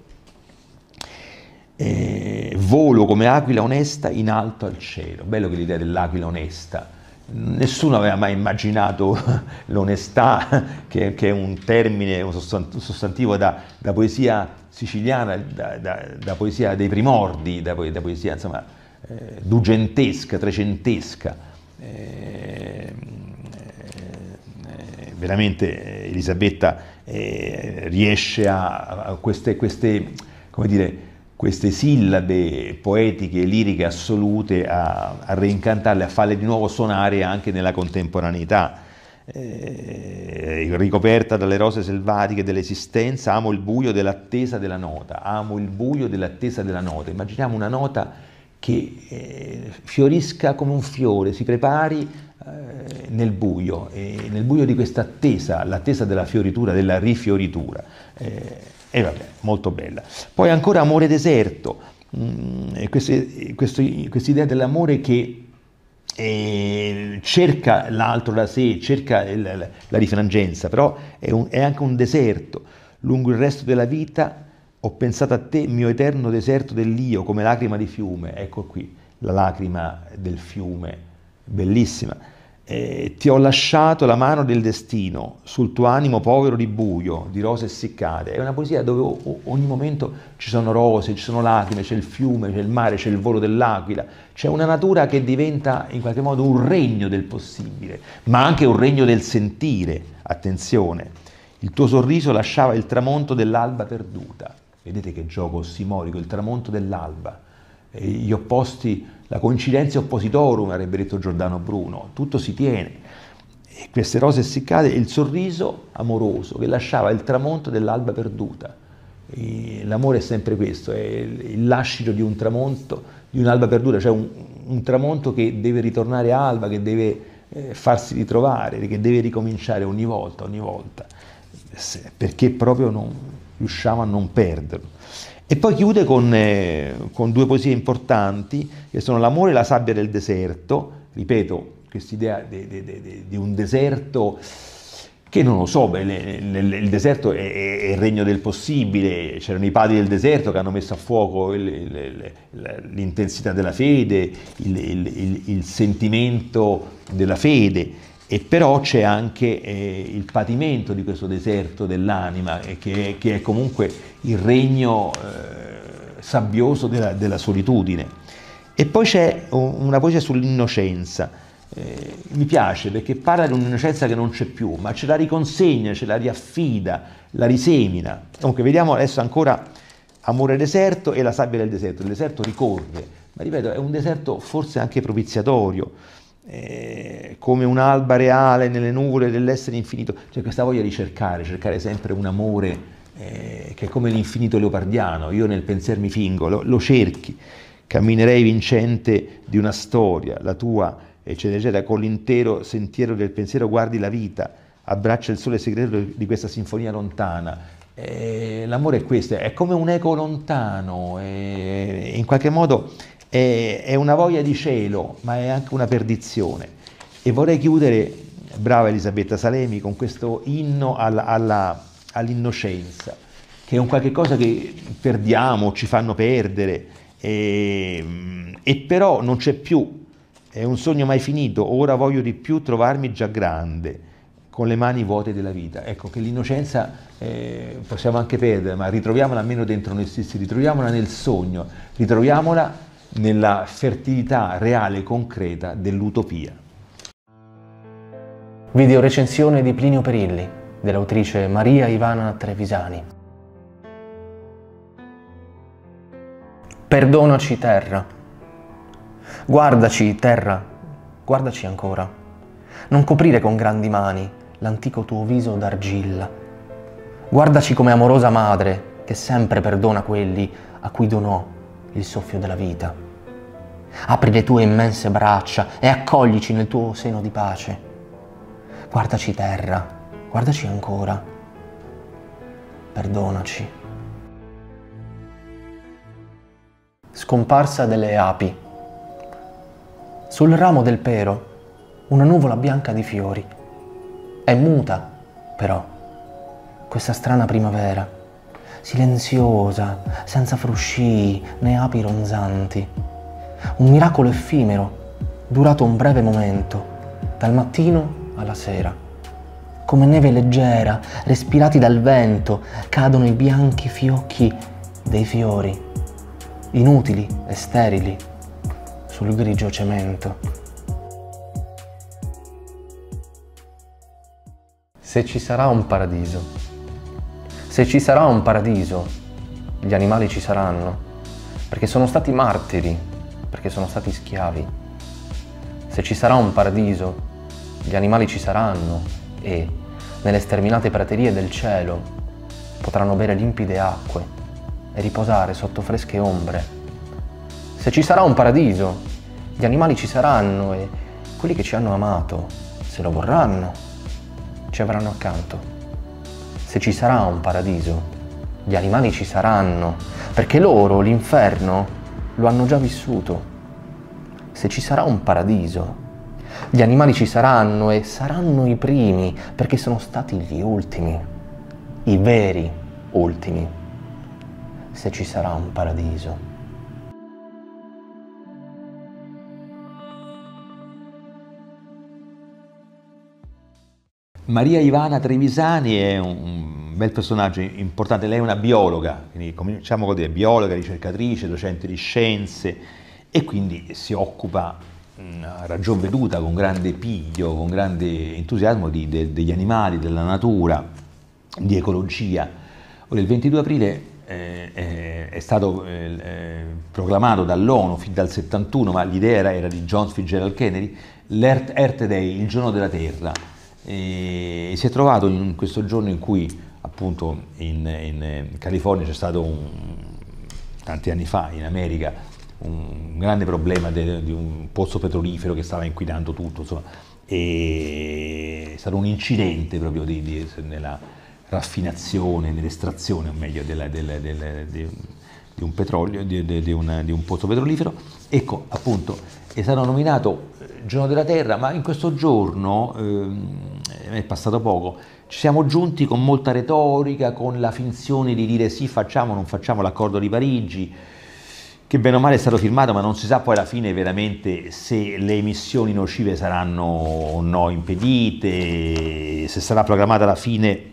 Eh, volo come aquila onesta in alto al cielo. Bello che l'idea dell'aquila onesta. Nessuno aveva mai immaginato l'onestà, che, che è un termine, un sostantivo da, da poesia siciliana, da, da, da poesia dei primordi, da, da poesia insomma eh, dugentesca, trecentesca. Eh, eh, veramente Elisabetta eh, riesce a, a queste, queste, come dire, queste sillabe poetiche, liriche assolute, a, a reincantarle, a farle di nuovo suonare anche nella contemporaneità. Eh, ricoperta dalle rose selvatiche dell'esistenza, amo il buio dell'attesa della nota, amo il buio dell'attesa della nota. Immaginiamo una nota che eh, fiorisca come un fiore, si prepari eh, nel buio, e nel buio di questa attesa, l'attesa della fioritura, della rifioritura. Eh, e vabbè, molto bella. Poi ancora amore deserto, mm, questa idea dell'amore che eh, cerca l'altro da sé, cerca il, la, la rifrangenza, però è, un, è anche un deserto. Lungo il resto della vita ho pensato a te, mio eterno deserto dell'io, come lacrima di fiume. Ecco qui, la lacrima del fiume, bellissima. Eh, ti ho lasciato la mano del destino sul tuo animo povero di buio, di rose essiccate. È una poesia dove ogni momento ci sono rose, ci sono lacrime, c'è il fiume, c'è il mare, c'è il volo dell'aquila, c'è una natura che diventa in qualche modo un regno del possibile, ma anche un regno del sentire. Attenzione, il tuo sorriso lasciava il tramonto dell'alba perduta. Vedete che gioco ossimorico, il tramonto dell'alba, gli opposti, la coincidenza oppositorum, avrebbe detto Giordano Bruno, tutto si tiene. E queste rose essiccate, il sorriso amoroso che lasciava il tramonto dell'alba perduta. L'amore è sempre questo, è il lascito di un tramonto, di un'alba perduta, cioè un, un tramonto che deve ritornare a alba, che deve eh, farsi ritrovare, che deve ricominciare ogni volta, ogni volta, perché proprio non riusciamo a non perderlo. E poi chiude con, eh, con due poesie importanti, che sono L'amore e la sabbia del deserto. Ripeto, quest'idea di, di, di, di un deserto che non lo so, beh, il, il, il deserto è, è il regno del possibile. C'erano i padri del deserto che hanno messo a fuoco l'intensità della fede, il, il, il, il sentimento della fede. E però c'è anche eh, il patimento di questo deserto dell'anima, che, che è comunque il regno eh, sabbioso della, della solitudine. E poi c'è una poesia sull'innocenza. Eh, mi piace perché parla di un'innocenza che non c'è più, ma ce la riconsegna, ce la riaffida, la risemina. Comunque vediamo adesso ancora Amore deserto e la sabbia del deserto. Il deserto ricorre, ma ripeto, è un deserto forse anche propiziatorio. Eh, come un'alba reale nelle nuvole dell'essere infinito, cioè questa voglia di cercare, cercare sempre un amore eh, che è come l'infinito leopardiano. Io nel pensier mi fingo, lo, lo cerchi, camminerei vincente di una storia, la tua, eccetera, eccetera, con l'intero sentiero del pensiero guardi la vita, abbraccia il sole segreto di questa sinfonia lontana. Eh, l'amore è questo, è come un eco lontano, eh, in qualche modo è una voglia di cielo, ma è anche una perdizione. E vorrei chiudere, brava Elisabetta Salemi, con questo inno all'innocenza, che è un qualche cosa che perdiamo, ci fanno perdere, e, e però non c'è più, è un sogno mai finito, ora voglio di più trovarmi già grande, con le mani vuote della vita. Ecco che l'innocenza eh, possiamo anche perdere, ma ritroviamola almeno dentro noi stessi, ritroviamola nel sogno, ritroviamola nella fertilità reale e concreta dell'utopia. Video recensione di Plinio Perilli, dell'autrice Maria Ivana Trevisani. Perdonaci, terra. Guardaci, terra, guardaci ancora. Non coprire con grandi mani l'antico tuo viso d'argilla. Guardaci come amorosa madre che sempre perdona quelli a cui donò il soffio della vita. Apri le tue immense braccia e accoglici nel tuo seno di pace. Guardaci, terra, guardaci ancora. Perdonaci. Scomparsa delle api. Sul ramo del pero una nuvola bianca di fiori. È muta, però, questa strana primavera, silenziosa, senza fruscii né api ronzanti. Un miracolo effimero, durato un breve momento, dal mattino alla sera. Come neve leggera, respirati dal vento, cadono i bianchi fiocchi dei fiori, inutili e sterili, sul grigio cemento. Se ci sarà un paradiso, se ci sarà un paradiso, gli animali ci saranno, perché sono stati martiri, perché sono stati schiavi. Se ci sarà un paradiso, gli animali ci saranno e, nelle sterminate praterie del cielo, potranno bere limpide acque e riposare sotto fresche ombre. Se ci sarà un paradiso, gli animali ci saranno e quelli che ci hanno amato, se lo vorranno, ci avranno accanto. Se ci sarà un paradiso, gli animali ci saranno, perché loro l'inferno lo hanno già vissuto. Se ci sarà un paradiso, gli animali ci saranno e saranno i primi, perché sono stati gli ultimi, i veri ultimi. Se ci sarà un paradiso. Maria Ivana Trevisani è un bel personaggio importante, lei è una biologa, quindi cominciamo con dire biologa, ricercatrice, docente di scienze e quindi si occupa a ragion veduta, con grande piglio, con grande entusiasmo di, de, degli animali, della natura, di ecologia. Ora, il ventidue aprile eh, è, è stato eh, proclamato dall'ONU fin dal settantuno, ma l'idea era, era di John Fitzgerald Kennedy, l'Earth Earth Day, il giorno della Terra. E si è trovato in questo giorno in cui appunto in, in California c'è stato un, tanti anni fa in America un grande problema de, di un pozzo petrolifero che stava inquinando tutto, insomma, e è stato un incidente proprio di, di, nella raffinazione, nell'estrazione o meglio della, della, della, di, di un petrolio, di, di, di, una, di un pozzo petrolifero. Ecco, appunto, è stato nominato Giorno della Terra, ma in questo giorno, ehm, è passato poco, ci siamo giunti con molta retorica, con la finzione di dire sì, facciamo, non facciamo l'accordo di Parigi, che bene o male è stato firmato, ma non si sa poi alla fine veramente se le emissioni nocive saranno o no impedite, se sarà proclamata la fine,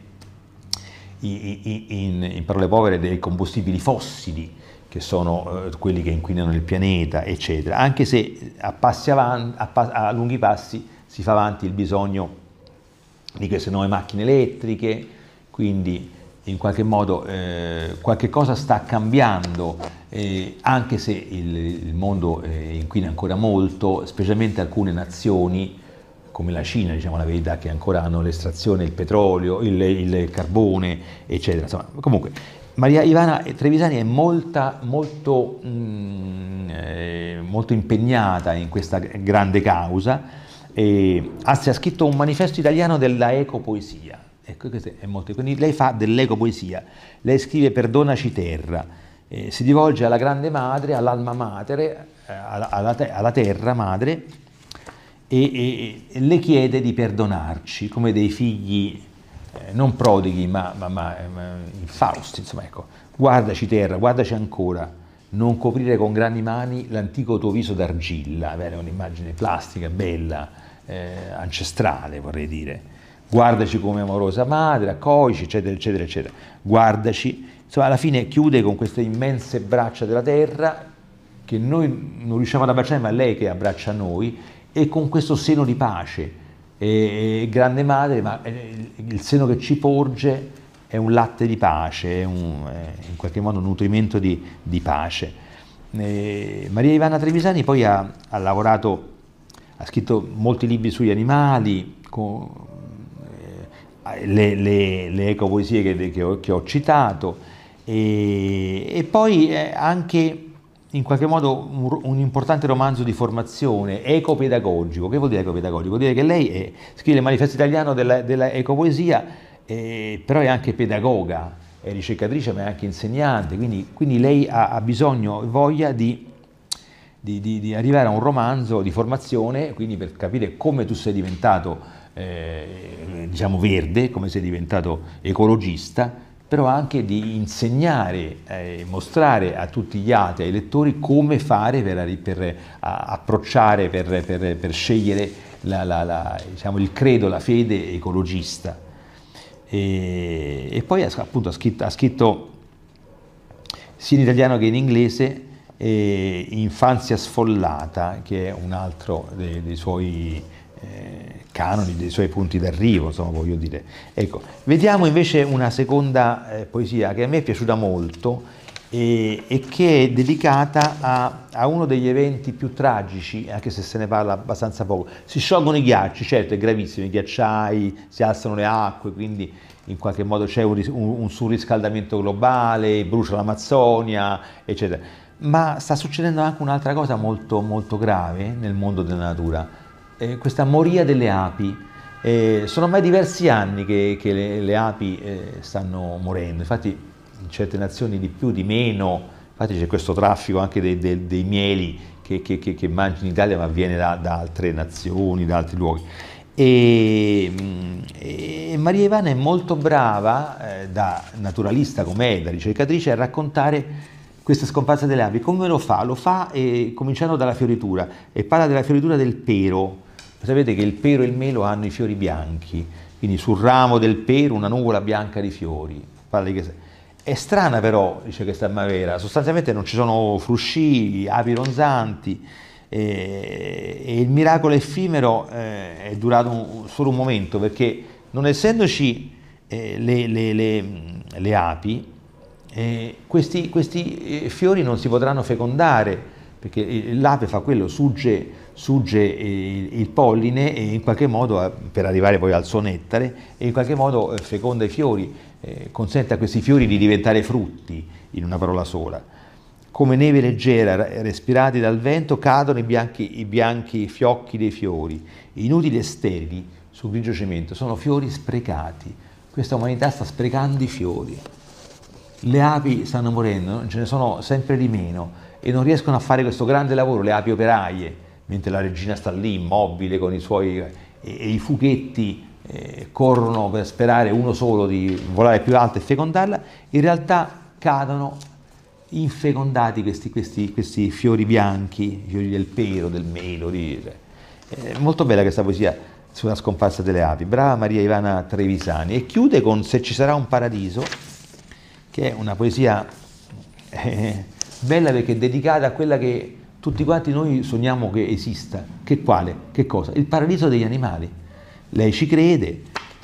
in, in, in parole povere, dei combustibili fossili, che sono eh, quelli che inquinano il pianeta, eccetera, anche se a, passi avanti, a, pa a lunghi passi si fa avanti il bisogno di queste nuove macchine elettriche, quindi in qualche modo eh, qualche cosa sta cambiando, eh, anche se il, il mondo eh, inquina ancora molto, specialmente alcune nazioni come la Cina, diciamo la verità, che ancora hanno l'estrazione del petrolio, il, il carbone, eccetera. Insomma, comunque, Maria Ivana Trevisani è molta, molto, mh, eh, molto impegnata in questa grande causa, e anzi ha scritto un manifesto italiano della ecopoesia. Ecco, questo è molto, quindi lei fa dell'ecopoesia, lei scrive Perdonaci terra, eh, si rivolge alla grande madre, all'alma mater, eh, alla, alla, te, alla terra madre, e, e, e le chiede di perdonarci come dei figli eh, non prodighi ma, ma, ma, ma infausti, insomma, ecco, guardaci terra, guardaci ancora, non coprire con grandi mani l'antico tuo viso d'argilla, avere un'immagine plastica, bella, eh, ancestrale vorrei dire. Guardaci come amorosa madre, accoglici, eccetera, eccetera, eccetera. Guardaci, insomma, alla fine chiude con queste immense braccia della terra che noi non riusciamo ad abbracciare, ma lei che abbraccia noi, e con questo seno di pace. E, e grande madre, ma il seno che ci porge è un latte di pace, è, un, è in qualche modo un nutrimento di, di pace. E Maria Ivana Trevisani poi ha, ha lavorato, ha scritto molti libri sugli animali, con, Le, le, le ecopoesie che, che, ho, che ho citato, e, e poi anche in qualche modo un, un importante romanzo di formazione ecopedagogico. Che vuol dire ecopedagogico? Vuol dire che lei è, scrive il manifesto italiano della, della ecopoesia, eh, però è anche pedagoga, è ricercatrice ma è anche insegnante, quindi, quindi lei ha, ha bisogno e voglia di, di, di, di arrivare a un romanzo di formazione, quindi per capire come tu sei diventato Eh, diciamo verde, come sei diventato ecologista, però anche di insegnare, eh, mostrare a tutti gli altri, ai lettori, come fare per, per a, approcciare, per, per, per scegliere la, la, la, diciamo, il credo, la fede ecologista. E, e poi appunto ha scritto, ha scritto sia in italiano che in inglese eh, Infanzia sfollata, che è un altro dei, dei suoi eh, canoni, dei suoi punti d'arrivo, insomma, voglio dire. Ecco, vediamo invece una seconda eh, poesia che a me è piaciuta molto, e, e che è dedicata a, a uno degli eventi più tragici, anche se se ne parla abbastanza poco. Si sciolgono i ghiacci, certo è gravissimo, i ghiacciai, si alzano le acque, quindi in qualche modo c'è un, un, un surriscaldamento globale, brucia l'Amazzonia, eccetera. Ma sta succedendo anche un'altra cosa molto, molto grave nel mondo della natura, eh, questa moria delle api. Eh, sono ormai diversi anni che, che le, le api eh, stanno morendo, infatti in certe nazioni di più, di meno, infatti c'è questo traffico anche dei, dei, dei mieli che, che, che, che mangi in Italia ma viene da, da altre nazioni, da altri luoghi. E, e Maria Ivana è molto brava, eh, da naturalista com'è, da ricercatrice, a raccontare questa scomparsa delle api. Come lo fa? Lo fa eh, cominciando dalla fioritura, e parla della fioritura del pero. Sapete che il pero e il melo hanno i fiori bianchi, quindi sul ramo del pero una nuvola bianca di fiori. Parla di che... È strana però, dice questa Mavera, sostanzialmente non ci sono frusci, api ronzanti, e, e il miracolo effimero eh, è durato un, solo un momento, perché non essendoci eh, le, le, le, le api, eh, questi, questi fiori non si potranno fecondare, perché l'ape fa quello, sugge, sugge il polline e in qualche modo, per arrivare poi al suo nettare, e in qualche modo feconda i fiori, eh, consente a questi fiori di diventare frutti, in una parola sola. Come neve leggera, respirati dal vento, cadono i bianchi, i bianchi fiocchi dei fiori, inutili e sterili, sul grigio cemento. Sono fiori sprecati. Questa umanità sta sprecando i fiori. Le api stanno morendo, ce ne sono sempre di meno, e non riescono a fare questo grande lavoro, le api operaie, mentre la regina sta lì immobile con i suoi... e, e i fughetti eh, corrono per sperare uno solo di volare più alto e fecondarla, in realtà cadono infecondati questi, questi, questi fiori bianchi, i fiori del pero, del melo. Di, è molto bella questa poesia sulla scomparsa delle api, brava Maria Ivana Trevisani. E chiude con Se ci sarà un paradiso, che è una poesia eh, bella perché è dedicata a quella che tutti quanti noi sogniamo che esista. Che quale? Che cosa? Il paradiso degli animali. Lei ci crede,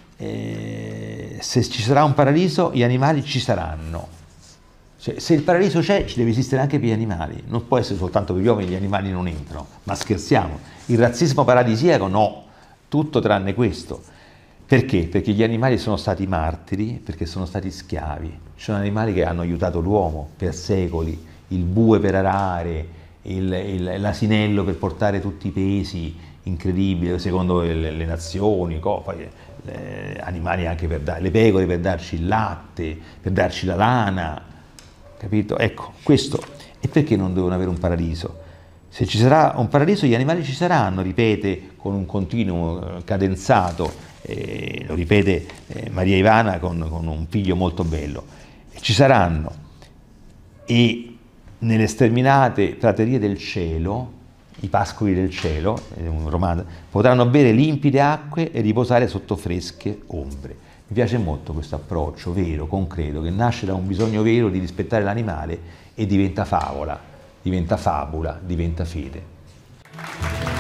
eh, se ci sarà un paradiso gli animali ci saranno. Cioè, se il paradiso c'è, ci deve esistere anche per gli animali, non può essere soltanto per gli uomini, gli animali non entrano, ma scherziamo. Il razzismo paradisiaco no, tutto tranne questo. Perché? Perché gli animali sono stati martiri, perché sono stati schiavi. Ci sono animali che hanno aiutato l'uomo per secoli, il bue per arare, l'asinello per portare tutti i pesi incredibili, secondo le, le nazioni, poi, eh, animali anche per dare, le pecore per darci il latte, per darci la lana, capito? Ecco, questo. E perché non devono avere un paradiso? Se ci sarà un paradiso gli animali ci saranno, ripete con un continuo cadenzato, eh, lo ripete eh, Maria Ivana con, con un piglio molto bello. Ci saranno, e nelle sterminate praterie del cielo, i pascoli del cielo, è un romanzo, potranno bere limpide acque e riposare sotto fresche ombre. Mi piace molto questo approccio vero, concreto, che nasce da un bisogno vero di rispettare l'animale e diventa favola, diventa fabula, diventa fede.